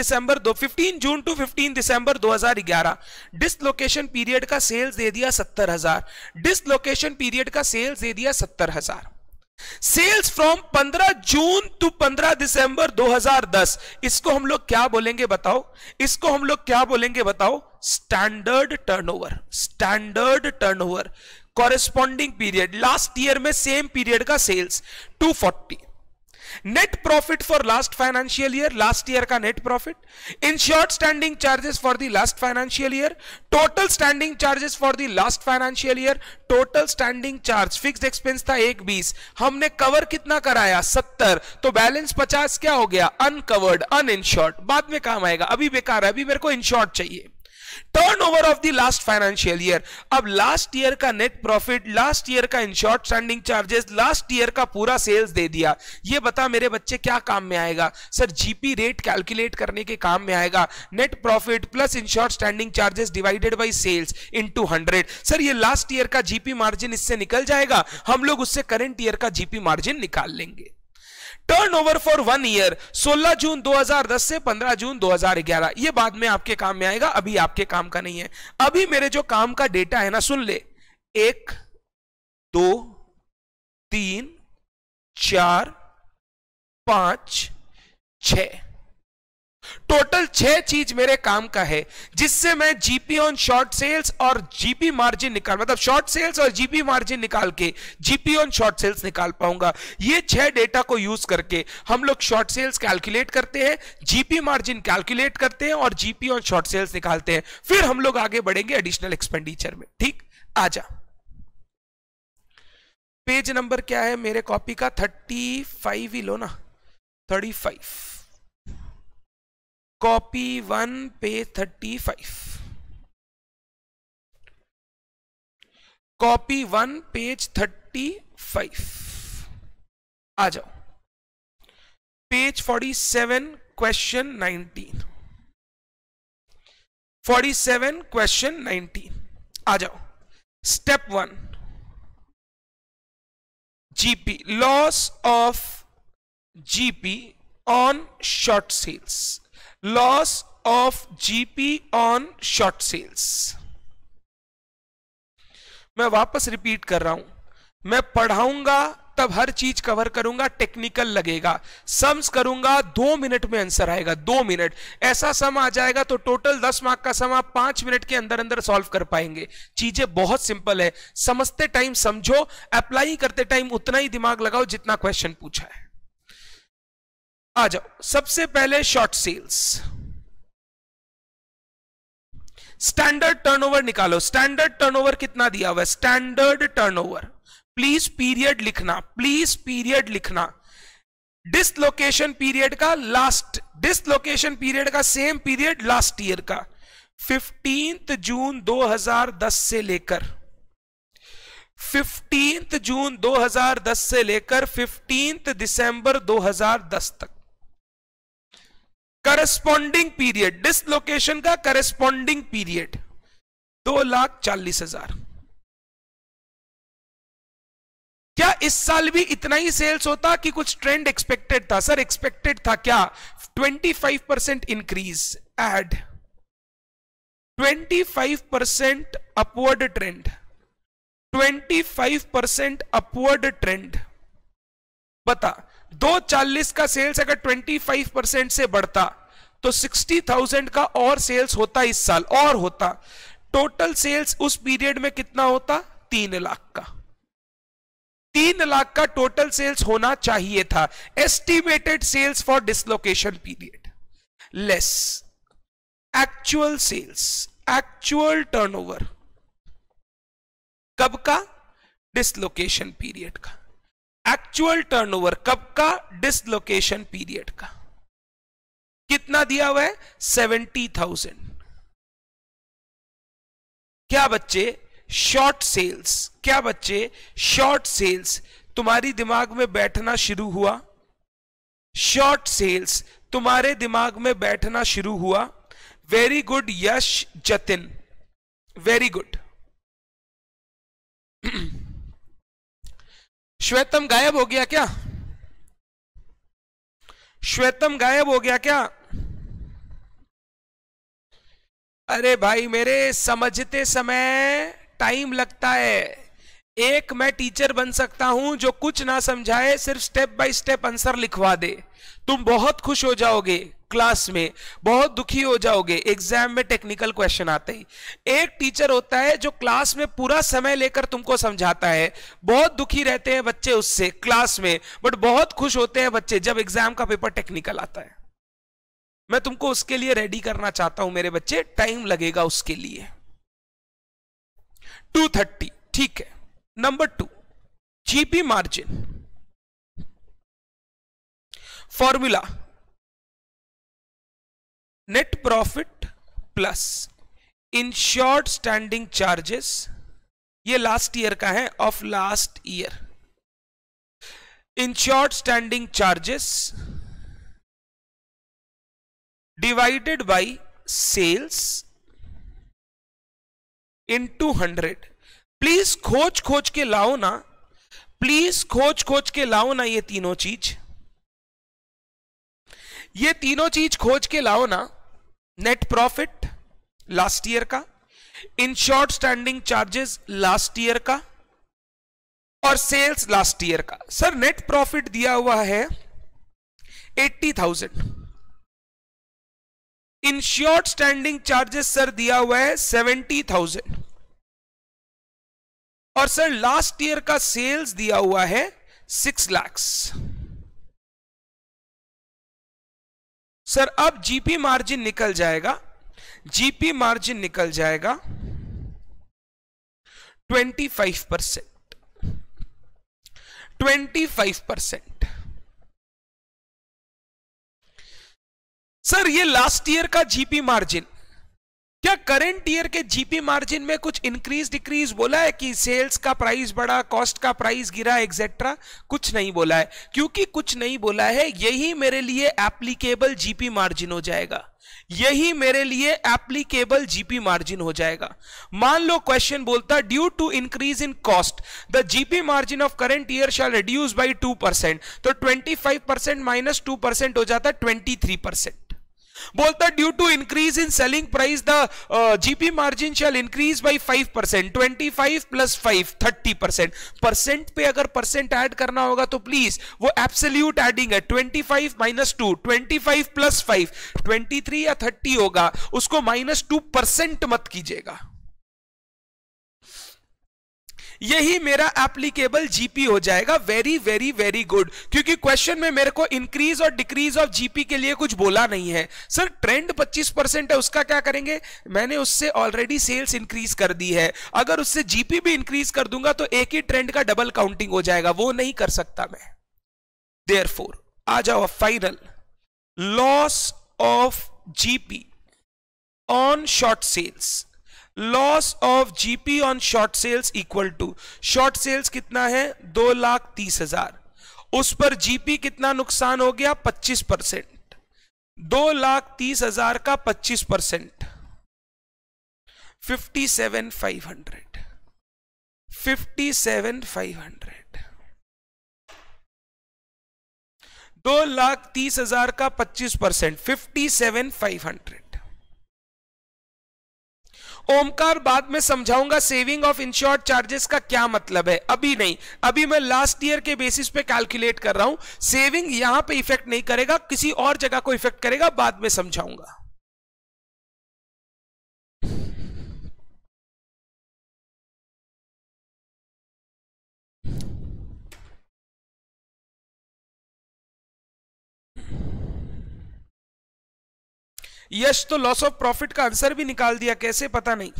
15 June to 15 December 2011। Dislocation period का सेल्स दे दिया 70,000। डिसलोकेशन पीरियड का सेल्स दे दिया 70,000। सेल्स फ्रॉम 15 जून टू 15 दिसंबर 2010, इसको हम लोग क्या बोलेंगे बताओ? इसको हम लोग क्या बोलेंगे बताओ? Standard turnover. Standard turnover corresponding period, last year में सेम पीरियड का sales 240। Net profit for last financial year, last year का net profit. Insured standing charges for the last financial year. Total standing charges for the last financial year. Total standing charge, fixed expense था 120, हमने cover कितना कराया? 70, तो balance 50 क्या हो गया? Uncovered, uninsured. बाद में काम आएगा, अभी बेकार है, अभी मेरे को इंश्योर्ड चाहिए। Turnover of the last financial year, अब लास्ट ईयर का नेट प्रॉफिट, लास्ट ईयर का insured standing charges, last year का पूरा सेल्स दे दिया। ये बता मेरे बच्चे क्या काम में आएगा? सर जीपी रेट कैलकुलेट करने के काम में आएगा। Net profit plus insured standing charges divided by sales into 100। Sir ये लास्ट ईयर का जीपी मार्जिन इससे निकल जाएगा, हम लोग उससे करंट ईयर का जीपी मार्जिन निकाल लेंगे। टर्नओवर फॉर 1 ईयर 16 जून 2010 से 15 जून 2011, ये बाद में आपके काम में आएगा, अभी आपके काम का नहीं है। अभी मेरे जो काम का डेटा है ना, सुन ले, 1 2 3 4 5 6, टोटल 6 चीज मेरे काम का है, जिससे मैं जीपी ऑन शॉर्ट सेल्स और जीपी मार्जिन निकाल, मतलब शॉर्ट सेल्स और जीपी मार्जिन निकाल के जीपी ऑन शॉर्ट सेल्स निकाल पाऊंगा। ये 6 डेटा को यूज करके हम लोग शॉर्ट सेल्स कैलकुलेट करते हैं, जीपी मार्जिन कैलकुलेट करते हैं और जीपी ऑन शॉर्ट सेल्स निकालते हैं। फिर हम लोग आगे बढ़ेंगे एडिशनल एक्सपेंडिचर में। ठीक, आजा। पेज नंबर क्या है मेरे कॉपी का? 35 ही लो ना, 35। Copy 1 page 35। Copy 1 page 35। आ जाओ, पेज 47 क्वेश्चन 19। 47 क्वेश्चन 19, आ जाओ। Step 1, GP, loss of GP on short sales. Loss of GP on short sales. मैं वापस रिपीट कर रहा हूं, मैं पढ़ाऊंगा तब हर चीज कवर करूंगा, टेक्निकल लगेगा। सम्स करूंगा 2 मिनट में आंसर आएगा, 2 मिनट। ऐसा सम आ जाएगा तो टोटल 10 मार्क का सम आप 5 मिनट के अंदर अंदर सॉल्व कर पाएंगे। चीजें बहुत सिंपल है, समझते टाइम समझो, अप्लाई करते टाइम उतना ही दिमाग लगाओ जितना क्वेश्चन पूछा है। आ जाओ, सबसे पहले शॉर्ट सेल्स। स्टैंडर्ड टर्नओवर निकालो। स्टैंडर्ड टर्नओवर कितना दिया हुआ है? स्टैंडर्ड टर्नओवर, प्लीज पीरियड लिखना, प्लीज पीरियड लिखना। डिसलोकेशन पीरियड का लास्ट, डिसलोकेशन पीरियड का सेम पीरियड लास्ट ईयर का 15 जून 2010 से लेकर 15 जून 2010 से लेकर 15 दिसंबर 2010 तक। करस्पॉन्डिंग पीरियड, डिसलोकेशन का करस्पॉन्डिंग पीरियड 2,40,000। क्या इस साल भी इतना ही सेल्स होता कि कुछ ट्रेंड एक्सपेक्टेड था? सर एक्सपेक्टेड था क्या? 25% increase, add 25% upward trend, 25% upward trend. बता, 240 का सेल्स अगर 25% से बढ़ता तो 60,000 का और सेल्स होता इस साल, और होता। टोटल सेल्स उस पीरियड में कितना होता? 3 लाख का। 3 लाख का टोटल सेल्स होना चाहिए था। Estimated sales for dislocation period less actual sales, actual turnover कब का? डिसलोकेशन पीरियड का। एक्चुअल टर्नओवर कब का? डिसलोकेशन पीरियड का। कितना दिया हुआ है? 70,000। क्या बच्चे? Short sales. क्या बच्चे? Short sales. तुम्हारी दिमाग में बैठना शुरू हुआ? शॉर्ट सेल्स तुम्हारे दिमाग में बैठना शुरू हुआ। Very good Yash Jatin, very good. Shwetam गायब हो गया क्या? श्वेतम गायब हो गया क्या? अरे भाई मेरे, समझते समय टाइम लगता है। एक मैं टीचर बन सकता हूं जो कुछ ना समझाए, सिर्फ स्टेप बाय स्टेप आंसर लिखवा दे। तुम बहुत खुश हो जाओगे क्लास में, बहुत दुखी हो जाओगे एग्जाम में टेक्निकल क्वेश्चन आते ही। एक टीचर होता है जो क्लास में पूरा समय लेकर तुमको समझाता है। बहुत दुखी रहते हैं बच्चे उससे क्लास में, बट बहुत खुश होते हैं बच्चे जब एग्जाम का पेपर टेक्निकल आता है। मैं तुमको उसके लिए रेडी करना चाहता हूं मेरे बच्चे, टाइम लगेगा उसके लिए। 230, ठीक है। Number 2, GP margin formula, net profit plus insured standing charges. ये लास्ट ईयर का है, of last year. Insured standing charges divided by sales into 100। Please खोज खोज के लाओ ना, प्लीज खोज खोज के लाओ ना ये तीनों चीज, ये तीनों चीज खोज के लाओ ना। नेट प्रॉफिट लास्ट ईयर का, insured standing charges last year का, और सेल्स लास्ट ईयर का। सर नेट प्रॉफिट दिया हुआ है 80,000, इंश्योर्ड स्टैंडिंग चार्जेस सर दिया हुआ है 70,000, और सर लास्ट ईयर का सेल्स दिया हुआ है 6 लाख। सर अब जीपी मार्जिन निकल जाएगा, जीपी मार्जिन निकल जाएगा 25%, 25%। सर ये लास्ट ईयर का जीपी मार्जिन, क्या करंट ईयर के जीपी मार्जिन में कुछ इंक्रीज डिक्रीज बोला है कि सेल्स का प्राइस बढ़ा, कॉस्ट का प्राइस गिरा, एक्सेट्रा? कुछ नहीं बोला है। क्योंकि कुछ नहीं बोला है, यही मेरे लिए एप्लीकेबल जीपी मार्जिन हो जाएगा, यही मेरे लिए एप्लीकेबल जीपी मार्जिन हो जाएगा। मान लो क्वेश्चन बोलता due to increase in cost the GP margin of current year shall reduce by 2%, तो 25% माइनस 2% हो जाता 23%। बोलता due to increase in selling price the GP margin shall increase by 5%, 25 plus 5 30%। Percent पे अगर परसेंट ऐड करना होगा तो please वो एब्सोल्यूट एडिंग है। 25 माइनस 2, 25 प्लस 5 23 या 30 होगा, उसको माइनस 2% मत कीजिएगा। यही मेरा एप्लीकेबल जीपी हो जाएगा। वेरी वेरी वेरी गुड, क्योंकि क्वेश्चन में मेरे को increase or decrease of GP के लिए कुछ बोला नहीं है। सर ट्रेंड 25% है, उसका क्या करेंगे? मैंने उससे ऑलरेडी सेल्स इंक्रीज कर दी है, अगर उससे जीपी भी इंक्रीज कर दूंगा तो एक ही ट्रेंड का डबल काउंटिंग हो जाएगा, वो नहीं कर सकता मैं। देयरफॉर आ जाओ final, loss of GP on short sales, loss of GP on short sales equal to, short sales कितना है? 2,30,000, उस पर जीपी कितना नुकसान हो गया? 25%। 2,30,000 का 25%, 57,500, 57,500। 2,30,000 का 25%, 57,500। ओमकार बाद में समझाऊंगा सेविंग ऑफ इंश्योर्ड चार्जेस का क्या मतलब है, अभी नहीं। अभी मैं लास्ट ईयर के बेसिस पे कैलकुलेट कर रहा हूं। सेविंग यहां पे इफेक्ट नहीं करेगा, किसी और जगह को इफेक्ट करेगा, बाद में समझाऊंगा। यश तो लॉस ऑफ प्रॉफिट का आंसर भी निकाल दिया, कैसे पता नहीं।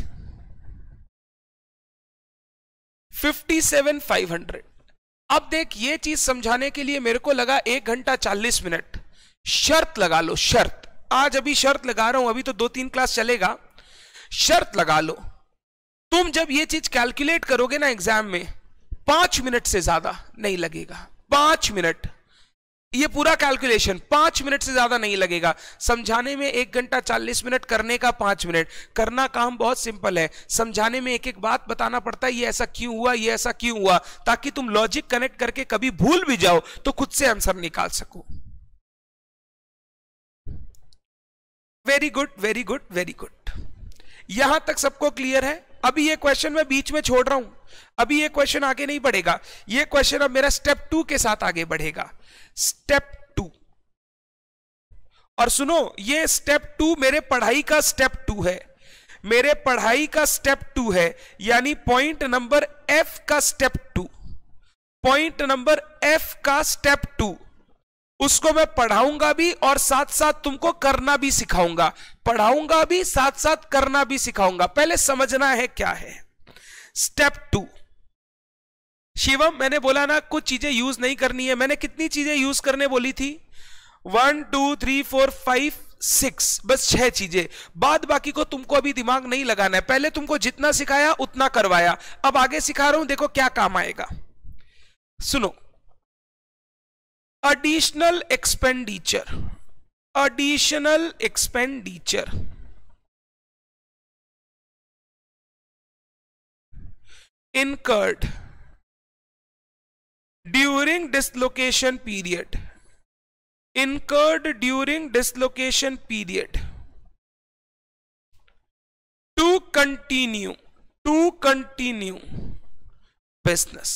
57,500। अब देख, ये चीज समझाने के लिए मेरे को लगा 1 घंटा 40 मिनट। शर्त लगा लो, शर्त। आज अभी शर्त लगा रहा हूं, अभी तो 2-3 क्लास चलेगा। शर्त लगा लो, तुम जब ये चीज कैलकुलेट करोगे ना एग्जाम में, 5 मिनट से ज्यादा नहीं लगेगा। 5 मिनट, ये पूरा कैलकुलेशन 5 मिनट से ज्यादा नहीं लगेगा। समझाने में 1 घंटा 40 मिनट, करने का 5 मिनट। करना काम बहुत सिंपल है, समझाने में एक एक बात बताना पड़ता है, ये ऐसा क्यों हुआ, ये ऐसा क्यों हुआ, ताकि तुम लॉजिक कनेक्ट करके कभी भूल भी जाओ तो खुद से आंसर निकाल सको। Very good, very good, very good. यहां तक सबको क्लियर है? अभी ये क्वेश्चन मैं बीच में छोड़ रहा हूं, अभी ये क्वेश्चन आगे नहीं बढ़ेगा। ये क्वेश्चन अब मेरा स्टेप 2 के साथ आगे बढ़ेगा। स्टेप 2, और सुनो, ये स्टेप 2 मेरे पढ़ाई का स्टेप 2 है, मेरे पढ़ाई का स्टेप 2 है, यानी पॉइंट नंबर F का स्टेप 2, पॉइंट नंबर F का स्टेप 2। उसको मैं पढ़ाऊंगा भी और साथ साथ तुमको करना भी सिखाऊंगा, पढ़ाऊंगा भी साथ साथ करना भी सिखाऊंगा। पहले समझना है क्या है स्टेप 2। शिवम, मैंने बोला ना कुछ चीजें यूज नहीं करनी है। मैंने कितनी चीजें यूज करने बोली थी? 1 2 3 4 5 6, बस 6 चीजें। बाद बाकी को तुमको अभी दिमाग नहीं लगाना है। पहले तुमको जितना सिखाया उतना करवाया, अब आगे सिखा रहा हूं, देखो क्या काम आएगा। सुनो, additional expenditure, additional expenditure incurred during dislocation period, incurred during dislocation period to continue business।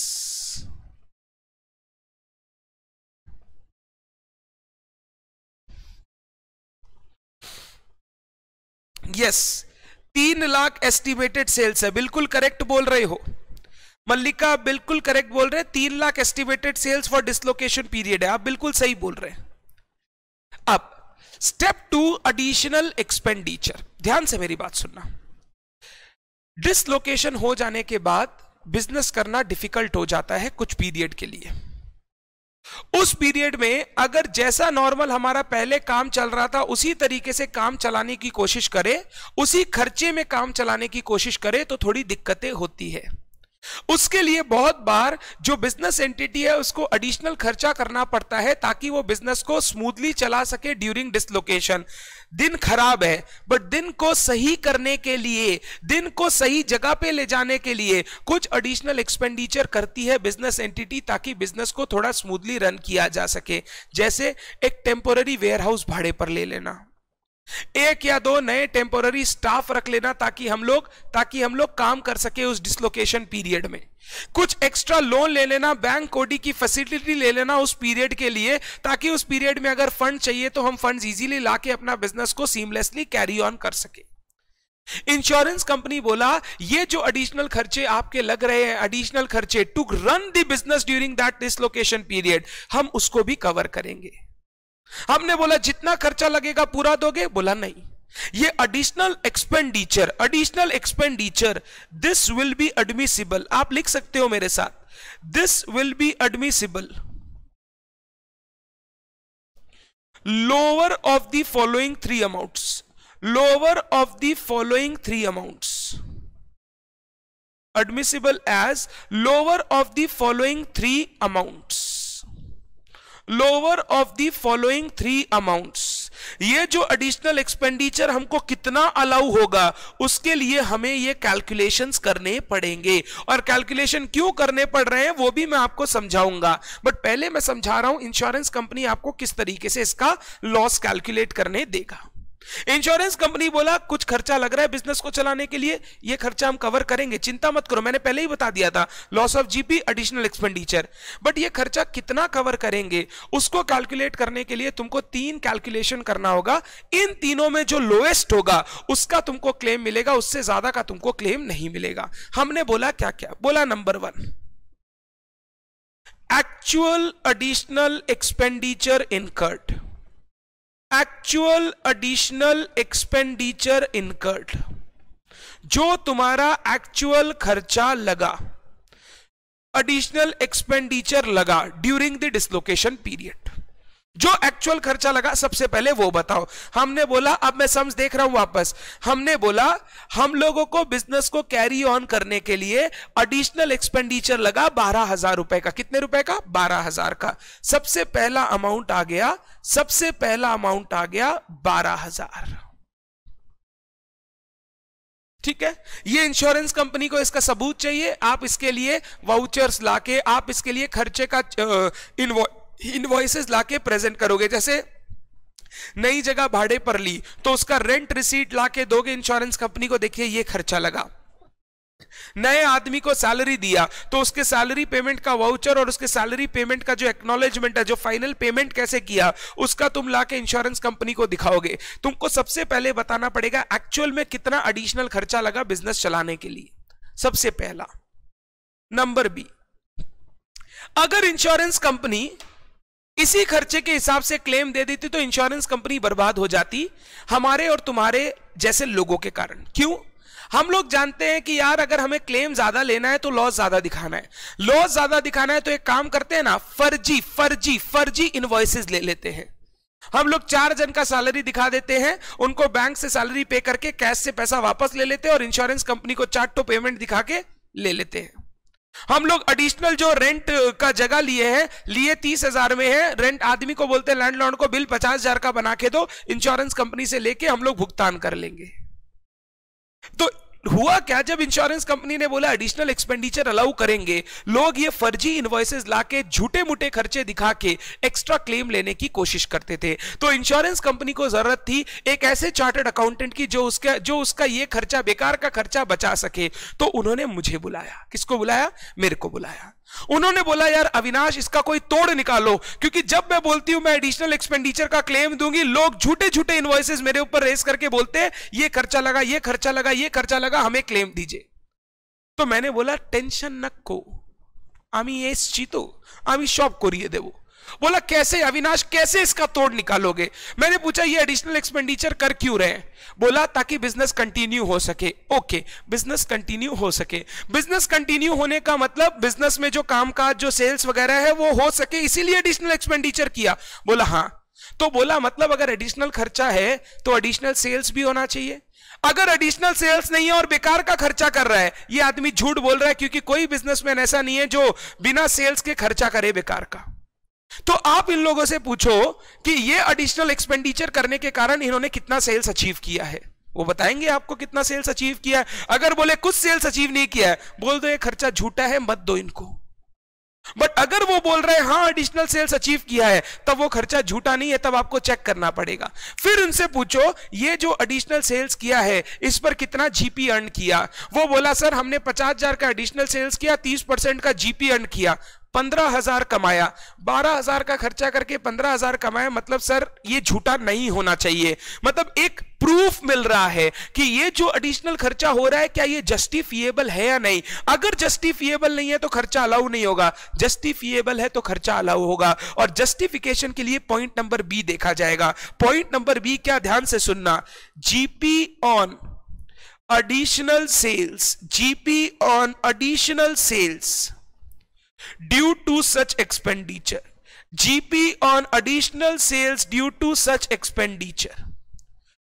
Yes, 3 lakh estimated sales है, बिल्कुल करेक्ट बोल रहे हो मल्लिका, बिल्कुल करेक्ट बोल रहे हैं। 3 lakh estimated sales for dislocation period है, आप बिल्कुल सही बोल रहे हैं। अब स्टेप 2, एडिशनल एक्सपेंडिचर। ध्यान से मेरी बात सुनना। डिसलोकेशन हो जाने के बाद बिजनेस करना डिफिकल्ट हो जाता है कुछ पीरियड के लिए। उस पीरियड में अगर जैसा नॉर्मल हमारा पहले काम चल रहा था उसी तरीके से काम चलाने की कोशिश करें, उसी खर्चे में काम चलाने की कोशिश करें, तो थोड़ी दिक्कतें होती है। उसके लिए बहुत बार जो बिजनेस एंटिटी है उसको एडिशनल खर्चा करना पड़ता है ताकि वो बिजनेस को स्मूथली चला सके ड्यूरिंग डिसलोकेशन। दिन खराब है, बट दिन को सही करने के लिए, दिन को सही जगह पे ले जाने के लिए कुछ एडिशनल एक्सपेंडिचर करती है बिजनेस एंटिटी, ताकि बिजनेस को थोड़ा स्मूथली रन किया जा सके। जैसे एक टेम्पोररी वेयरहाउस भाड़े पर ले लेना, 1 या 2 नए टेम्पोररी स्टाफ रख लेना ताकि हम लोग काम कर सके उस डिसलोकेशन पीरियड में। कुछ एक्स्ट्रा लोन ले लेना, बैंक कोडी की फैसिलिटी ले लेना उस पीरियड के लिए, ताकि उस पीरियड में अगर फंड चाहिए तो हम फंड्स इजीली लाके अपना बिजनेस को सीमलेसली कैरी ऑन कर सके। इंश्योरेंस कंपनी बोला ये जो एडिशनल खर्चे आपके लग रहे हैं, एडिशनल खर्चे to run the business during that dislocation period, हम उसको भी कवर करेंगे। हमने बोला जितना खर्चा लगेगा पूरा दोगे? बोला नहीं, ये additional expenditure this will be admissible. आप लिख सकते हो मेरे साथ, this will be admissible lower of the following 3 amounts, lower of the following 3 amounts, admissible as lower of the following 3 amounts, lower of the following 3 amounts। ये जो additional expenditure हमको कितना अलाउ होगा उसके लिए हमें ये कैलकुलेशंस करने पड़ेंगे, और कैलकुलेशन क्यों करने पड़ रहे हैं वो भी मैं आपको समझाऊंगा। बट पहले मैं समझा रहा हूं इंश्योरेंस कंपनी आपको किस तरीके से इसका लॉस कैलकुलेट करने देगा। इंश्योरेंस कंपनी बोला कुछ खर्चा लग रहा है बिजनेस को चलाने के लिए, ये खर्चा हम कवर करेंगे, चिंता मत करो, मैंने पहले ही बता दिया था loss of GP additional expenditure. But ये खर्चा कितना कवर करेंगे उसको कैलकुलेट करने के लिए तुमको 3 कैलकुलेशन करना होगा। इन तीनों में जो लोएस्ट होगा उसका तुमको क्लेम मिलेगा, उससे ज्यादा का तुमको क्लेम नहीं मिलेगा। हमने बोला क्या क्या, बोला number 1 actual additional expenditure incurred, actual additional expenditure incurred, जो तुम्हारा एक्चुअल खर्चा लगा, एडिशनल एक्सपेंडिचर लगा ड्यूरिंग द डिसलोकेशन पीरियड, जो एक्चुअल खर्चा लगा सबसे पहले वो बताओ। हमने बोला, अब मैं सम्स देख रहा हूं वापस, हमने बोला हम लोगों को बिजनेस को कैरी ऑन करने के लिए एडिशनल एक्सपेंडिचर लगा 12,000 रुपए का। कितने रुपए का? 12,000 का। सबसे पहला अमाउंट आ गया, सबसे पहला अमाउंट आ गया 12,000। ठीक है, ये इंश्योरेंस कंपनी को इसका सबूत चाहिए, आप इसके लिए वाउचर्स लाके, आप इसके लिए खर्चे का इनवॉइसेस लाके प्रेजेंट करोगे। जैसे नई जगह भाड़े पर ली तो उसका रेंट रिसीट लाके दोगे इंश्योरेंस कंपनी को, देखिए ये खर्चा लगा। नए आदमी को सैलरी दिया तो उसके सैलरी पेमेंट का वाउचर और उसके सैलरी पेमेंट का जो एक्नॉलेजमेंट है, जो फाइनल पेमेंट कैसे किया उसका तुम लाके इंश्योरेंस कंपनी को दिखाओगे। तुमको सबसे पहले बताना पड़ेगा एक्चुअल में कितना एडिशनल खर्चा लगा बिजनेस चलाने के लिए, सबसे पहला। नंबर बी, अगर इंश्योरेंस कंपनी इसी खर्चे के हिसाब से क्लेम दे देती तो इंश्योरेंस कंपनी बर्बाद हो जाती हमारे और तुम्हारे जैसे लोगों के कारण। क्यों? हम लोग जानते हैं कि यार अगर हमें क्लेम ज्यादा लेना है तो लॉस ज्यादा दिखाना है, लॉस ज्यादा दिखाना है तो एक काम करते हैं ना, फर्जी इनवॉइसेस ले लेते हैं। हम लोग 4 जन का सैलरी दिखा देते हैं, उनको बैंक से सैलरी पे करके कैश से पैसा वापस ले लेते हैं और इंश्योरेंस कंपनी को चार्टो पेमेंट दिखा के ले लेते हैं। हम लोग एडिशनल जो रेंट का जगह लिए 30,000 में है, रेंट आदमी को बोलते हैं लैंडलॉर्ड को बिल 50,000 का बना के दो, इंश्योरेंस कंपनी से लेके हम लोग भुगतान कर लेंगे। तो हुआ क्या, जब इंश्योरेंस कंपनी ने बोला एडिशनल एक्सपेंडिचर अलाउ करेंगे, लोग ये फर्जी इनवॉइसेस लाके झूठे मूठे खर्चे दिखा के एक्स्ट्रा क्लेम लेने की कोशिश करते थे। तो इंश्योरेंस कंपनी को जरूरत थी एक ऐसे चार्टर्ड अकाउंटेंट की जो उसका ये खर्चा, बेकार का खर्चा बचा सके। तो उन्होंने मुझे बुलाया। किसको बुलाया? मेरे को बुलाया। उन्होंने बोला यार अविनाश इसका कोई तोड़ निकालो, क्योंकि जब मैं बोलती हूं मैं एडिशनल एक्सपेंडिचर का क्लेम दूंगी, लोग झूठे झूठे इनवॉइसेस मेरे ऊपर रेस करके बोलते हैं ये खर्चा लगा, ये खर्चा लगा, ये खर्चा लगा, हमें क्लेम दीजिए। तो मैंने बोला टेंशन नको, आमी एसছি तो आमी सब करिए देबो। बोला कैसे अविनाश, कैसे इसका तोड़ निकालोगे? मैंने पूछा ये एडिशनल एक्सपेंडिचर कर क्यों रहे हैं? बोला ताकि बिजनेस कंटिन्यू हो सके। ओके, बिजनेस कंटिन्यू हो सके, बिजनेस कंटिन्यू होने का मतलब बिजनेस में जो कामकाज, जो सेल्स वगैरह है वो हो सके, इसीलिए एडिशनल एक्सपेंडिचर किया। बोला हाँ। तो बोला मतलब अगर एडिशनल खर्चा है तो एडिशनल सेल्स भी होना चाहिए। अगर एडिशनल सेल्स नहीं है और बेकार का खर्चा कर रहा है, ये आदमी झूठ बोल रहा है, क्योंकि कोई बिजनेसमैन ऐसा नहीं है जो बिना सेल्स के खर्चा करे बेकार का। तो आप इन लोगों से पूछो कि ये एडिशनल एक्सपेंडिचर करने के कारण इन्होंने कितना सेल्स अचीव किया है, वो बताएंगे आपको कितना सेल्स अचीव किया है। अगर बोले कुछ सेल्स अचीव नहीं किया है, बोल दो ये खर्चा झूठा है, मत दो इनको। बट अगर वो बोल रहे हैं हाँ एडिशनल सेल्स अचीव किया है, तब वो खर्चा झूठा नहीं है, तब आपको चेक करना पड़ेगा। फिर उनसे पूछो ये जो एडिशनल सेल्स किया है इस पर कितना जीपी अर्न किया। वो बोला सर हमने 50,000 का एडिशनल सेल्स किया, 30% का जीपी अर्न किया, 15,000 कमाया। 12,000 का खर्चा करके 15,000 कमाया, मतलब सर ये झूठा नहीं होना चाहिए। मतलब एक प्रूफ मिल रहा है कि ये जो एडिशनल खर्चा हो रहा है क्या ये जस्टिफिएबल है या नहीं। अगर जस्टिफिएबल नहीं है तो खर्चा अलाउ नहीं होगा, जस्टिफिएबल है तो खर्चा अलाउ होगा। और जस्टिफिकेशन के लिए पॉइंट नंबर बी देखा जाएगा। पॉइंट नंबर बी क्या, ध्यान से सुनना, GP on additional sales, GP on additional sales due to such expenditure, GP on additional sales due to such expenditure,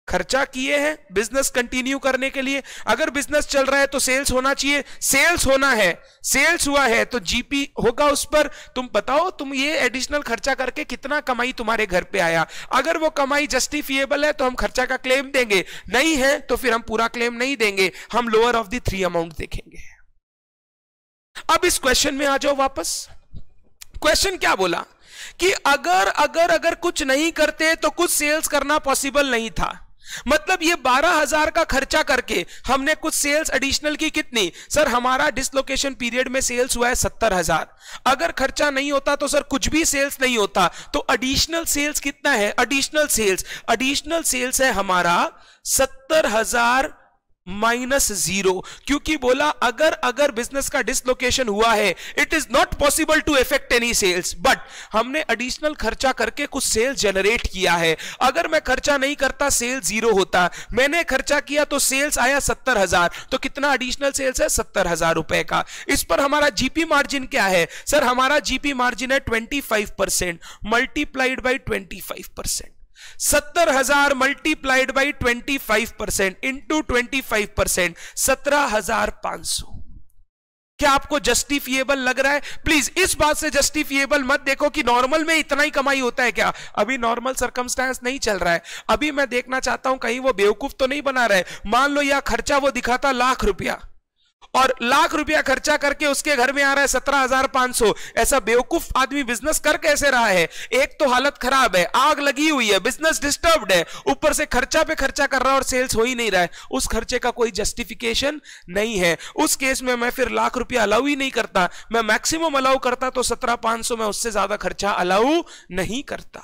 खर्चा किए हैं बिजनेस कंटिन्यू करने के लिए। अगर बिजनेस चल रहा है तो सेल्स होना चाहिए, सेल्स होना है, सेल्स हुआ है तो जीपी होगा उस पर। तुम बताओ तुम ये एडिशनल खर्चा करके कितना कमाई तुम्हारे घर पे आया। अगर वो कमाई जस्टिफिएबल है तो हम खर्चा का क्लेम देंगे, नहीं है तो फिर हम पूरा क्लेम नहीं देंगे, हम लोअर ऑफ द 3 अमाउंट देखेंगे। अब इस क्वेश्चन में आ जाओ वापस। क्वेश्चन क्या बोला कि अगर कुछ नहीं करते तो कुछ सेल्स करना पॉसिबल नहीं था। मतलब ये 12,000 का खर्चा करके हमने कुछ सेल्स एडिशनल की कितनी? सर हमारा डिसलोकेशन पीरियड में सेल्स हुआ है 70,000। अगर खर्चा नहीं होता तो सर कुछ भी सेल्स नहीं होता। तो एडिशनल सेल्स कितना है? एडिशनल सेल्स है हमारा 70,000 -0, क्योंकि बोला अगर बिजनेस का डिसलोकेशन हुआ है it is not possible to effect any sales, but हमने एडिशनल खर्चा करके कुछ सेल्स जनरेट किया है। अगर मैं खर्चा नहीं करता सेल्स 0 होता, मैंने खर्चा किया तो सेल्स आया 70,000, तो कितना एडिशनल सेल्स है? 70,000 रुपए का। इस पर हमारा जीपी मार्जिन क्या है? सर हमारा जीपी मार्जिन है 25% multiplied by 25%। 70,000 multiplied by 25% into 25%, 17,500। क्या आपको जस्टिफिएबल लग रहा है? प्लीज इस बात से जस्टिफिएबल मत देखो कि नॉर्मल में इतना ही कमाई होता है क्या। अभी नॉर्मल सर्कमस्टेंस नहीं चल रहा है। अभी मैं देखना चाहता हूं कहीं वो बेवकूफ तो नहीं बना रहा है। मान लो यह खर्चा वो दिखाता ₹1,00,000 और ₹1,00,000 खर्चा करके उसके घर में आ रहा है 17,500। ऐसा बेवकूफ आदमी बिजनेस कर कैसे रहा है? एक तो हालत खराब है, आग लगी हुई है, बिजनेस डिस्टर्ब्ड है, ऊपर से खर्चा पे खर्चा कर रहा है और सेल्स हो ही नहीं रहा है। उस खर्चे का कोई जस्टिफिकेशन नहीं है। उस केस में मैं फिर ₹1,00,000 अलाउ ही नहीं करता। मैं मैक्सिमम अलाउ करता तो 17,500, में उससे ज्यादा खर्चा अलाउ नहीं करता।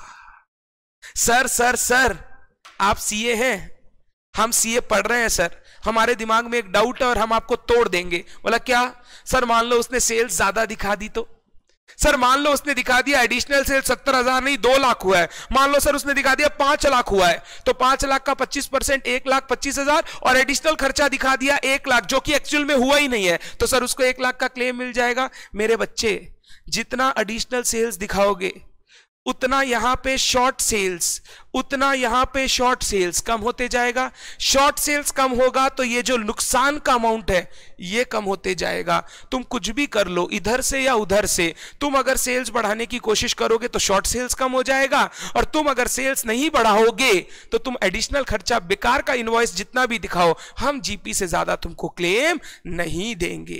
सर आप सीए हैं, हम सीए पढ़ रहे हैं सर, हमारे दिमाग में एक डाउट है और हम आपको तोड़ देंगे। बोला क्या? सर मान लो उसने सेल्स ज्यादा दिखा दी तो। सर मान लो उसने दिखा दिया एडिशनल सेल्स 70,000 नहीं 2 लाख हुआ है। मान लो सर उसने दिखा दिया 5 लाख हुआ है, तो 5 लाख का 25% 1,25,000 और एडिशनल खर्चा दिखा दिया 1 लाख, जो कि एक्चुअल में हुआ ही नहीं है, तो सर उसको 1 लाख का क्लेम मिल जाएगा। मेरे बच्चे जितना एडिशनल सेल्स दिखाओगे उतना यहां पे शॉर्ट सेल्स कम होते जाएगा। शॉर्ट सेल्स कम होगा तो ये जो नुकसान का अमाउंट है ये कम होते जाएगा। तुम कुछ भी कर लो इधर से या उधर से, तुम अगर सेल्स बढ़ाने की कोशिश करोगे तो शॉर्ट सेल्स कम हो जाएगा, और तुम अगर सेल्स नहीं बढ़ाओगे तो तुम एडिशनल खर्चा बेकार का इनवॉइस जितना भी दिखाओ, हम जीपी से ज्यादा तुमको क्लेम नहीं देंगे।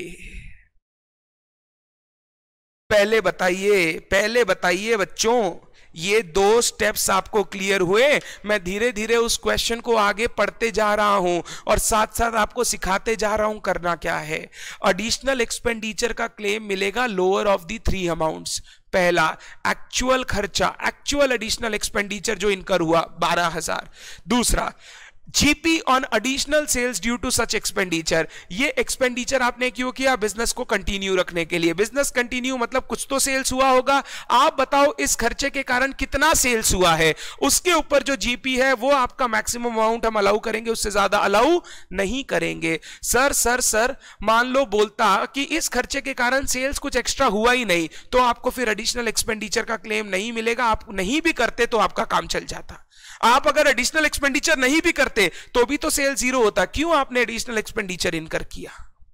पहले बताइए बच्चों, ये 2 स्टेप्स आपको क्लियर हुए? मैं धीरे धीरे उस क्वेश्चन को आगे पढ़ते जा रहा हूं और साथ साथ आपको सिखाते जा रहा हूं करना क्या है। एडिशनल एक्सपेंडिचर का क्लेम मिलेगा लोअर ऑफ दी 3 अमाउंट्स। पहला एक्चुअल खर्चा, एक्चुअल एडिशनल एक्सपेंडिचर जो इनकर हुआ 12,000। दूसरा GP on additional sales due to such expenditure. ये एक्सपेंडिचर आपने क्यों किया? बिजनेस को कंटिन्यू रखने के लिए। बिजनेस कंटिन्यू मतलब कुछ तो सेल्स हुआ होगा। आप बताओ इस खर्चे के कारण कितना सेल्स हुआ है, उसके ऊपर जो जीपी है वो आपका मैक्सिमम अमाउंट हम अलाउ करेंगे, उससे ज्यादा अलाउ नहीं करेंगे। सर मान लो बोलता कि इस खर्चे के कारण सेल्स कुछ एक्स्ट्रा हुआ ही नहीं, तो आपको फिर एडिशनल एक्सपेंडिचर का क्लेम नहीं मिलेगा। आप नहीं भी करते तो आपका काम चल जाता। आप अगर एडिशनल एक्सपेंडिचर नहीं भी करते तो भी तो सेल 0 होता। क्यों आपने एडिशनल एक्सपेंडिचर इनकर किया?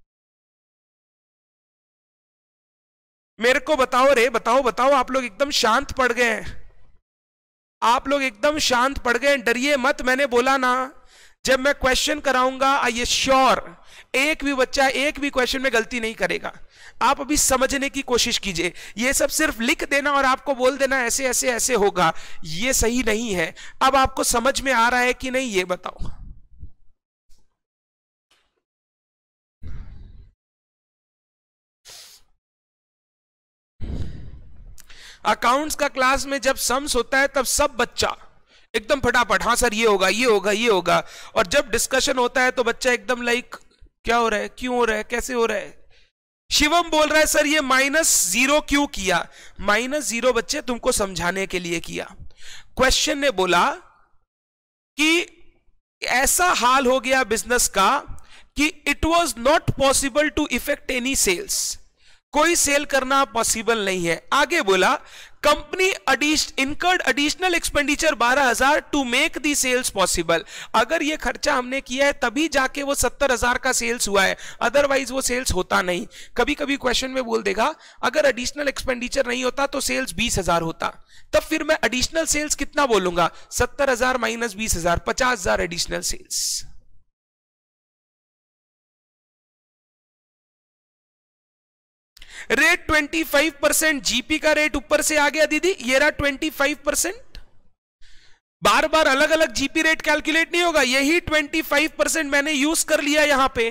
मेरे को बताओ रे, बताओ। आप लोग एकदम शांत पड़ गए डरिए मत। मैंने बोला ना जब मैं क्वेश्चन कराऊंगा आइए श्योर एक भी बच्चा एक भी क्वेश्चन में गलती नहीं करेगा। आप अभी समझने की कोशिश कीजिए। ये सब सिर्फ लिख देना और आपको बोल देना ऐसे ऐसे ऐसे होगा, ये सही नहीं है। अब आपको समझ में आ रहा है कि नहीं ये बताओ। अकाउंट्स का क्लास में जब सम्स होता है तब सब बच्चा एकदम फटाफट हाँ सर ये होगा, और जब डिस्कशन होता है तो बच्चा एकदम लाइक क्या हो रहा है, क्यों हो रहा है, कैसे हो रहा है। शिवम बोल रहा है सर ये -0 क्यों किया? -0 बच्चे तुमको समझाने के लिए किया। क्वेश्चन ने बोला कि ऐसा हाल हो गया बिजनेस का कि it was not possible to effect any sales, कोई सेल करना पॉसिबल नहीं है। आगे बोला company incurred additional expenditure 12,000 to make the sales possible. अगर ये खर्चा हमने किया है तभी जाके वो 70,000 का सेल्स हुआ है, अदरवाइज वो सेल्स होता नहीं। कभी कभी क्वेश्चन में बोल देगा अगर एडिशनल एक्सपेंडिचर नहीं होता तो सेल्स 20,000 होता, तब फिर मैं एडिशनल सेल्स कितना बोलूंगा, 70,000 minus 20,000, 50,000 additional sales. Rate 25%, GP का रेट ऊपर से आ गया दीदी, ये रहा 25%। बार बार अलग अलग जीपी रेट कैलकुलेट नहीं होगा, यही 25% मैंने यूज कर लिया यहां पे।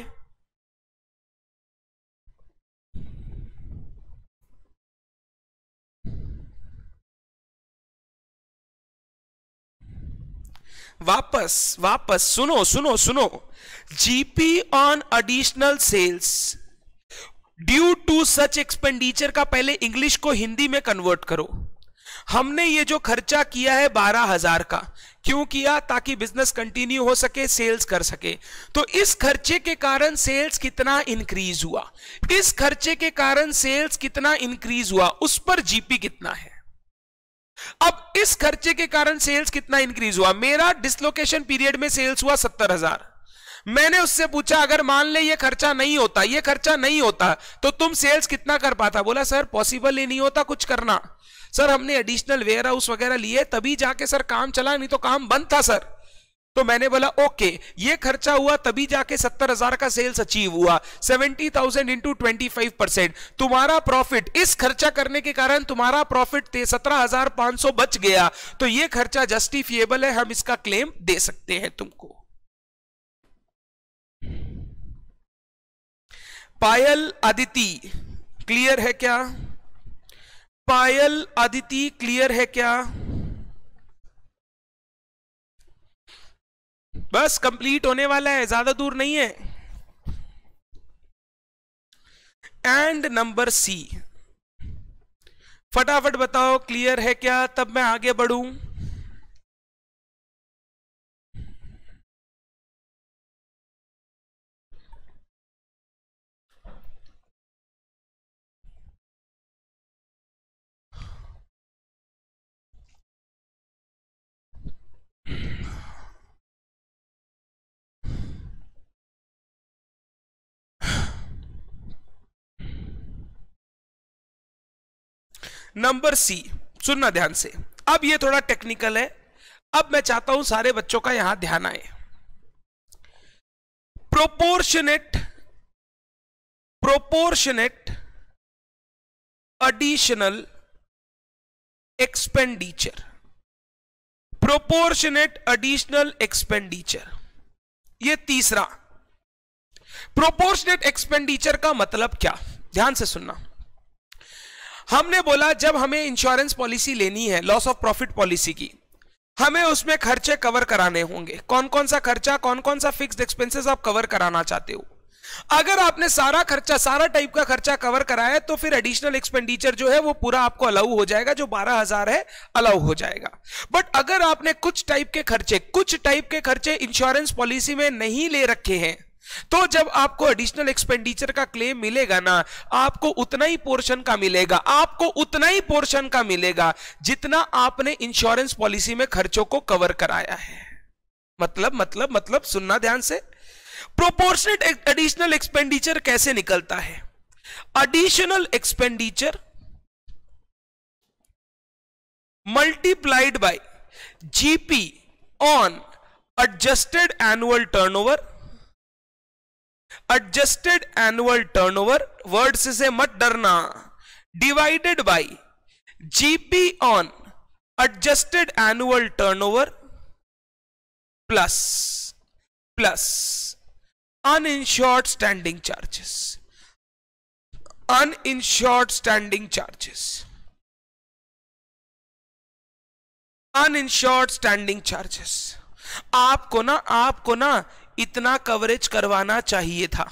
वापस सुनो सुनो सुनो, GP on additional sales due to such expenditure का पहले इंग्लिश को हिंदी में कन्वर्ट करो। हमने ये जो खर्चा किया है 12,000 का, क्यों किया, ताकि बिजनेस कंटिन्यू हो सके, सेल्स कर सके। तो इस खर्चे के कारण सेल्स कितना इंक्रीज हुआ, इस खर्चे के कारण सेल्स कितना इंक्रीज हुआ, उस पर जीपी कितना है। अब इस खर्चे के कारण सेल्स कितना इंक्रीज हुआ, मेरा डिसलोकेशन पीरियड में सेल्स हुआ 70,000। मैंने उससे पूछा अगर मान ले ये खर्चा नहीं होता, ये खर्चा नहीं होता तो तुम सेल्स कितना कर पाता। बोला सर पॉसिबल ही नहीं होता कुछ करना, सर हमने एडिशनल वेयर हाउस वगैरह लिए तभी जाके सर काम चला, नहीं तो काम बंद था सर। तो मैंने बोला ओके, ये खर्चा हुआ तभी जाके 70,000 का सेल्स अचीव हुआ, 70,000 इंटू 25%। तुम्हारा प्रॉफिट, इस खर्चा करने के कारण तुम्हारा प्रॉफिट 17,500 बच गया, तो ये खर्चा जस्टिफिएबल है, हम इसका क्लेम दे सकते हैं तुमको। पायल आदिति क्लियर है क्या, पायल आदिति क्लियर है क्या, बस कंप्लीट होने वाला है, ज्यादा दूर नहीं है। एंड नंबर सी, फटाफट बताओ क्लियर है क्या, तब मैं आगे बढ़ूं। नंबर सी सुनना ध्यान से, अब ये थोड़ा टेक्निकल है, अब मैं चाहता हूं सारे बच्चों का यहां ध्यान आए। Proportionate additional expenditure, proportionate additional expenditure, ये तीसरा। प्रोपोर्शनेट एक्सपेंडिचर का मतलब क्या, ध्यान से सुनना। हमने बोला जब हमें इंश्योरेंस पॉलिसी लेनी है, लॉस ऑफ प्रॉफिट पॉलिसी की, हमें उसमें खर्चे कवर कराने होंगे। कौन कौन सा खर्चा, कौन कौन सा फिक्स्ड एक्सपेंसेस आप कवर कराना चाहते हो। अगर आपने सारा खर्चा, सारा टाइप का खर्चा कवर कराया तो फिर एडिशनल एक्सपेंडिचर जो है वो पूरा आपको अलाउ हो जाएगा, जो 12,000 है अलाउ हो जाएगा। बट अगर आपने कुछ टाइप के खर्चे इंश्योरेंस पॉलिसी में नहीं ले रखे हैं, तो जब आपको एडिशनल एक्सपेंडिचर का क्लेम मिलेगा ना, आपको उतना ही पोर्शन का मिलेगा, जितना आपने इंश्योरेंस पॉलिसी में खर्चों को कवर कराया है। मतलब सुनना ध्यान से, प्रोपोर्शनेट एडिशनल एक्सपेंडिचर कैसे निकलता है। Additional expenditure multiplied by GP on adjusted annual turnover, adjusted annual turnover, word से मत डरना, divided by GP on adjusted annual turnover plus uninsured standing charges, uninsured standing charges, uninsured standing charges। आपको ना इतना coverage करवाना चाहिए था,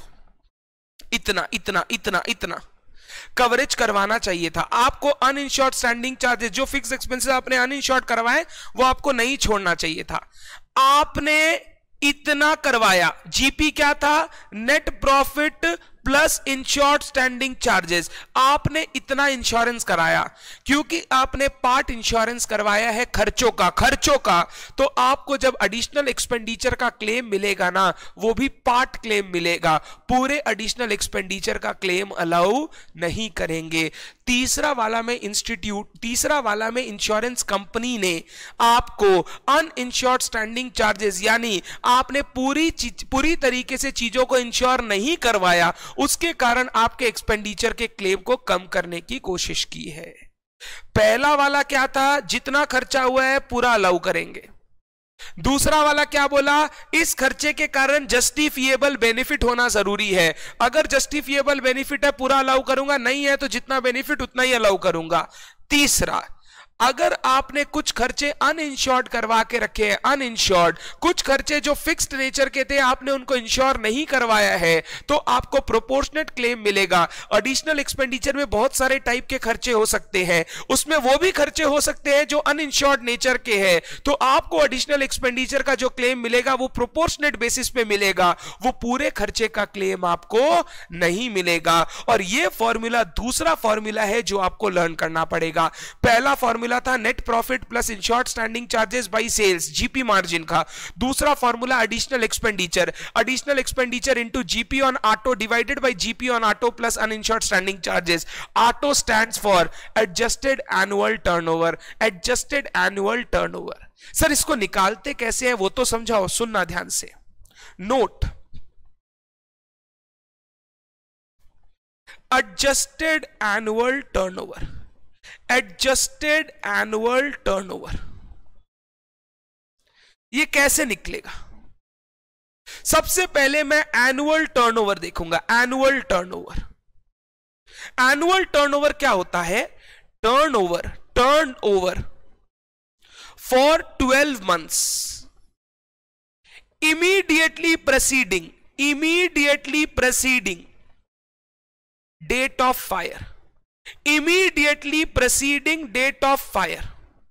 इतना कवरेज करवाना चाहिए था आपको। अनइंश्योर्ड स्टैंडिंग चार्जेस, जो फिक्स एक्सपेंसेस आपने अनइंश्योर्ड करवाए वो आपको नहीं छोड़ना चाहिए था, आपने इतना करवाया। जीपी क्या था, net profit plus insured standing charges. आपने इतना इंश्योरेंस कराया, क्योंकि आपने पार्ट इंश्योरेंस करवाया है खर्चों का, तो आपको जब एडिशनल एक्सपेंडिचर का क्लेम मिलेगा ना, वो भी पार्ट क्लेम मिलेगा, पूरे एडिशनल एक्सपेंडिचर का क्लेम अलाउ नहीं करेंगे। तीसरा वाला में इंश्योरेंस कंपनी ने आपको अनइंश्योर्ड स्टैंडिंग चार्जेस, यानी आपने पूरी तरीके से चीजों को इंश्योर नहीं करवाया, उसके कारण आपके एक्सपेंडिचर के क्लेम को कम करने की कोशिश की है। पहला वाला क्या था, जितना खर्चा हुआ है पूरा अलाउ करेंगे। दूसरा वाला क्या बोला, इस खर्चे के कारण जस्टिफिएबल बेनिफिट होना जरूरी है। अगर जस्टिफिएबल बेनिफिट है पूरा अलाउ करूंगा, नहीं है तो जितना बेनिफिट उतना ही अलाउ करूंगा। तीसरा, अगर आपने कुछ खर्चे अनइंश्योर्ड करवा के रखे हैं, अनइंश्योर्ड कुछ खर्चे जो फिक्स्ड नेचर के थे आपने उनको इंश्योर नहीं करवाया है, तो आपको प्रोपोर्शनेट क्लेम मिलेगा। एडिशनल एक्सपेंडिचर में बहुत सारे टाइप के खर्चे हो सकते हैं, उसमें वो भी खर्चे हो सकते हैं जो अनइंश्योर्ड नेचर के हैं, तो आपको एडिशनल एक्सपेंडिचर का जो क्लेम मिलेगा वो प्रोपोर्शनेट बेसिस पे मिलेगा, वो पूरे खर्चे का क्लेम आपको नहीं मिलेगा। और ये फॉर्मूला दूसरा फॉर्मूला है जो आपको लर्न करना पड़ेगा। पहला फॉर्मूला था net profit plus insured standing charges by sales, GP margin का। दूसरा formula additional expenditure into GP on auto divided by GP on auto plus uninsured standing charges. Auto stands for adjusted annual turnover, adjusted annual turnover. Sir इसको निकालते कैसे हैं वो तो समझाओ, सुनना ध्यान से। Note, adjusted annual turnover, adjusted annual turnover, ये कैसे निकलेगा? सबसे पहले मैं एनुअल टर्नओवर देखूंगा। एनुअल टर्नओवर क्या होता है? Turnover for 12 months immediately preceding date of fire, immediately preceding date of fire,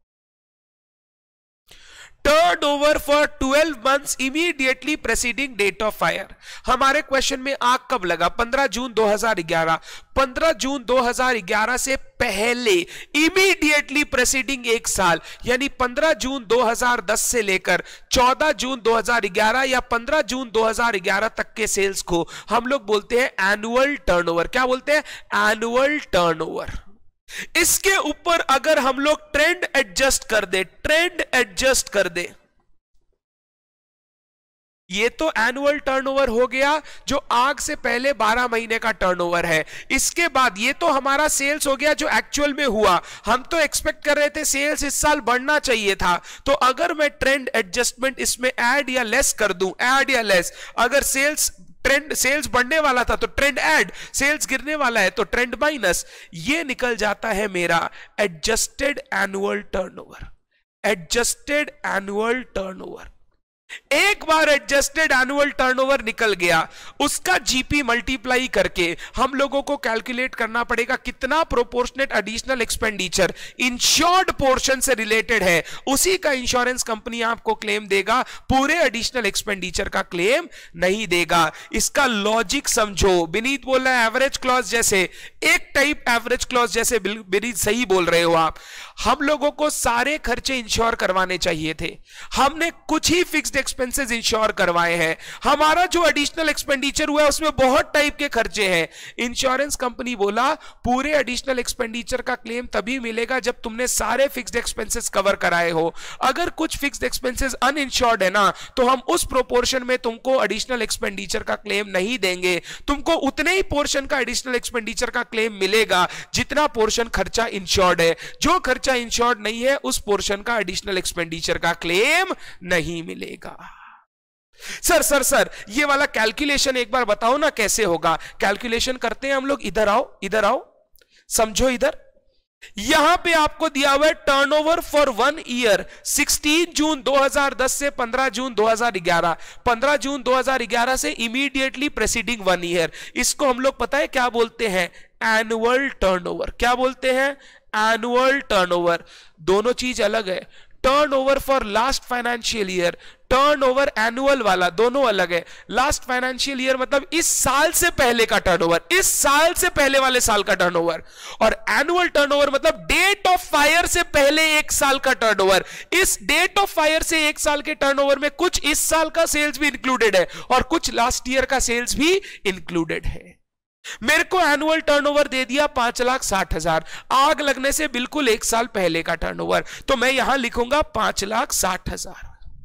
turnover for 12 months immediately preceding date of fire। हमारे क्वेश्चन में आग कब लगा? 15 जून 2011। 15 जून 2011 से पहले इमीडिएटली प्रेसिडिंग एक साल, यानी 15 जून 2010 से लेकर 14 जून 2011 या 15 जून 2011 तक के सेल्स को हम लोग बोलते हैं एनुअल टर्नओवर। क्या बोलते हैं? Annual turnover. इसके ऊपर अगर हम लोग ट्रेंड एडजस्ट कर दे, ये तो एनुअल टर्नओवर हो गया जो आग से पहले 12 महीने का टर्नओवर है। इसके बाद ये तो हमारा सेल्स हो गया जो एक्चुअल में हुआ। हम तो एक्सपेक्ट कर रहे थे सेल्स इस साल बढ़ना चाहिए था, तो अगर मैं ट्रेंड एडजस्टमेंट इसमें ऐड या लेस कर दूं, ऐड या लेस, अगर सेल्स बढ़ने वाला था तो ट्रेंड ऐड, सेल्स गिरने वाला है तो ट्रेंड माइनस, ये निकल जाता है मेरा adjusted annual turnover. Adjusted annual turnover, एक बार एडजस्टेड एनुअल टर्नओवर निकल गया, उसका जीपी मल्टीप्लाई करके हम लोगों को कैलकुलेट करना पड़ेगा कितना proportionate additional expenditure insured portion से रिलेटेड है, उसी का इंश्योरेंस कंपनी आपको क्लेम देगा, पूरे एडिशनल एक्सपेंडिचर का क्लेम नहीं देगा। इसका लॉजिक समझो। विनीत बोल रहा है एवरेज क्लॉज जैसे, एक टाइप एवरेज क्लॉज जैसे, विनीत सही बोल रहे हो आप। हम लोगों को सारे खर्चे इंश्योर करवाने चाहिए थे, हमने कुछ ही फिक्स्ड एक्सपेंसेस इंश्योर करवाए हैं। हमारा जो एडिशनल एक्सपेंडिचर हुआ है उसमें बहुत टाइप के खर्चे हैं। इंश्योरेंस कंपनी बोला पूरे एडिशनल एक्सपेंडिचर का क्लेम तभी मिलेगा जब तुमने सारे फिक्स्ड एक्सपेंसेस कवर कराए हो। अगर कुछ फिक्स्ड एक्सपेंसेस अनइंश्योर्ड है ना, तो हम उस प्रोपोर्शन में तुमको एडिशनल एक्सपेंडिचर का क्लेम नहीं देंगे, तुमको उतने ही पोर्शन का एडिशनल एक्सपेंडिचर का क्लेम मिलेगा जितना पोर्शन खर्चा इंश्योर्ड है। जो खर्चा इंश्योर्ड नहीं है उस पोर्शन का एडिशनल एक्सपेंडिचर का क्लेम नहीं मिलेगा। सर ये वाला कैलकुलेशन एक बार बताओ ना कैसे होगा? कैलकुलेशन करते हैं हम लोग। इधर आओ समझो। इधर यहां पे आपको दिया हुआ है टर्नओवर फॉर 1 ईयर 16 जून 2010 से 15 जून 2011। 15 जून 2011 से इमीडिएटली प्रेसिडिंग 1 ईयर, इसको हम लोग पता है क्या बोलते हैं? Annual turnover. क्या बोलते हैं? Annual turnover. दोनों चीज अलग है। Turnover for last financial year, turnover annual वाला दोनों अलग है। लास्ट फाइनेंशियल ईयर मतलब इस साल से पहले का टर्नओवर, इस साल से पहले वाले साल का टर्नओवर, और एनुअल टर्नओवर मतलब डेट ऑफ फायर से पहले एक साल का टर्नओवर। इस डेट ऑफ फायर से एक साल के टर्नओवर में कुछ इस साल का सेल्स भी इंक्लूडेड है और कुछ लास्ट ईयर का सेल्स भी इंक्लूडेड है। मेरे को एनुअल टर्नओवर दे दिया 5,60,000, आग लगने से बिल्कुल एक साल पहले का टर्नओवर, तो मैं यहां लिखूंगा 5,60,000।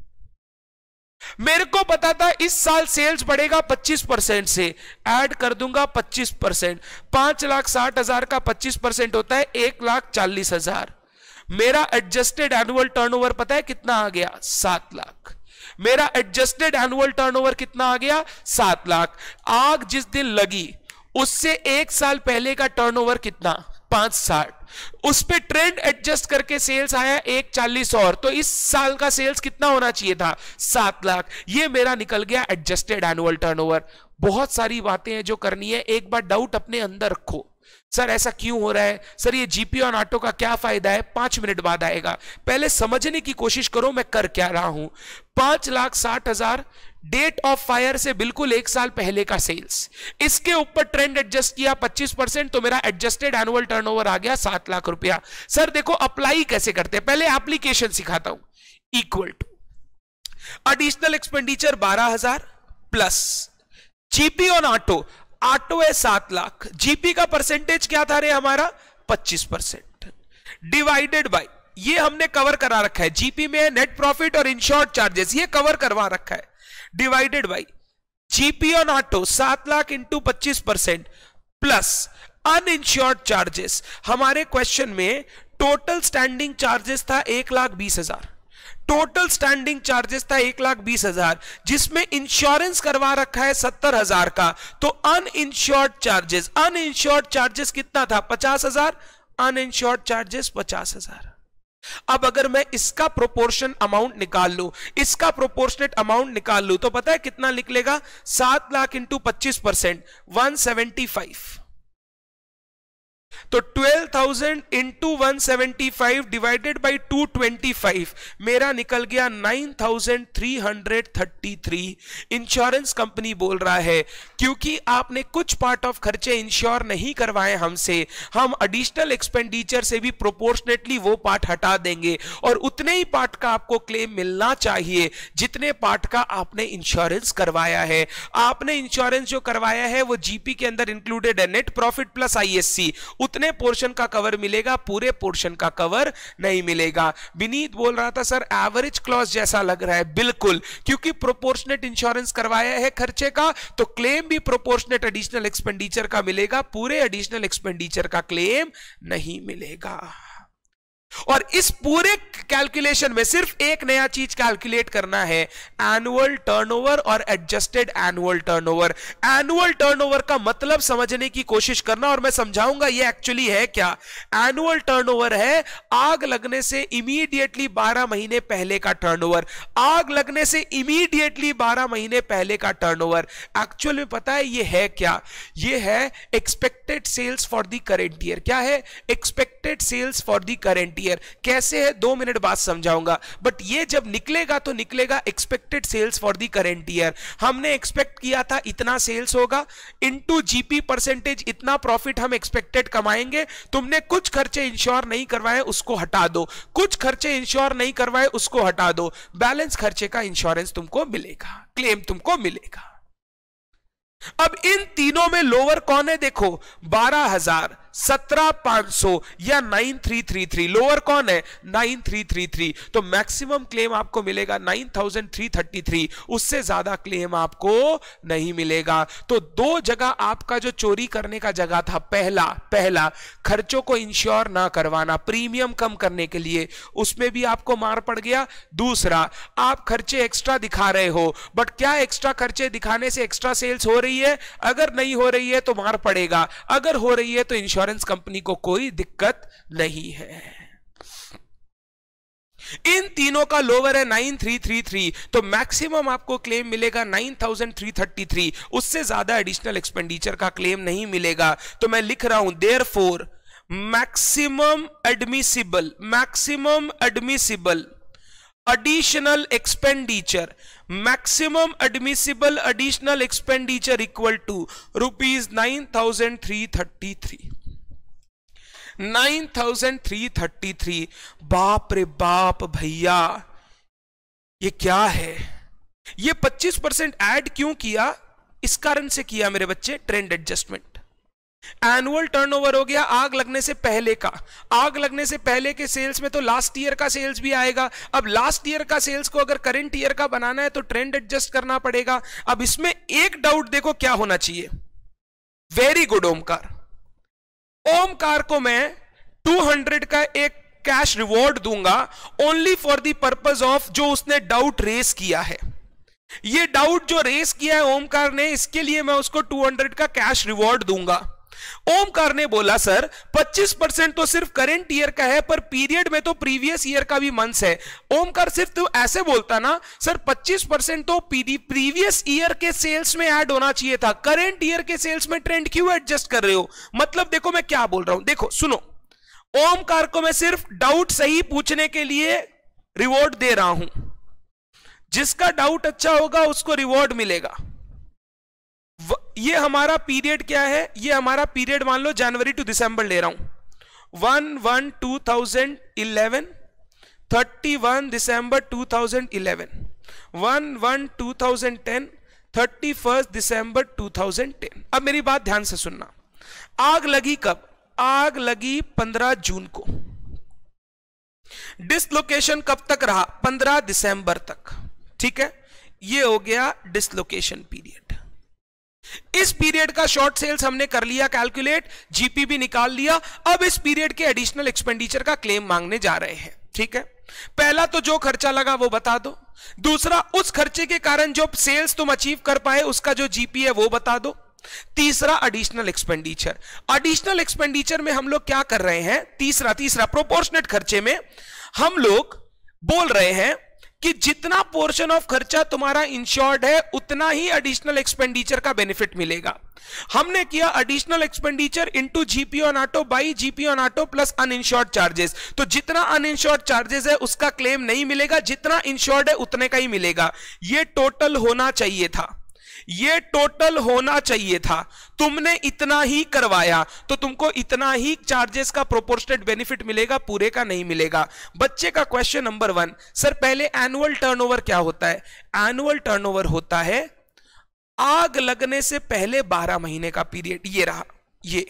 मेरे को पता था इस साल सेल्स बढ़ेगा 25% से, ऐड कर दूंगा 25%। 5,60,000 का 25% होता है 1,40,000। मेरा एडजस्टेड एनुअल टर्नओवर पता है कितना आ गया? 7 लाख। मेरा एडजस्टेड एनुअल टर्नओवर कितना आ गया? 7 लाख। आग जिस दिन लगी उससे एक साल पहले का टर्नओवर कितना? 560। उस पे ट्रेंड एडजस्ट करके सेल्स आया 140 और, तो इस साल का सेल्स कितना होना चाहिए था? 7 लाख। ये मेरा निकल गया एडजस्टेड एनुअल टर्नओवर। बहुत सारी बातें हैं जो करनी है, एक बार डाउट अपने अंदर रखो, सर ऐसा क्यों हो रहा है, सर ये जीपी ऑन ऑटो का क्या फायदा है, 5 मिनट बाद आएगा। पहले समझने की कोशिश करो मैं कर क्या रहा हूं। 5,60,000 डेट ऑफ फायर से बिल्कुल एक साल पहले का सेल्स, इसके ऊपर ट्रेंड एडजस्ट किया 25%, तो मेरा एडजस्टेड एनुअल टर्नओवर आ गया 7 लाख रुपया। सर देखो अप्लाई कैसे करते हैं, पहले एप्लीकेशन सिखाता हूं। Equal to additional expenditure 12,000 plus GP on auto, auto है 7 लाख, जीपी का परसेंटेज क्या था रे हमारा? 25%, डिवाइडेड बाय, ये हमने कवर करा रखा है, जीपी में नेट प्रॉफिट और इंश्योर्ड चार्जेस, ये कवर करवा रखा है, divided by GP on auto 7 lakh into 25% plus uninsured charges. हमारे क्वेश्चन में टोटल स्टैंडिंग चार्जेस था 1,20,000, टोटल स्टैंडिंग चार्जेस था 1,20,000, जिसमें इंश्योरेंस करवा रखा है 70,000 का, तो अनइंश्योर्ड चार्जेस कितना था? 50,000, अनइंश्योर्ड चार्जेस 50,000। अब अगर मैं इसका प्रोपोर्शन अमाउंट निकाल लूं, इसका प्रोपोर्शनेट अमाउंट निकाल लूं, तो पता है कितना निकलेगा? 7 लाख इंटू 25%, 175, तो 12,000 इंटू 175 डिवाइडेड बाई 225, मेरा निकल गया 9,333। इंश्योरेंस कंपनी बोल रहा है क्योंकि आपने कुछ पार्ट ऑफ खर्चे इंश्योर नहीं करवाए हमसे, हम एडिशनल एक्सपेंडिचर से भी प्रोपोर्शनेटली वो पार्ट हटा देंगे और उतने ही पार्ट का आपको क्लेम मिलना चाहिए जितने पार्ट का आपने इंश्योरेंस करवाया है। आपने इंश्योरेंस जो करवाया है वो जीपी के अंदर इंक्लूडेड है, नेट प्रॉफिट प्लस आईएससी, उतने पोर्शन का कवर मिलेगा, पूरे पोर्शन का कवर नहीं मिलेगा। विनीत बोल रहा था सर एवरेज क्लॉज जैसा लग रहा है, बिल्कुल, क्योंकि प्रोपोर्शनेट इंश्योरेंस करवाया है खर्चे का, तो क्लेम भी प्रोपोर्शनेट एडिशनल एक्सपेंडिचर का मिलेगा, पूरे एडिशनल एक्सपेंडिचर का क्लेम नहीं मिलेगा। और इस पूरे कैलकुलेशन में सिर्फ एक नया चीज कैलकुलेट करना है, एनुअल टर्नओवर और adjusted annual turnover. Annual turnover का मतलब समझने की कोशिश करना और मैं समझाऊंगा ये एक्चुअली है क्या। एनुअल टर्नओवर है आग लगने से इमीडिएटली 12 महीने पहले का टर्नओवर, आग लगने से इमीडिएटली 12 महीने पहले का टर्नओवर। एक्चुअल में पता है ये है क्या? ये है expected sales for the current year. क्या है? Expected sales for the current year. कैसे है 2 मिनट बाद समझाऊंगा, बट ये जब निकलेगा तो निकलेगा expected sales for the current year. हमने एक्सपेक्ट किया था इतना सेल्स होगा, इनटू जीपी परसेंटेज इतना प्रॉफिट हम एक्सपेक्टेड कमाएंगे। तुमने कुछ खर्चे इंश्योर नहीं करवाए उसको हटा दो, कुछ खर्चे इंश्योर नहीं करवाए उसको हटा दो, बैलेंस खर्चे का इंश्योरेंस तुमको मिलेगा, क्लेम तुमको मिलेगा। अब इन तीनों में लोअर कौन है? देखो 12,000, 17,500 या 9,333। लोअर कौन है? 9,333। तो मैक्सिमम क्लेम आपको मिलेगा 9,333, उससे ज्यादा क्लेम आपको नहीं मिलेगा। तो दो जगह आपका जो चोरी करने का जगह था, पहला खर्चों को इंश्योर ना करवाना प्रीमियम कम करने के लिए, उसमें भी आपको मार पड़ गया। दूसरा, आप खर्चे एक्स्ट्रा दिखा रहे हो, बट क्या एक्स्ट्रा खर्चे दिखाने से एक्स्ट्रा सेल्स हो रही है? अगर नहीं हो रही है तो मार पड़ेगा, अगर हो रही है तो इंश्योरेंस कंपनी को कोई दिक्कत नहीं है। इन तीनों का लोअर है 9,333, तो मैक्सिमम आपको क्लेम मिलेगा 9,333, उससे ज्यादा एडिशनल एक्सपेंडिचर का क्लेम नहीं मिलेगा। तो मैं लिख रहा हूं therefore maximum admissible additional expenditure, maximum admissible additional expenditure equal to rupees 9,333. 9,333. बाप रे बाप भैया, ये क्या है? ये 25% ऐड क्यों किया? इस कारण से किया मेरे बच्चे, ट्रेंड एडजस्टमेंट। एनुअल टर्नओवर हो गया आग लगने से पहले का। आग लगने से पहले के सेल्स में तो लास्ट ईयर का सेल्स भी आएगा। अब लास्ट ईयर का सेल्स को अगर करंट ईयर का बनाना है तो ट्रेंड एडजस्ट करना पड़ेगा। अब इसमें एक डाउट देखो क्या होना चाहिए। Very good Omkar. ओमकार को मैं 200 का एक कैश रिवॉर्ड दूंगा only for the purpose of जो उसने डाउट रेस किया है। ये डाउट जो रेस किया है ओमकार ने, इसके लिए मैं उसको 200 का कैश रिवॉर्ड दूंगा। ओमकार ने बोला सर 25% तो सिर्फ करंट ईयर का है, पर पीरियड में तो प्रीवियस ईयर का भी मंथ्स है। ओमकार सिर्फ तो ऐसे बोलता ना सर 25% तो प्रीवियस ईयर के सेल्स में ऐड होना चाहिए था, करंट ईयर के सेल्स में ट्रेंड क्यों एडजस्ट कर रहे हो? मतलब देखो मैं क्या बोल रहा हूं, देखो सुनो। ओमकार को मैं सिर्फ डाउट सही पूछने के लिए रिवॉर्ड दे रहा हूं। जिसका डाउट अच्छा होगा उसको रिवॉर्ड मिलेगा। ये हमारा पीरियड क्या है? ये हमारा पीरियड मान लो जनवरी टू दिसंबर ले रहा हूं। 1/1/2011, 31 दिसंबर 2011, 1/1/2010, 31 दिसंबर 2010। अब मेरी बात ध्यान से सुनना। आग लगी कब? आग लगी 15 जून को। डिसलोकेशन कब तक रहा? 15 दिसंबर तक। ठीक है, ये हो गया डिसलोकेशन पीरियड। इस पीरियड का शॉर्ट सेल्स हमने कर लिया कैलकुलेट, जीपी भी निकाल लिया। अब इस पीरियड के एडिशनल एक्सपेंडिचर का क्लेम मांगने जा रहे हैं। ठीक है, पहला तो जो खर्चा लगा वो बता दो। दूसरा, उस खर्चे के कारण जो सेल्स तुम अचीव कर पाए उसका जो जीपी है वो बता दो। तीसरा, एडिशनल एक्सपेंडिचर। एडिशनल एक्सपेंडिचर में हम लोग क्या कर रहे हैं? तीसरा प्रोपोर्शनेट खर्चे में हम लोग बोल रहे हैं कि जितना पोर्शन ऑफ खर्चा तुम्हारा इंश्योर्ड है उतना ही एडिशनल एक्सपेंडिचर का बेनिफिट मिलेगा। हमने किया additional expenditure into GP on auto by GP on auto plus uninsured charges. तो जितना अनइंश्योर्ड चार्जेस है उसका क्लेम नहीं मिलेगा, जितना इंश्योर्ड है उतने का ही मिलेगा। ये टोटल होना चाहिए था, ये टोटल होना चाहिए था। तुमने इतना ही करवाया तो तुमको इतना ही चार्जेस का प्रोपोर्शनेट बेनिफिट मिलेगा, पूरे का नहीं मिलेगा। बच्चे का क्वेश्चन नंबर 1, सर पहले एनुअल टर्नओवर क्या होता है? एनुअल टर्नओवर होता है आग लगने से पहले 12 महीने का पीरियड। ये रहा, ये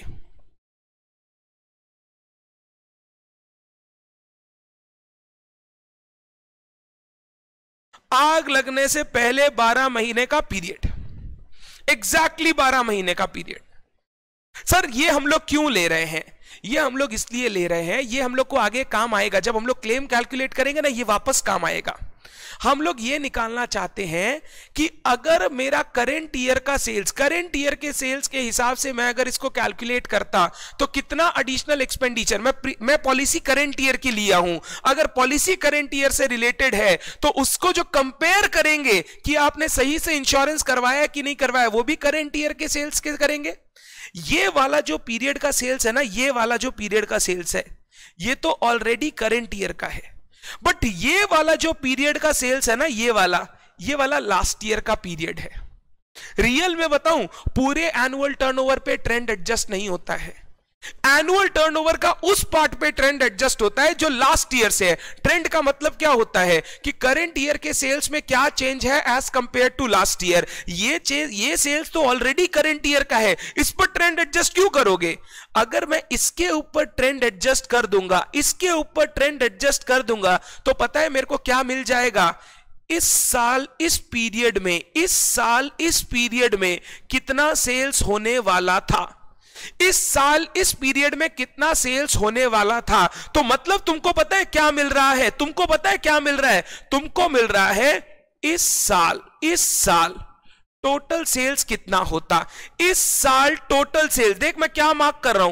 आग लगने से पहले 12 महीने का पीरियड, एग्जैक्टली 12 महीने का पीरियड। सर ये हम लोग क्यों ले रहे हैं? ये हम लोग इसलिए ले रहे हैं, ये हम लोग को आगे काम आएगा। जब हम लोग क्लेम कैलकुलेट करेंगे ना, ये वापस काम आएगा। हम लोग ये निकालना चाहते हैं कि अगर मेरा करंट ईयर का सेल्स, करंट ईयर के सेल्स के हिसाब से मैं अगर इसको कैलकुलेट करता तो कितना एडिशनल एक्सपेंडिचर, मैं पॉलिसी करंट ईयर की लिया हूं, अगर पॉलिसी करंट ईयर से रिलेटेड है तो उसको जो कंपेयर करेंगे कि आपने सही से इंश्योरेंस करवाया कि नहीं करवाया, वो भी करंट ईयर के सेल्स के करेंगे। ये वाला जो पीरियड का सेल्स है ना, ये वाला जो पीरियड का सेल्स है ये तो ऑलरेडी करंट ईयर का है, बट ये वाला जो पीरियड का सेल्स है ना, ये वाला लास्ट ईयर का पीरियड है। रियल में बताऊं, पूरे एनुअल टर्नओवर पे ट्रेंड एडजस्ट नहीं होता है। एनुअल टर्नओवर का उस पार्ट पे ट्रेंड एडजस्ट होता है जो लास्ट ईयर से है। ट्रेंड का मतलब क्या होता है कि करंट ईयर के सेल्स में क्या चेंज है as compare to last year. ये सेल्स तो ऑलरेडी करंट ईयर का है, इस पर ट्रेंड एडजस्ट क्यों करोगे? अगर मैं इसके ऊपर ट्रेंड एडजस्ट कर दूंगा, इसके ऊपर ट्रेंड एडजस्ट कर दूंगा, तो पता है मेरे को क्या मिल जाएगा? इस साल इस पीरियड में, इस साल इस पीरियड में कितना सेल्स होने वाला था, इस साल इस पीरियड में कितना सेल्स होने वाला था। तो मतलब तुमको पता है क्या मिल रहा है? तुमको पता है क्या मिल रहा है? तुमको मिल रहा है इस साल टोटल सेल्स कितना होता। इस साल टोटल सेल्स, देख मैं क्या मार्क कर रहा हूं,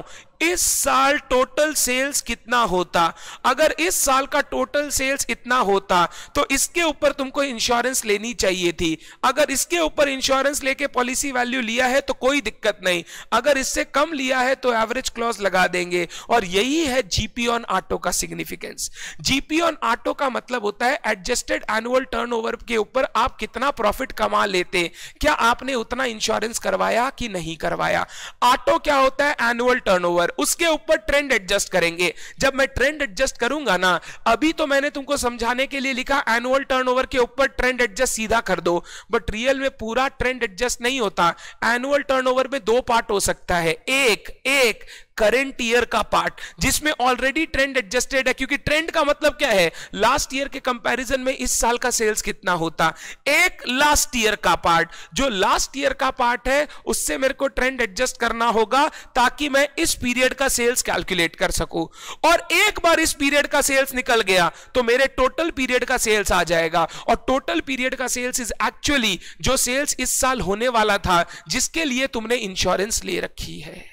इस साल टोटल सेल्स कितना होता। अगर इस साल का टोटल सेल्स इतना होता तो इसके ऊपर तुमको इंश्योरेंस लेनी चाहिए थी। अगर इसके ऊपर इंश्योरेंस लेके पॉलिसी वैल्यू लिया है तो कोई दिक्कत नहीं, अगर इससे कम लिया है तो एवरेज क्लॉज लगा देंगे। और यही है जीपी ऑन ऑटो का सिग्निफिकेंस। जीपी ऑन ऑटो का मतलब होता है एडजस्टेड एनुअल टर्नओवर के ऊपर आप कितना प्रॉफिट कमा लेते, क्या आपने उतना इंश्योरेंस करवाया कि नहीं करवाया। ऑटो क्या होता है, एनुअल टर्नओवर, उसके ऊपर ट्रेंड एडजस्ट करेंगे। जब मैं ट्रेंड एडजस्ट करूंगा ना, अभी तो मैंने तुमको समझाने के लिए लिखा एनुअल टर्नओवर के ऊपर ट्रेंड एडजस्ट सीधा कर दो, बट रियल में पूरा ट्रेंड एडजस्ट नहीं होता। एनुअल टर्नओवर में दो पार्ट हो सकता है, एक करंट ईयर का पार्ट जिसमें ऑलरेडी ट्रेंड एडजस्टेड है, क्योंकि ट्रेंड का मतलब क्या है, लास्ट ईयर के कंपैरिजन में इस साल का सेल्स कितना होता। एक लास्ट ईयर का पार्ट, जो लास्ट ईयर का पार्ट है उससे मेरे को ट्रेंड एडजस्ट करना होगा ताकि मैं इस पीरियड का सेल्स कैलकुलेट कर सकूं। और एक बार इस पीरियड का सेल्स निकल गया तो मेरे टोटल पीरियड का सेल्स आ जाएगा। और टोटल पीरियड का सेल्स इज एक्चुअली जो सेल्स इस साल होने वाला था जिसके लिए तुमने इंश्योरेंस ले रखी है।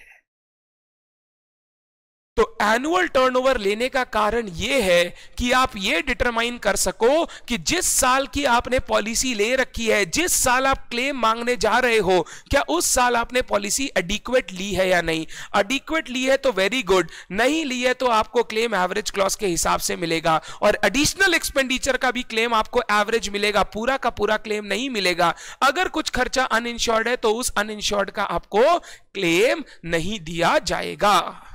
तो एनुअल टर्नओवर लेने का कारण यह है कि आप यह डिटरमाइन कर सको कि जिस साल की आपने पॉलिसी ले रखी है, जिस साल आप क्लेम मांगने जा रहे हो, क्या उस साल आपने पॉलिसी एडिक्वेट ली है या नहीं। एडिक्वेट ली है तो वेरी गुड, नहीं ली है तो आपको क्लेम एवरेज क्लॉज के हिसाब से मिलेगा। और एडिशनल एक्सपेंडिचर का भी क्लेम आपको एवरेज मिलेगा, पूरा का पूरा क्लेम नहीं मिलेगा। अगर कुछ खर्चा अनइंश्योर्ड है तो उस अनइंश्योर्ड का आपको क्लेम नहीं दिया जाएगा।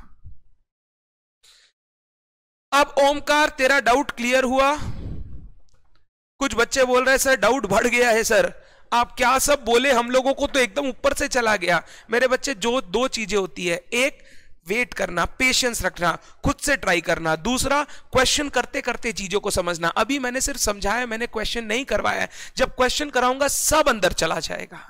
अब ओमकार, तेरा डाउट क्लियर हुआ। कुछ बच्चे बोल रहे हैं सर डाउट बढ़ गया है सर। आप क्या सब बोले, हम लोगों को तो एकदम ऊपर से चला गया। मेरे बच्चे, जो दो चीजें होती है, एक वेट करना, पेशेंस रखना, खुद से ट्राई करना, दूसरा क्वेश्चन करते करते चीजों को समझना। अभी मैंने सिर्फ समझाया, मैंने क्वेश्चन नहीं करवाया। जब क्वेश्चन कराऊंगा सब अंदर चला जाएगा।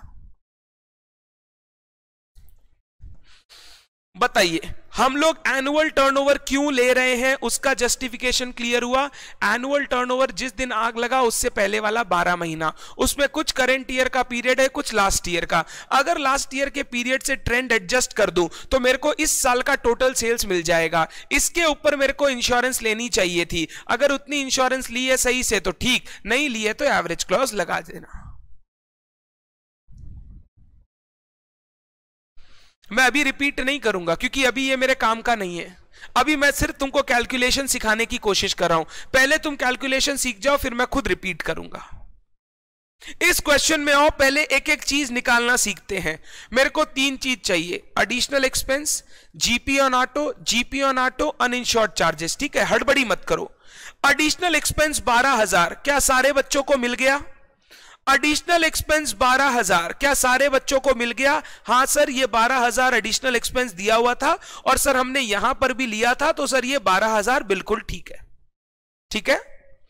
बताइए, हम लोग एनुअल टर्नओवर क्यों ले रहे हैं, उसका जस्टिफिकेशन क्लियर हुआ। एनुअल टर्नओवर जिस दिन आग लगा उससे पहले वाला 12 महीना, उसमें कुछ करंट ईयर का पीरियड है, कुछ लास्ट ईयर का। अगर लास्ट ईयर के पीरियड से ट्रेंड एडजस्ट कर दूं तो मेरे को इस साल का टोटल सेल्स मिल जाएगा। इसके ऊपर मेरे को इंश्योरेंस लेनी चाहिए थी। अगर उतनी इंश्योरेंस ली है सही से तो ठीक, नहीं ली है तो एवरेज क्लॉज लगा देना। मैं अभी रिपीट नहीं करूंगा क्योंकि अभी ये मेरे काम का नहीं है। अभी मैं सिर्फ तुमको कैलकुलेशन सिखाने की कोशिश कर रहा हूं। पहले तुम कैलकुलेशन सीख जाओ, फिर मैं खुद रिपीट करूंगा। इस क्वेश्चन में आओ, पहले एक एक चीज निकालना सीखते हैं। मेरे को 3 चीज चाहिए, additional expense, GP on auto, GP on auto, uninsured charges. ठीक है, हड़बड़ी मत करो। एडिशनल एक्सपेंस 12,000, क्या सारे बच्चों को मिल गया। एडिशनल एक्सपेंस 12,000, क्या सारे बच्चों को मिल गया। हां सर, ये 12,000 एडिशनल एक्सपेंस दिया हुआ था और सर हमने यहां पर भी लिया था, तो सर ये 12,000 बिल्कुल ठीक है। ठीक है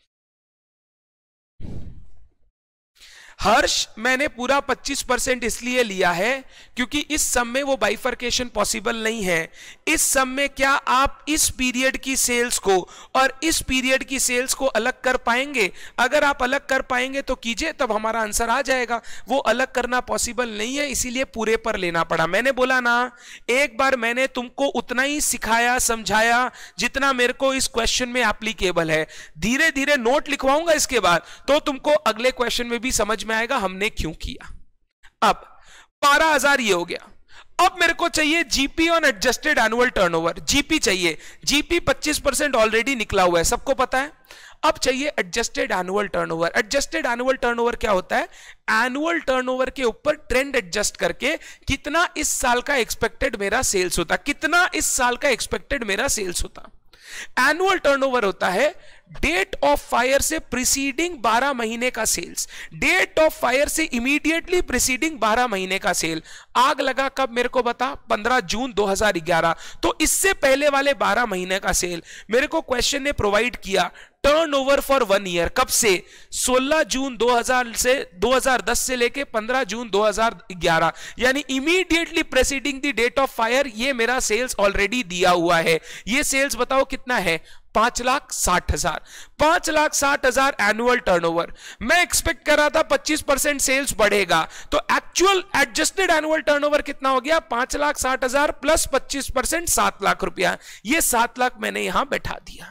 हर्ष, मैंने पूरा 25% इसलिए लिया है क्योंकि इस सम में वो बाइफर्केशन पॉसिबल नहीं है। इस सम में क्या आप इस पीरियड की सेल्स को और इस पीरियड की सेल्स को अलग कर पाएंगे। अगर आप अलग कर पाएंगे तो कीजिए, तब हमारा आंसर आ जाएगा। वो अलग करना पॉसिबल नहीं है, इसीलिए पूरे पर लेना पड़ा। मैंने बोला ना, एक बार मैंने तुमको उतना ही सिखाया समझाया जितना मेरे को इस क्वेश्चन में एप्लीकेबल है। धीरे धीरे नोट लिखवाऊंगा इसके बाद, तो तुमको अगले क्वेश्चन में भी समझ में आएगा हमने क्यों किया। अब 12,000 ये हो गया। अब मेरे को चाहिए GP on adjusted annual turnover, GP चाहिए। जीपी 25% ऑलरेडी निकला हुआ है, सबको पता है। अब चाहिए adjusted annual turnover. Adjusted annual turnover क्या होता है, एनुअल टर्नओवर के ऊपर ट्रेंड एडजस्ट करके कितना इस साल का एक्सपेक्टेड मेरा सेल्स होता, कितना इस साल का एक्सपेक्टेड मेरा सेल्स होता। एनुअल टर्नओवर होता है डेट ऑफ फायर से प्रीसीडिंग 12 महीने का सेल्स, डेट ऑफ फायर से इमीडिएटली प्रीसीडिंग 12 महीने का सेल। आग लगा कब मेरे को बता, 15 जून 2011, तो इससे पहले वाले 12 महीने का सेल मेरे को क्वेश्चन ने प्रोवाइड किया। Turnover for 1 year. कब से? 16 जून 2010 से लेके 15 जून 2011, यानी immediately preceding the date of fire ये मेरा सेल्स ऑलरेडी दिया हुआ है। ये सेल्स बताओ कितना है? 5,60,000। 5,60,000 एनुअल टर्नओवर। मैं एक्सपेक्ट कर रहा था 25% सेल्स बढ़ेगा, तो एक्चुअल एडजस्टेड एनुअल टर्नओवर कितना हो गया? 5,60,000 प्लस 25% 7 लाख रुपया। ये 7 लाख मैंने यहां बैठा दिया।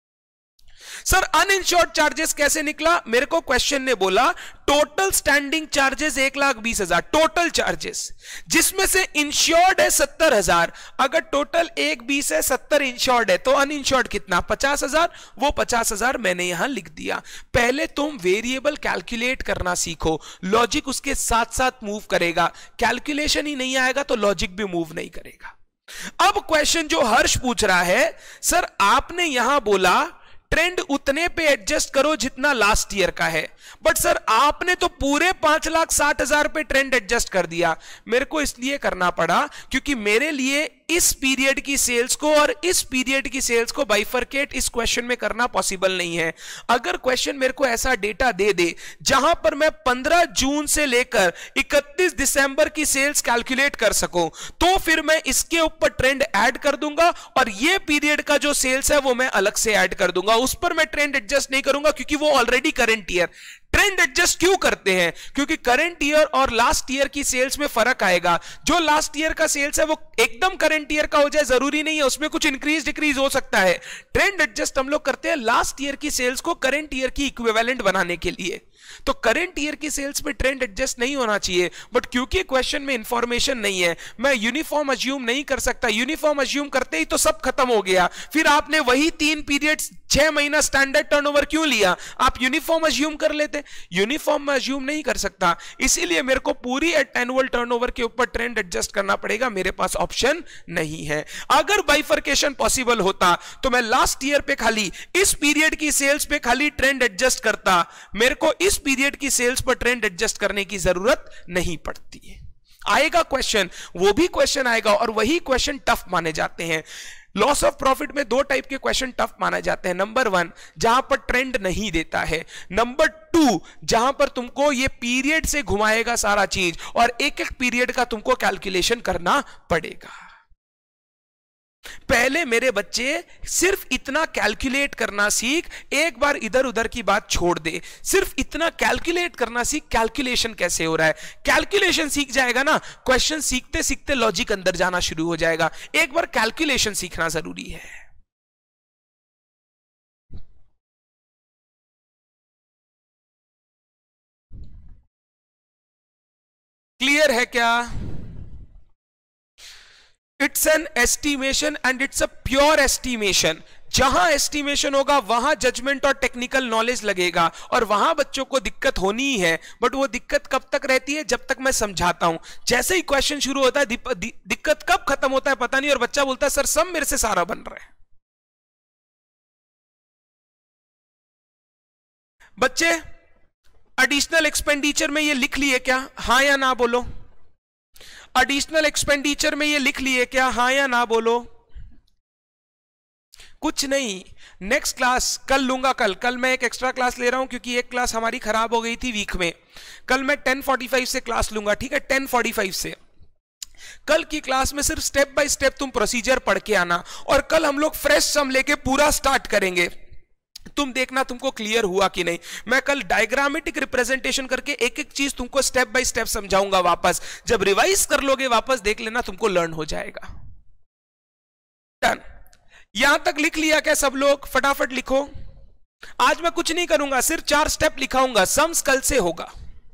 सर अनइंश्योर्ड चार्जेस कैसे निकला? मेरे को क्वेश्चन ने बोला total standing charges 1,20,000 total charges, जिसमें से इंश्योर्ड है 70,000। अगर टोटल 1,20 है, 70 इंश्योर्ड है, तो अनइंश्योर्ड कितना? 50,000। वो 50,000 मैंने यहां लिख दिया। पहले तुम वेरिएबल कैलकुलेट करना सीखो, लॉजिक उसके साथ साथ मूव करेगा। कैलकुलेशन ही नहीं आएगा तो लॉजिक भी मूव नहीं करेगा। अब क्वेश्चन जो हर्ष पूछ रहा है, सर आपने यहां बोला ट्रेंड उतने पे एडजस्ट करो जितना लास्ट ईयर का है, बट सर आपने तो पूरे 5,60,000 पे ट्रेंड एडजस्ट कर दिया। मेरे को इसलिए करना पड़ा क्योंकि मेरे लिए इस पीरियड की सेल्स को और इस पीरियड की सेल्स को बाइफरकेट इस क्वेश्चन में करना पॉसिबल नहीं है। अगर क्वेश्चन मेरे को ऐसा डेटा दे दे जहां पर मैं 15 जून से लेकर 31 दिसंबर की सेल्स कैलकुलेट कर सकूं, तो फिर मैं इसके ऊपर ट्रेंड ऐड कर दूंगा और ये पीरियड का जो सेल्स है वो मैं अलग से ऐड कर दूंगा। उस पर मैं ट्रेंड एडजस्ट नहीं करूंगा क्योंकि वो already current year. Trend adjust क्यों करते हैं? क्योंकि करंट ईयर और लास्ट ईयर की सेल्स में फर्क आएगा। जो लास्ट ईयर का सेल्स है वो एकदम करंट ईयर का हो जाए जरूरी नहीं है, उसमें कुछ इंक्रीज डिक्रीज हो सकता है। ट्रेंड एडजस्ट हम लोग करते हैं लास्ट ईयर की सेल्स को करंट ईयर की इक्विवेलेंट बनाने के लिए। तो करंट ईयर की सेल्स में ट्रेंड एडजस्ट नहीं होना चाहिए, बट क्योंकि क्वेश्चन में इंफॉर्मेशन नहीं है, मैं यूनिफॉर्म अज्यूम नहीं कर सकता। यूनिफॉर्म अज्यूम करते ही तो सब खत्म हो गया। फिर आपने वही 3 पीरियड्स 6 महीना स्टैंडर्ड टर्नओवर क्यों लिया? आप यूनिफॉर्म अज्यूम कर लेते। यूनिफॉर्म में अज्यूम नहीं कर सकता, इसीलिए मेरे को पूरी एनुअल टर्नओवर के ऊपर ट्रेंड एडजस्ट करना पड़ेगा। मेरे पास ऑप्शन नहीं है। अगर बाइफरकेशन पॉसिबल होता तो मैं लास्ट ईयर पे खाली, इस पीरियड की सेल्स पे खाली ट्रेंड एडजस्ट करता। मेरे को इस पीरियड की सेल्स पर ट्रेंड एडजस्ट करने की जरूरत नहीं पड़ती है। आएगा क्वेश्चन, वो भी क्वेश्चन आएगा और वही क्वेश्चन टफ माने जाते हैं। लॉस ऑफ प्रॉफिट में 2 टाइप के क्वेश्चन टफ माना जाते हैं। नंबर 1 जहां पर ट्रेंड नहीं देता है, नंबर 2 जहां पर तुमको ये पीरियड से घुमाएगा सारा चीज और एक एक पीरियड का तुमको कैलकुलेशन करना पड़ेगा। पहले मेरे बच्चे सिर्फ इतना कैलकुलेट करना सीख, एक बार इधर उधर की बात छोड़ दे। सिर्फ इतना कैलकुलेट करना सीख, कैलकुलेशन कैसे हो रहा है। कैलकुलेशन सीख जाएगा ना, क्वेश्चन सीखते सीखते लॉजिक अंदर जाना शुरू हो जाएगा। एक बार कैलकुलेशन सीखना जरूरी है। क्लियर है क्या? It's an estimation and it's a pure estimation. जहां एस्टिमेशन होगा वहां जजमेंट और टेक्निकल नॉलेज लगेगा और वहां बच्चों को दिक्कत होनी ही है। बट वो दिक्कत कब तक रहती है? जब तक मैं समझाता हूं। जैसे ही क्वेश्चन शुरू होता है दिक्कत कब खत्म होता है पता नहीं, और बच्चा बोलता है सर सब मेरे से सारा बन रहा है। बच्चे एडिशनल एक्सपेंडिचर में ये लिख लिए क्या? हां या ना बोलो। एडिशनल एक्सपेंडिचर में ये लिख लिए क्या? हां या ना बोलो। कुछ नहीं, नेक्स्ट क्लास कल लूंगा। कल मैं एक एक्स्ट्रा क्लास ले रहा हूं क्योंकि एक क्लास हमारी खराब हो गई थी वीक में। कल मैं 10:45 से क्लास लूंगा, ठीक है? 10:45 से कल की क्लास में सिर्फ स्टेप बाय स्टेप तुम प्रोसीजर पढ़ के आना और कल हम लोग फ्रेश सम लेके पूरा स्टार्ट करेंगे। तुम देखना तुमको क्लियर हुआ कि नहीं। मैं कल डायग्रामेटिक रिप्रेजेंटेशन करके एक एक चीज तुमको स्टेप बाय स्टेप समझाऊंगा। वापस जब रिवाइज कर लोगे वापस देख लेना, तुमको लर्न हो जाएगा। डन। यहां तक लिख लिया क्या सब लोग? फटाफट लिखो। आज मैं कुछ नहीं करूंगा, सिर्फ 4 स्टेप लिखाऊंगा। सम्स कल से होगा।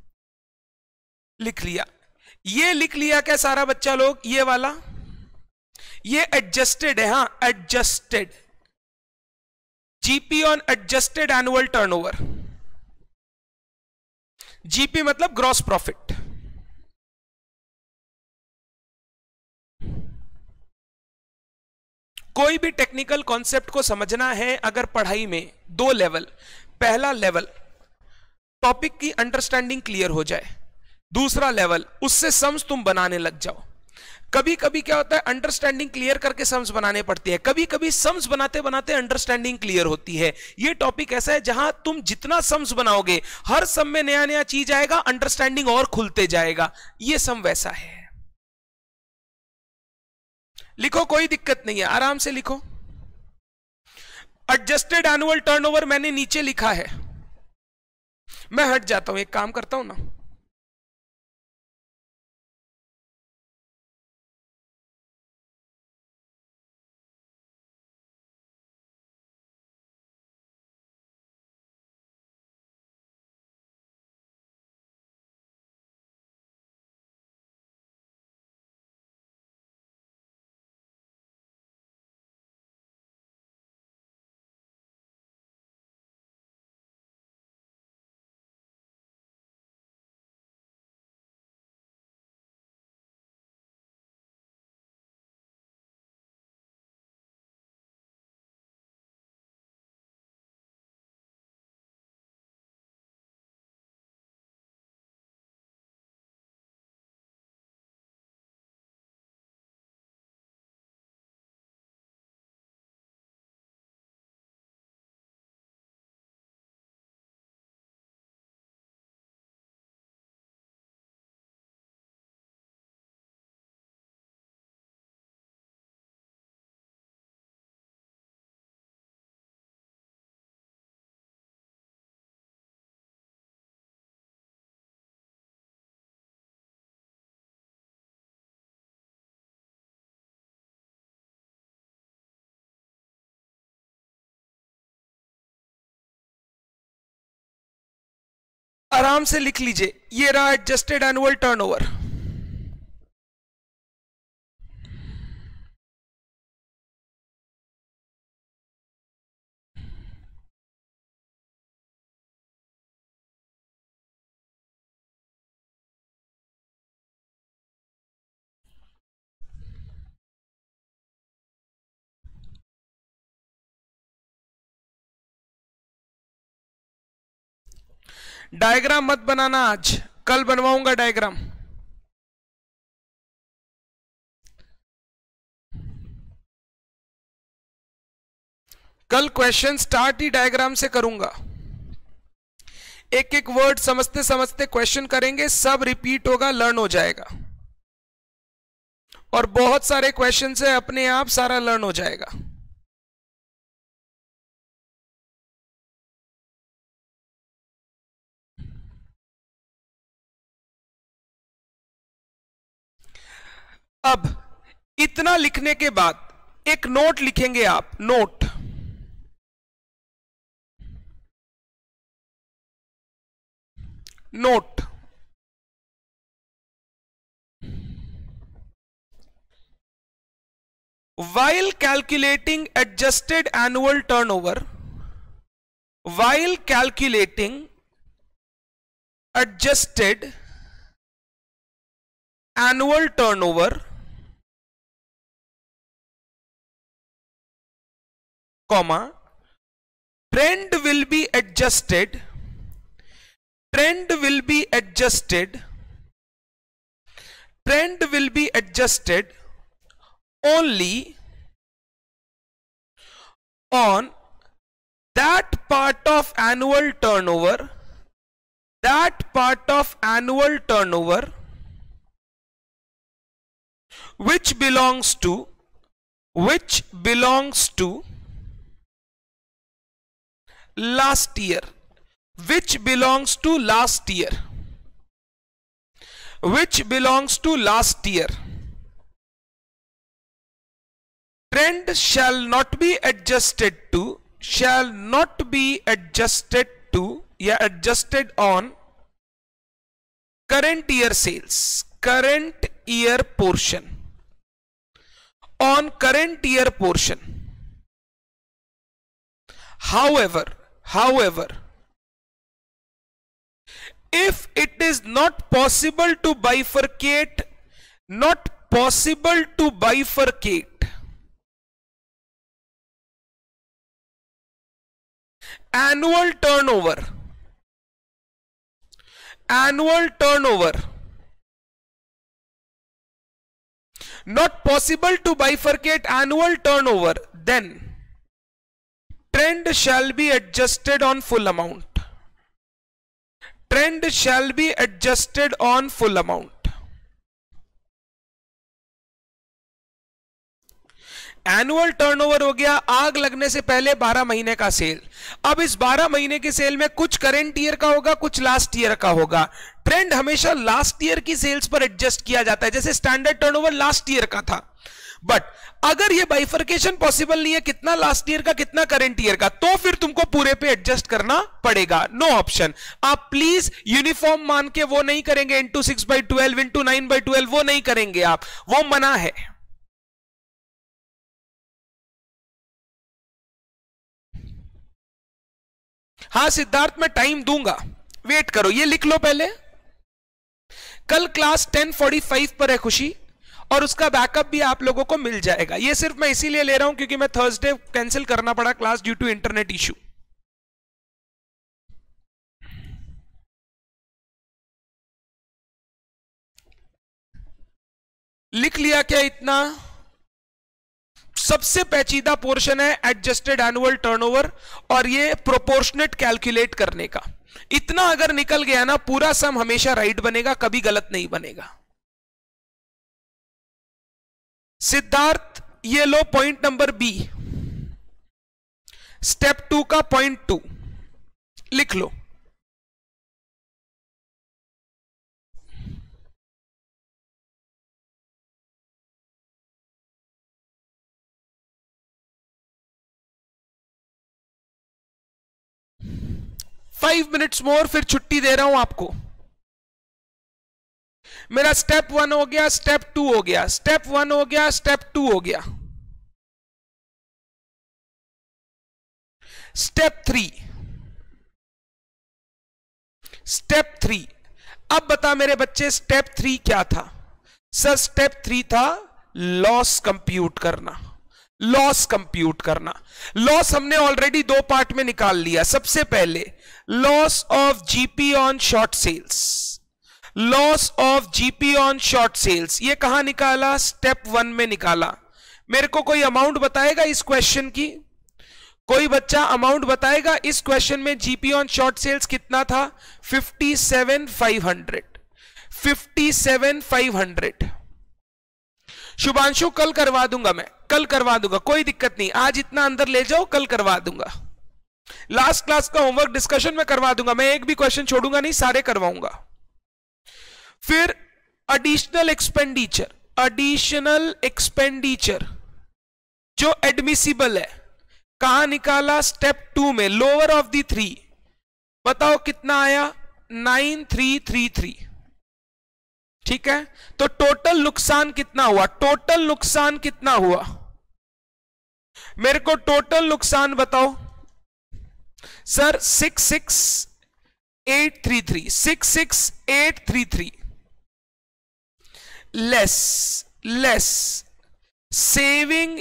लिख लिया? ये लिख लिया क्या सारा बच्चा लोग? ये वाला ये एडजस्टेड है। हां adjusted, GP on adjusted annual turnover. GP मतलब ग्रॉस प्रॉफिट। कोई भी टेक्निकल कॉन्सेप्ट को समझना है अगर पढ़ाई में 2 लेवल। पहला लेवल टॉपिक की अंडरस्टैंडिंग क्लियर हो जाए, दूसरा लेवल उससे सम्स तुम बनाने लग जाओ। कभी कभी क्या होता है, अंडरस्टैंडिंग क्लियर करके सम्स बनाने पड़ती है, कभी कभी सम्स बनाते बनाते अंडरस्टैंडिंग क्लियर होती है। ये टॉपिक ऐसा है जहां तुम जितना सम्स बनाओगे हर सम में नया नया चीज आएगा, अंडरस्टैंडिंग और खुलते जाएगा। ये सम वैसा है। लिखो, कोई दिक्कत नहीं है, आराम से लिखो। एडजस्टेड एनुअल टर्नओवर मैंने नीचे लिखा है, मैं हट जाता हूं, एक काम करता हूं ना, आराम से लिख लीजिए। ये रहा एडजस्टेड एनुअल टर्नओवर। डायग्राम मत बनाना आज, कल बनवाऊंगा डायग्राम। कल क्वेश्चन स्टार्ट ही डायग्राम से करूंगा। एक एक वर्ड समझते समझते क्वेश्चन करेंगे, सब रिपीट होगा, लर्न हो जाएगा। और बहुत सारे क्वेश्चन से अपने आप सारा लर्न हो जाएगा। अब इतना लिखने के बाद एक नोट लिखेंगे आप, note. Note while calculating adjusted annual turnover, while calculating adjusted annual turnover, comma, trend will be adjusted, trend will be adjusted, trend will be adjusted only on that part of annual turnover, that part of annual turnover which belongs to last year, which belongs to last year, which belongs to last year. Trend shall not be adjusted to, shall not be adjusted to या adjusted on current year sales, current year portion, on current year portion. However, if it is not possible to bifurcate, not possible to bifurcate annual turnover not possible to bifurcate annual turnover, then trend shall be adjusted on full amount. Trend shall be adjusted on full amount. Annual turnover हो गया आग लगने से पहले 12 महीने का cell. अब इस 12 महीने के सेल में कुछ करंट ईयर का होगा, कुछ लास्ट ईयर का होगा। ट्रेंड हमेशा लास्ट ईयर की सेल्स पर एडजस्ट किया जाता है, जैसे स्टैंडर्ड टर्नओवर लास्ट ईयर का था। बट अगर ये बाइफर्केशन पॉसिबल नहीं है, कितना लास्ट ईयर का कितना करंट ईयर का, तो फिर तुमको पूरे पे एडजस्ट करना पड़ेगा, नो ऑप्शन। आप प्लीज यूनिफॉर्म मान के वो नहीं करेंगे, इंटू 6/12 इंटू 9/12 वो नहीं करेंगे आप, वो मना है। हाँ सिद्धार्थ मैं टाइम दूंगा, वेट करो, ये लिख लो पहले। कल क्लास 10:45 पर है खुशी, और उसका बैकअप भी आप लोगों को मिल जाएगा। ये सिर्फ मैं इसीलिए ले रहा हूं क्योंकि मैं थर्सडे कैंसिल करना पड़ा class due to internet issue. लिख लिया क्या इतना? सबसे पेचीदा पोर्शन है एडजस्टेड एनुअल टर्नओवर और ये प्रोपोर्शनेट कैलकुलेट करने का। इतना अगर निकल गया ना, पूरा सम हमेशा राइट बनेगा, कभी गलत नहीं बनेगा। सिद्धार्थ ये लो पॉइंट नंबर बी, स्टेप 2 का पॉइंट 2 लिख लो। फाइव मिनट्स मोर, फिर छुट्टी दे रहा हूं आपको। मेरा स्टेप 1 हो गया, स्टेप 2 हो गया, स्टेप 1 हो गया, स्टेप 2 हो गया, स्टेप 3, स्टेप 3। अब बता मेरे बच्चे स्टेप 3 क्या था? सर स्टेप 3 था लॉस कंप्यूट करना। लॉस कंप्यूट करना, लॉस हमने ऑलरेडी 2 पार्ट में निकाल लिया। सबसे पहले loss of GP on short sales, loss of GP on short sales, ये कहां निकाला? स्टेप 1 में निकाला। मेरे को कोई अमाउंट बताएगा इस क्वेश्चन की? कोई बच्चा अमाउंट बताएगा इस क्वेश्चन में जीपी ऑन शॉर्ट सेल्स कितना था? 57,500, 57,500। शुभांशु कल करवा दूंगा, मैं कल करवा दूंगा, कोई दिक्कत नहीं। आज इतना अंदर ले जाओ, कल करवा दूंगा। लास्ट क्लास का होमवर्क डिस्कशन में करवा दूंगा, मैं एक भी क्वेश्चन छोड़ूंगा नहीं, सारे करवाऊंगा। फिर एडिशनल एक्सपेंडिचर, एडिशनल एक्सपेंडिचर जो एडमिसिबल है, कहां निकाला? स्टेप 2 में, लोअर ऑफ द 3। बताओ कितना आया? 9333। ठीक है, तो टोटल नुकसान कितना हुआ? टोटल नुकसान कितना हुआ? मेरे को टोटल नुकसान बताओ। Sir 66,833, 66,833 less saving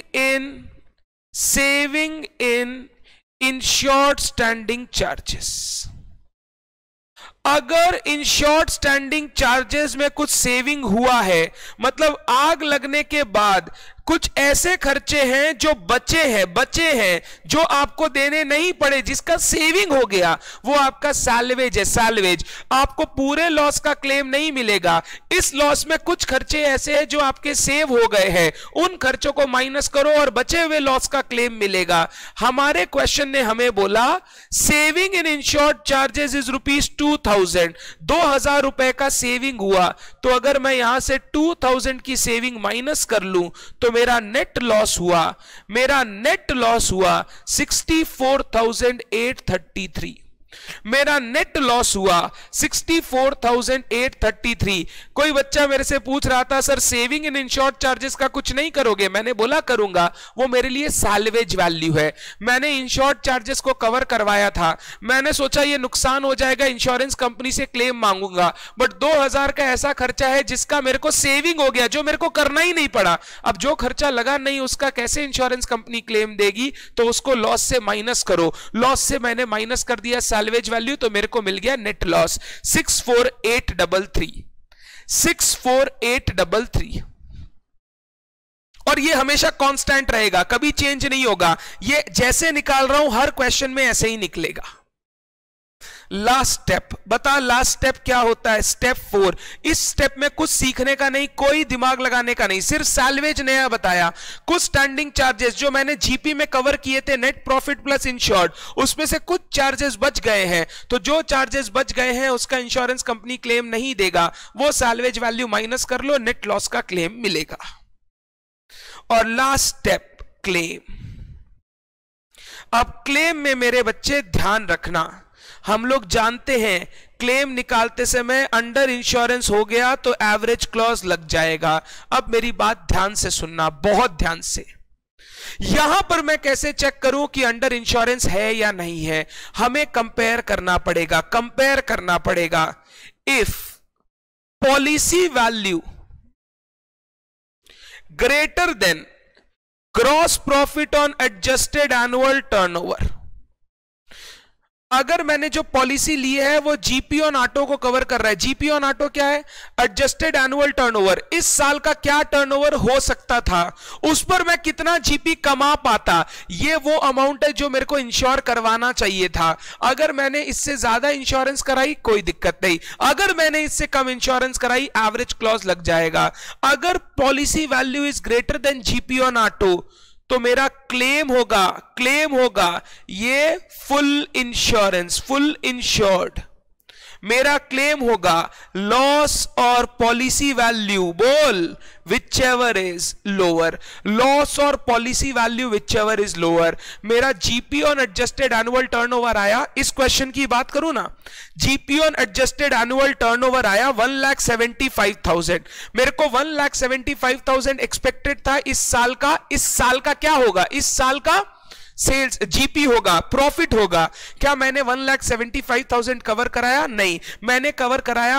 in insured standing charges. अगर इंश्योर्ड स्टैंडिंग चार्जेस में कुछ सेविंग हुआ है, मतलब आग लगने के बाद कुछ ऐसे खर्चे हैं जो बचे हैं जो आपको देने नहीं पड़े, जिसका सेविंग हो गया, वो आपका सैल्वेज है। सैल्वेज आपको पूरे लॉस का क्लेम नहीं मिलेगा। इस लॉस में कुछ खर्चे ऐसे हैं जो आपके सेव हो गए हैं, उन खर्चों को माइनस करो और बचे हुए लॉस का क्लेम मिलेगा। हमारे क्वेश्चन ने हमें बोला saving in insured charges is ₹2,000, 2,000 रुपए का सेविंग हुआ। तो अगर मैं यहां से 2,000 की सेविंग माइनस कर लूं तो मेरा नेट लॉस हुआ, मेरा नेट लॉस हुआ 64,833। मेरा नेट लॉस हुआ 64,833। कोई बच्चा मेरे से पूछ रहा था sir saving in insured charges का कुछ नहीं करोगे? मैंने बोला करूंगा, वो मेरे लिए सैल्वेज वैल्यू है। मैंने इंश्योर्ड चार्जेस को कवर करवाया था, मैंने सोचा ये नुकसान हो जाएगा, इंश्योरेंस कंपनी से क्लेम मांगूंगा, बट 2,000 का ऐसा खर्चा है जिसका मेरे को सेविंग हो गया, जो मेरे को करना ही नहीं पड़ा। अब जो खर्चा लगा नहीं उसका कैसे इंश्योरेंस कंपनी क्लेम देगी? तो उसको लॉस से माइनस करो। लॉस से मैंने माइनस कर दिया सैल्वेज वैल्यू, तो मेरे को मिल गया नेट लॉस 64,833, 64,833। और ये हमेशा कांस्टेंट रहेगा, कभी चेंज नहीं होगा। ये जैसे निकाल रहा हूं हर क्वेश्चन में ऐसे ही निकलेगा। लास्ट स्टेप बता, लास्ट स्टेप क्या होता है? स्टेप 4। इस स्टेप में कुछ सीखने का नहीं, कोई दिमाग लगाने का नहीं, सिर्फ सैल्वेज नया बताया। कुछ स्टैंडिंग चार्जेस जो मैंने जीपी में कवर किए थे, नेट प्रॉफिट प्लस इंश्योर्ड, उसमें से कुछ चार्जेस बच गए हैं। तो जो चार्जेस बच गए हैं उसका इंश्योरेंस कंपनी क्लेम नहीं देगा, वो सैल्वेज वैल्यू माइनस कर लो, नेट लॉस का क्लेम मिलेगा। और लास्ट स्टेप क्लेम। अब क्लेम में मेरे बच्चे ध्यान रखना, हम लोग जानते हैं क्लेम निकालते समय अंडर इंश्योरेंस हो गया तो एवरेज क्लॉज लग जाएगा। अब मेरी बात ध्यान से सुनना, बहुत ध्यान से। यहां पर मैं कैसे चेक करूं कि अंडर इंश्योरेंस है या नहीं है? हमें कंपेयर करना पड़ेगा, कंपेयर करना पड़ेगा। If policy value greater than gross profit on adjusted annual turnover, अगर मैंने जो पॉलिसी ली है वो जीपी ऑन ऑटो को कवर कर रहा है। जीपी ऑन ऑटो क्या है? Adjusted annual turnover. इस साल का क्या टर्नओवर हो सकता था, उस पर मैं कितना जीपी कमा पाता, ये वो अमाउंट है जो मेरे को इंश्योर करवाना चाहिए था। अगर मैंने इससे ज्यादा इंश्योरेंस कराई कोई दिक्कत नहीं, अगर मैंने इससे कम इंश्योरेंस कराई एवरेज क्लॉज लग जाएगा। अगर policy value is greater than GP on auto तो मेरा क्लेम होगा ये फुल इंश्योरेंस, फुल इंश्योर्ड। मेरा क्लेम होगा लॉस और पॉलिसी वैल्यू, बोल, whichever is lower, loss और policy value whichever is lower. मेरा GP on adjusted annual turnover आया, इस क्वेश्चन की बात करूं ना, GP on adjusted annual turnover आया 1,75,000। मेरे को 1,75,000 एक्सपेक्टेड था इस साल का। इस साल का क्या होगा? इस साल का सेल्स जीपी होगा, प्रॉफिट होगा। क्या मैंने 1,75,000 कवर कराया? नहीं, मैंने कवर कराया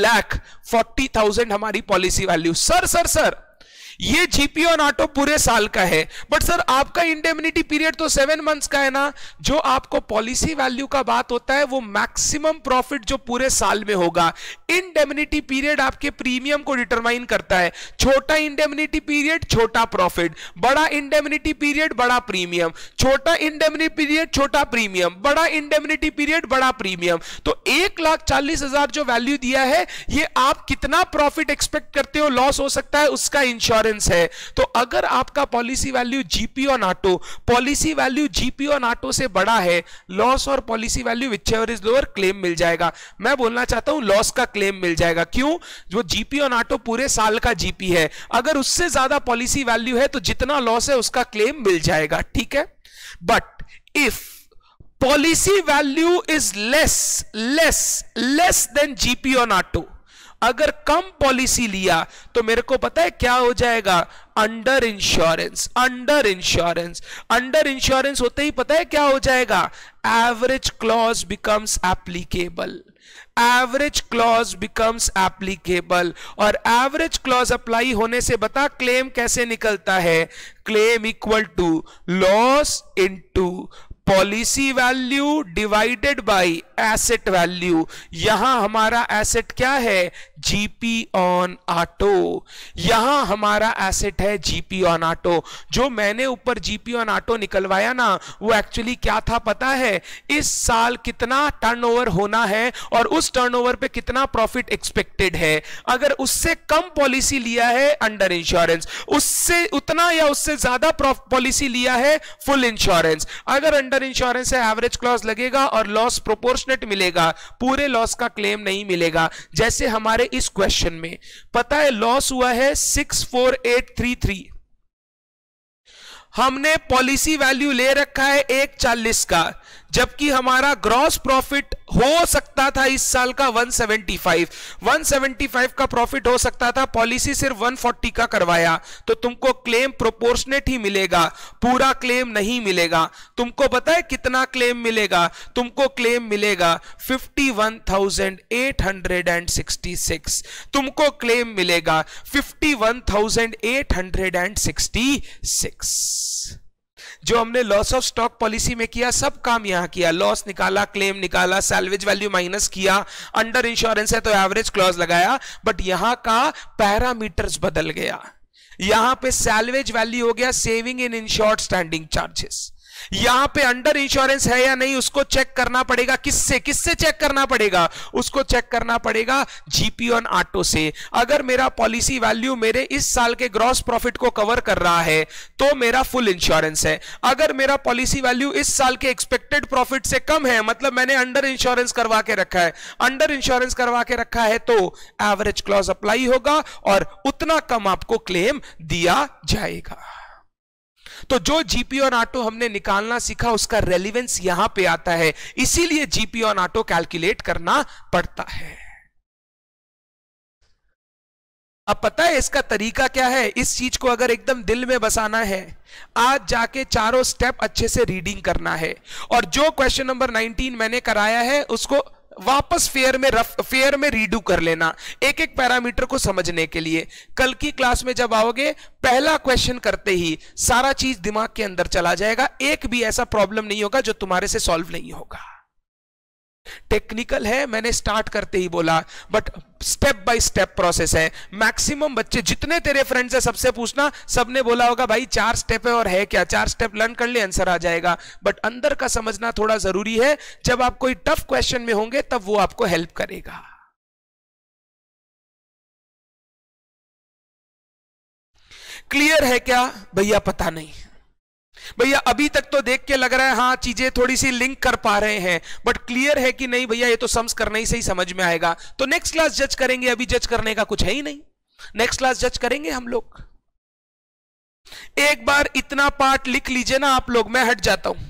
1,40,000 हमारी पॉलिसी वैल्यू। सर ये जीपी ऑन ऑटो पूरे साल का है, बट सर आपका इंडेमनिटी पीरियड तो 7 मंथ्स का है ना। जो आपको पॉलिसी वैल्यू का बात होता है वो मैक्सिमम प्रॉफिट जो पूरे साल में होगा। इंडेमनिटी पीरियड आपके प्रीमियम को डिटरमाइन करता है। छोटा इंडेमनिटी पीरियड छोटा प्रॉफिट, बड़ा इंडेमनिटी पीरियड बड़ा प्रीमियम, छोटा इंडेमनिटी पीरियड छोटा प्रीमियम, बड़ा इंडेमनिटी पीरियड बड़ा प्रीमियम। तो 1,40,000 जो वैल्यू दिया है, ये आप कितना प्रॉफिट एक्सपेक्ट करते हो लॉस हो सकता है उसका इंश्योरेंस है। तो अगर आपका policy value GP on auto, policy value GP on auto से बड़ा है, लॉस और policy value whichever is lower, claim मिल जाएगा। मैं बोलना चाहता हूं लॉस का क्लेम मिल जाएगा। क्यों? जो जीपी ऑन ऑटो पूरे साल का जीपी है, अगर उससे ज्यादा पॉलिसी वैल्यू है तो जितना लॉस है उसका क्लेम मिल जाएगा, ठीक है। But if policy value is less than GP on auto, अगर कम पॉलिसी लिया तो मेरे को पता है क्या हो जाएगा? Under insurance. अंडर इंश्योरेंस होते ही पता है क्या हो जाएगा? Average clause becomes applicable. Average clause becomes applicable, और एवरेज क्लॉज अप्लाई होने से बता क्लेम कैसे निकलता है? Claim equal to loss into policy value divided by asset value. यहां हमारा एसेट क्या है? GP on auto. यहां हमारा एसेट है जीपी ऑन ऑटो। जो मैंने ऊपर जीपी ऑन ऑटो निकलवाया ना, वो एक्चुअली क्या था पता है? इस साल कितना टर्नओवर होना है और उस टर्नओवर पे कितना प्रॉफिट एक्सपेक्टेड है। अगर उससे कम पॉलिसी लिया है अंडर इंश्योरेंस, उससे उतना या उससे ज्यादा पॉलिसी लिया है फुल इंश्योरेंस। अगर अंडर इंश्योरेंस है एवरेज क्लॉज लगेगा और लॉस प्रोपोर्शनेट मिलेगा, पूरे लॉस का क्लेम नहीं मिलेगा। जैसे हमारे इस क्वेश्चन में पता है लॉस हुआ है 64833, हमने पॉलिसी वैल्यू ले रखा है 1,40 का, जबकि हमारा ग्रॉस प्रॉफिट हो सकता था इस साल का 175 का प्रॉफिट हो सकता था। पॉलिसी सिर्फ 140 का करवाया, तो तुमको क्लेम प्रोपोर्शनेट ही मिलेगा, पूरा क्लेम नहीं मिलेगा। तुमको पता है कितना क्लेम मिलेगा? तुमको क्लेम मिलेगा 51,866। तुमको क्लेम मिलेगा 51,866। जो हमने लॉस ऑफ स्टॉक पॉलिसी में किया सब काम यहां किया। लॉस निकाला, क्लेम निकाला, सैल्वेज वैल्यू माइनस किया, अंडर इंश्योरेंस है तो एवरेज क्लॉज लगाया, बट यहां का पैरामीटर्स बदल गया। यहां पे सैल्वेज वैल्यू हो गया saving in insured standing charges. यहां पे अंडर इंश्योरेंस है या नहीं उसको चेक करना पड़ेगा, किससे चेक करना पड़ेगा, उसको चेक करना पड़ेगा जीपी ऑन ऑटो से। अगर मेरा पॉलिसी वैल्यू मेरे इस साल के ग्रॉस प्रॉफिट को कवर कर रहा है तो मेरा फुल इंश्योरेंस है। अगर मेरा पॉलिसी वैल्यू इस साल के एक्सपेक्टेड प्रॉफिट से कम है, मतलब मैंने अंडर इंश्योरेंस करवा के रखा है, अंडर इंश्योरेंस करवा के रखा है तो एवरेज क्लॉज अप्लाई होगा और उतना कम आपको क्लेम दिया जाएगा। तो जो जीपी ऑन ऑटो हमने निकालना सीखा उसका रेलेवेंस यहां पे आता है, इसीलिए जीपी ऑन ऑटो कैलकुलेट करना पड़ता है। अब पता है इसका तरीका क्या है? इस चीज को अगर एकदम दिल में बसाना है, आज जाके चारों स्टेप अच्छे से रीडिंग करना है और जो क्वेश्चन नंबर 19 मैंने कराया है उसको वापस फेयर में रीडू कर लेना, एक एक पैरामीटर को समझने के लिए। कल की क्लास में जब आओगे पहला क्वेश्चन करते ही सारा चीज दिमाग के अंदर चला जाएगा, एक भी ऐसा प्रॉब्लम नहीं होगा जो तुम्हारे से सॉल्व नहीं होगा। टेक्निकल है, मैंने स्टार्ट करते ही बोला, but step by step process है। मैक्सिमम बच्चे जितने तेरे फ्रेंड्स है सबसे पूछना, सबने बोला होगा भाई 4 स्टेप है और है क्या, 4 स्टेप लर्न कर ले आंसर आ जाएगा। बट अंदर का समझना थोड़ा जरूरी है, जब आप कोई टफ क्वेश्चन में होंगे तब वो आपको हेल्प करेगा। क्लियर है क्या भैया? पता नहीं भैया, अभी तक तो देख के लग रहा है हाँ चीजें थोड़ी सी लिंक कर पा रहे हैं, बट क्लियर है कि नहीं भैया ये तो सम्स करने ही से ही समझ में आएगा। तो नेक्स्ट क्लास जज करेंगे, अभी जज करने का कुछ है ही नहीं। नेक्स्ट क्लास जज करेंगे हम लोग। एक बार इतना पार्ट लिख लीजिए ना आप लोग, मैं हट जाता हूं।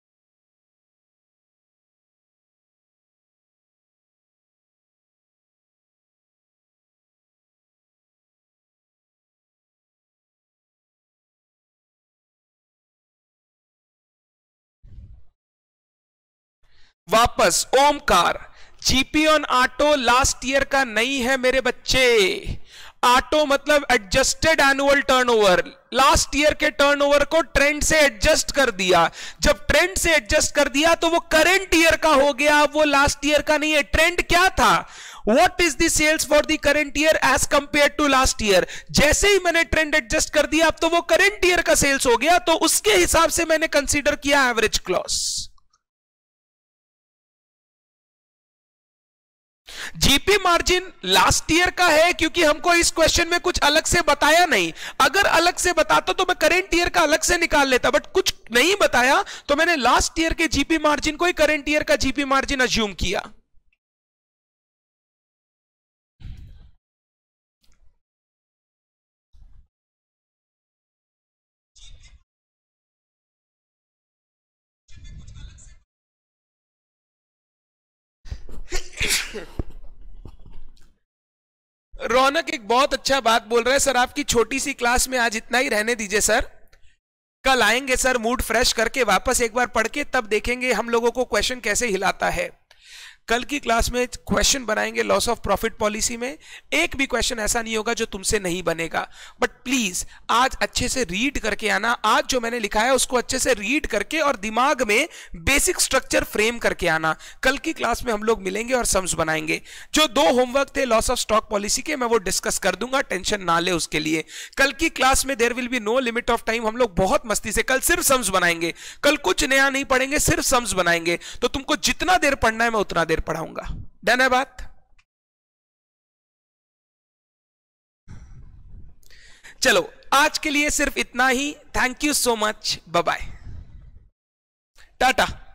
वापस Omkar, GP on auto last year का नहीं है मेरे बच्चे। ऑटो मतलब adjusted annual turnover, last year के टर्नओवर को ट्रेंड से एडजस्ट कर दिया। जब ट्रेंड से एडजस्ट कर दिया तो वो करंट ईयर का हो गया, अब वो लास्ट ईयर का नहीं है। ट्रेंड क्या था? What is the sales for the current year as compared to last year? जैसे ही मैंने ट्रेंड एडजस्ट कर दिया अब तो वो करंट ईयर का सेल्स हो गया, तो उसके हिसाब से मैंने कंसीडर किया average clause. GP margin last year का है क्योंकि हमको इस क्वेश्चन में कुछ अलग से बताया नहीं। अगर अलग से बताता तो मैं करंट ईयर का अलग से निकाल लेता, बट कुछ नहीं बताया तो मैंने लास्ट ईयर के जीपी मार्जिन को ही करंट ईयर का जीपी मार्जिन अज्यूम किया। रौनक एक बहुत अच्छा बात बोल रहा है, सर आपकी छोटी सी क्लास में आज इतना ही रहने दीजिए सर, कल आएंगे सर मूड फ्रेश करके वापस एक बार पढ़ के तब देखेंगे हम लोगों को क्वेश्चन कैसे हिलाता है। कल की क्लास में क्वेश्चन बनाएंगे लॉस ऑफ प्रॉफिट पॉलिसी में, एक भी क्वेश्चन ऐसा नहीं होगा जो तुमसे नहीं बनेगा। बट प्लीज आज अच्छे से रीड करके आना, आज जो मैंने लिखा है उसको अच्छे से रीड करके और दिमाग में बेसिक स्ट्रक्चर फ्रेम करके आना। कल की क्लास में हम लोग मिलेंगे और सम्स बनाएंगे। जो 2 होमवर्क थे लॉस ऑफ स्टॉक पॉलिसी के, मैं वो डिस्कस कर दूंगा, टेंशन ना ले उसके लिए। कल की क्लास में there will be no limit of time, हम लोग बहुत मस्ती से कल सिर्फ सम्स बनाएंगे। कल कुछ नया नहीं पढ़ेंगे, सिर्फ सम्स बनाएंगे। तो तुमको जितना देर पढ़ना है मैं उतना देर पढ़ाऊंगा। डन है बात? चलो आज के लिए सिर्फ इतना ही। Thank you so much, bye bye, Tata.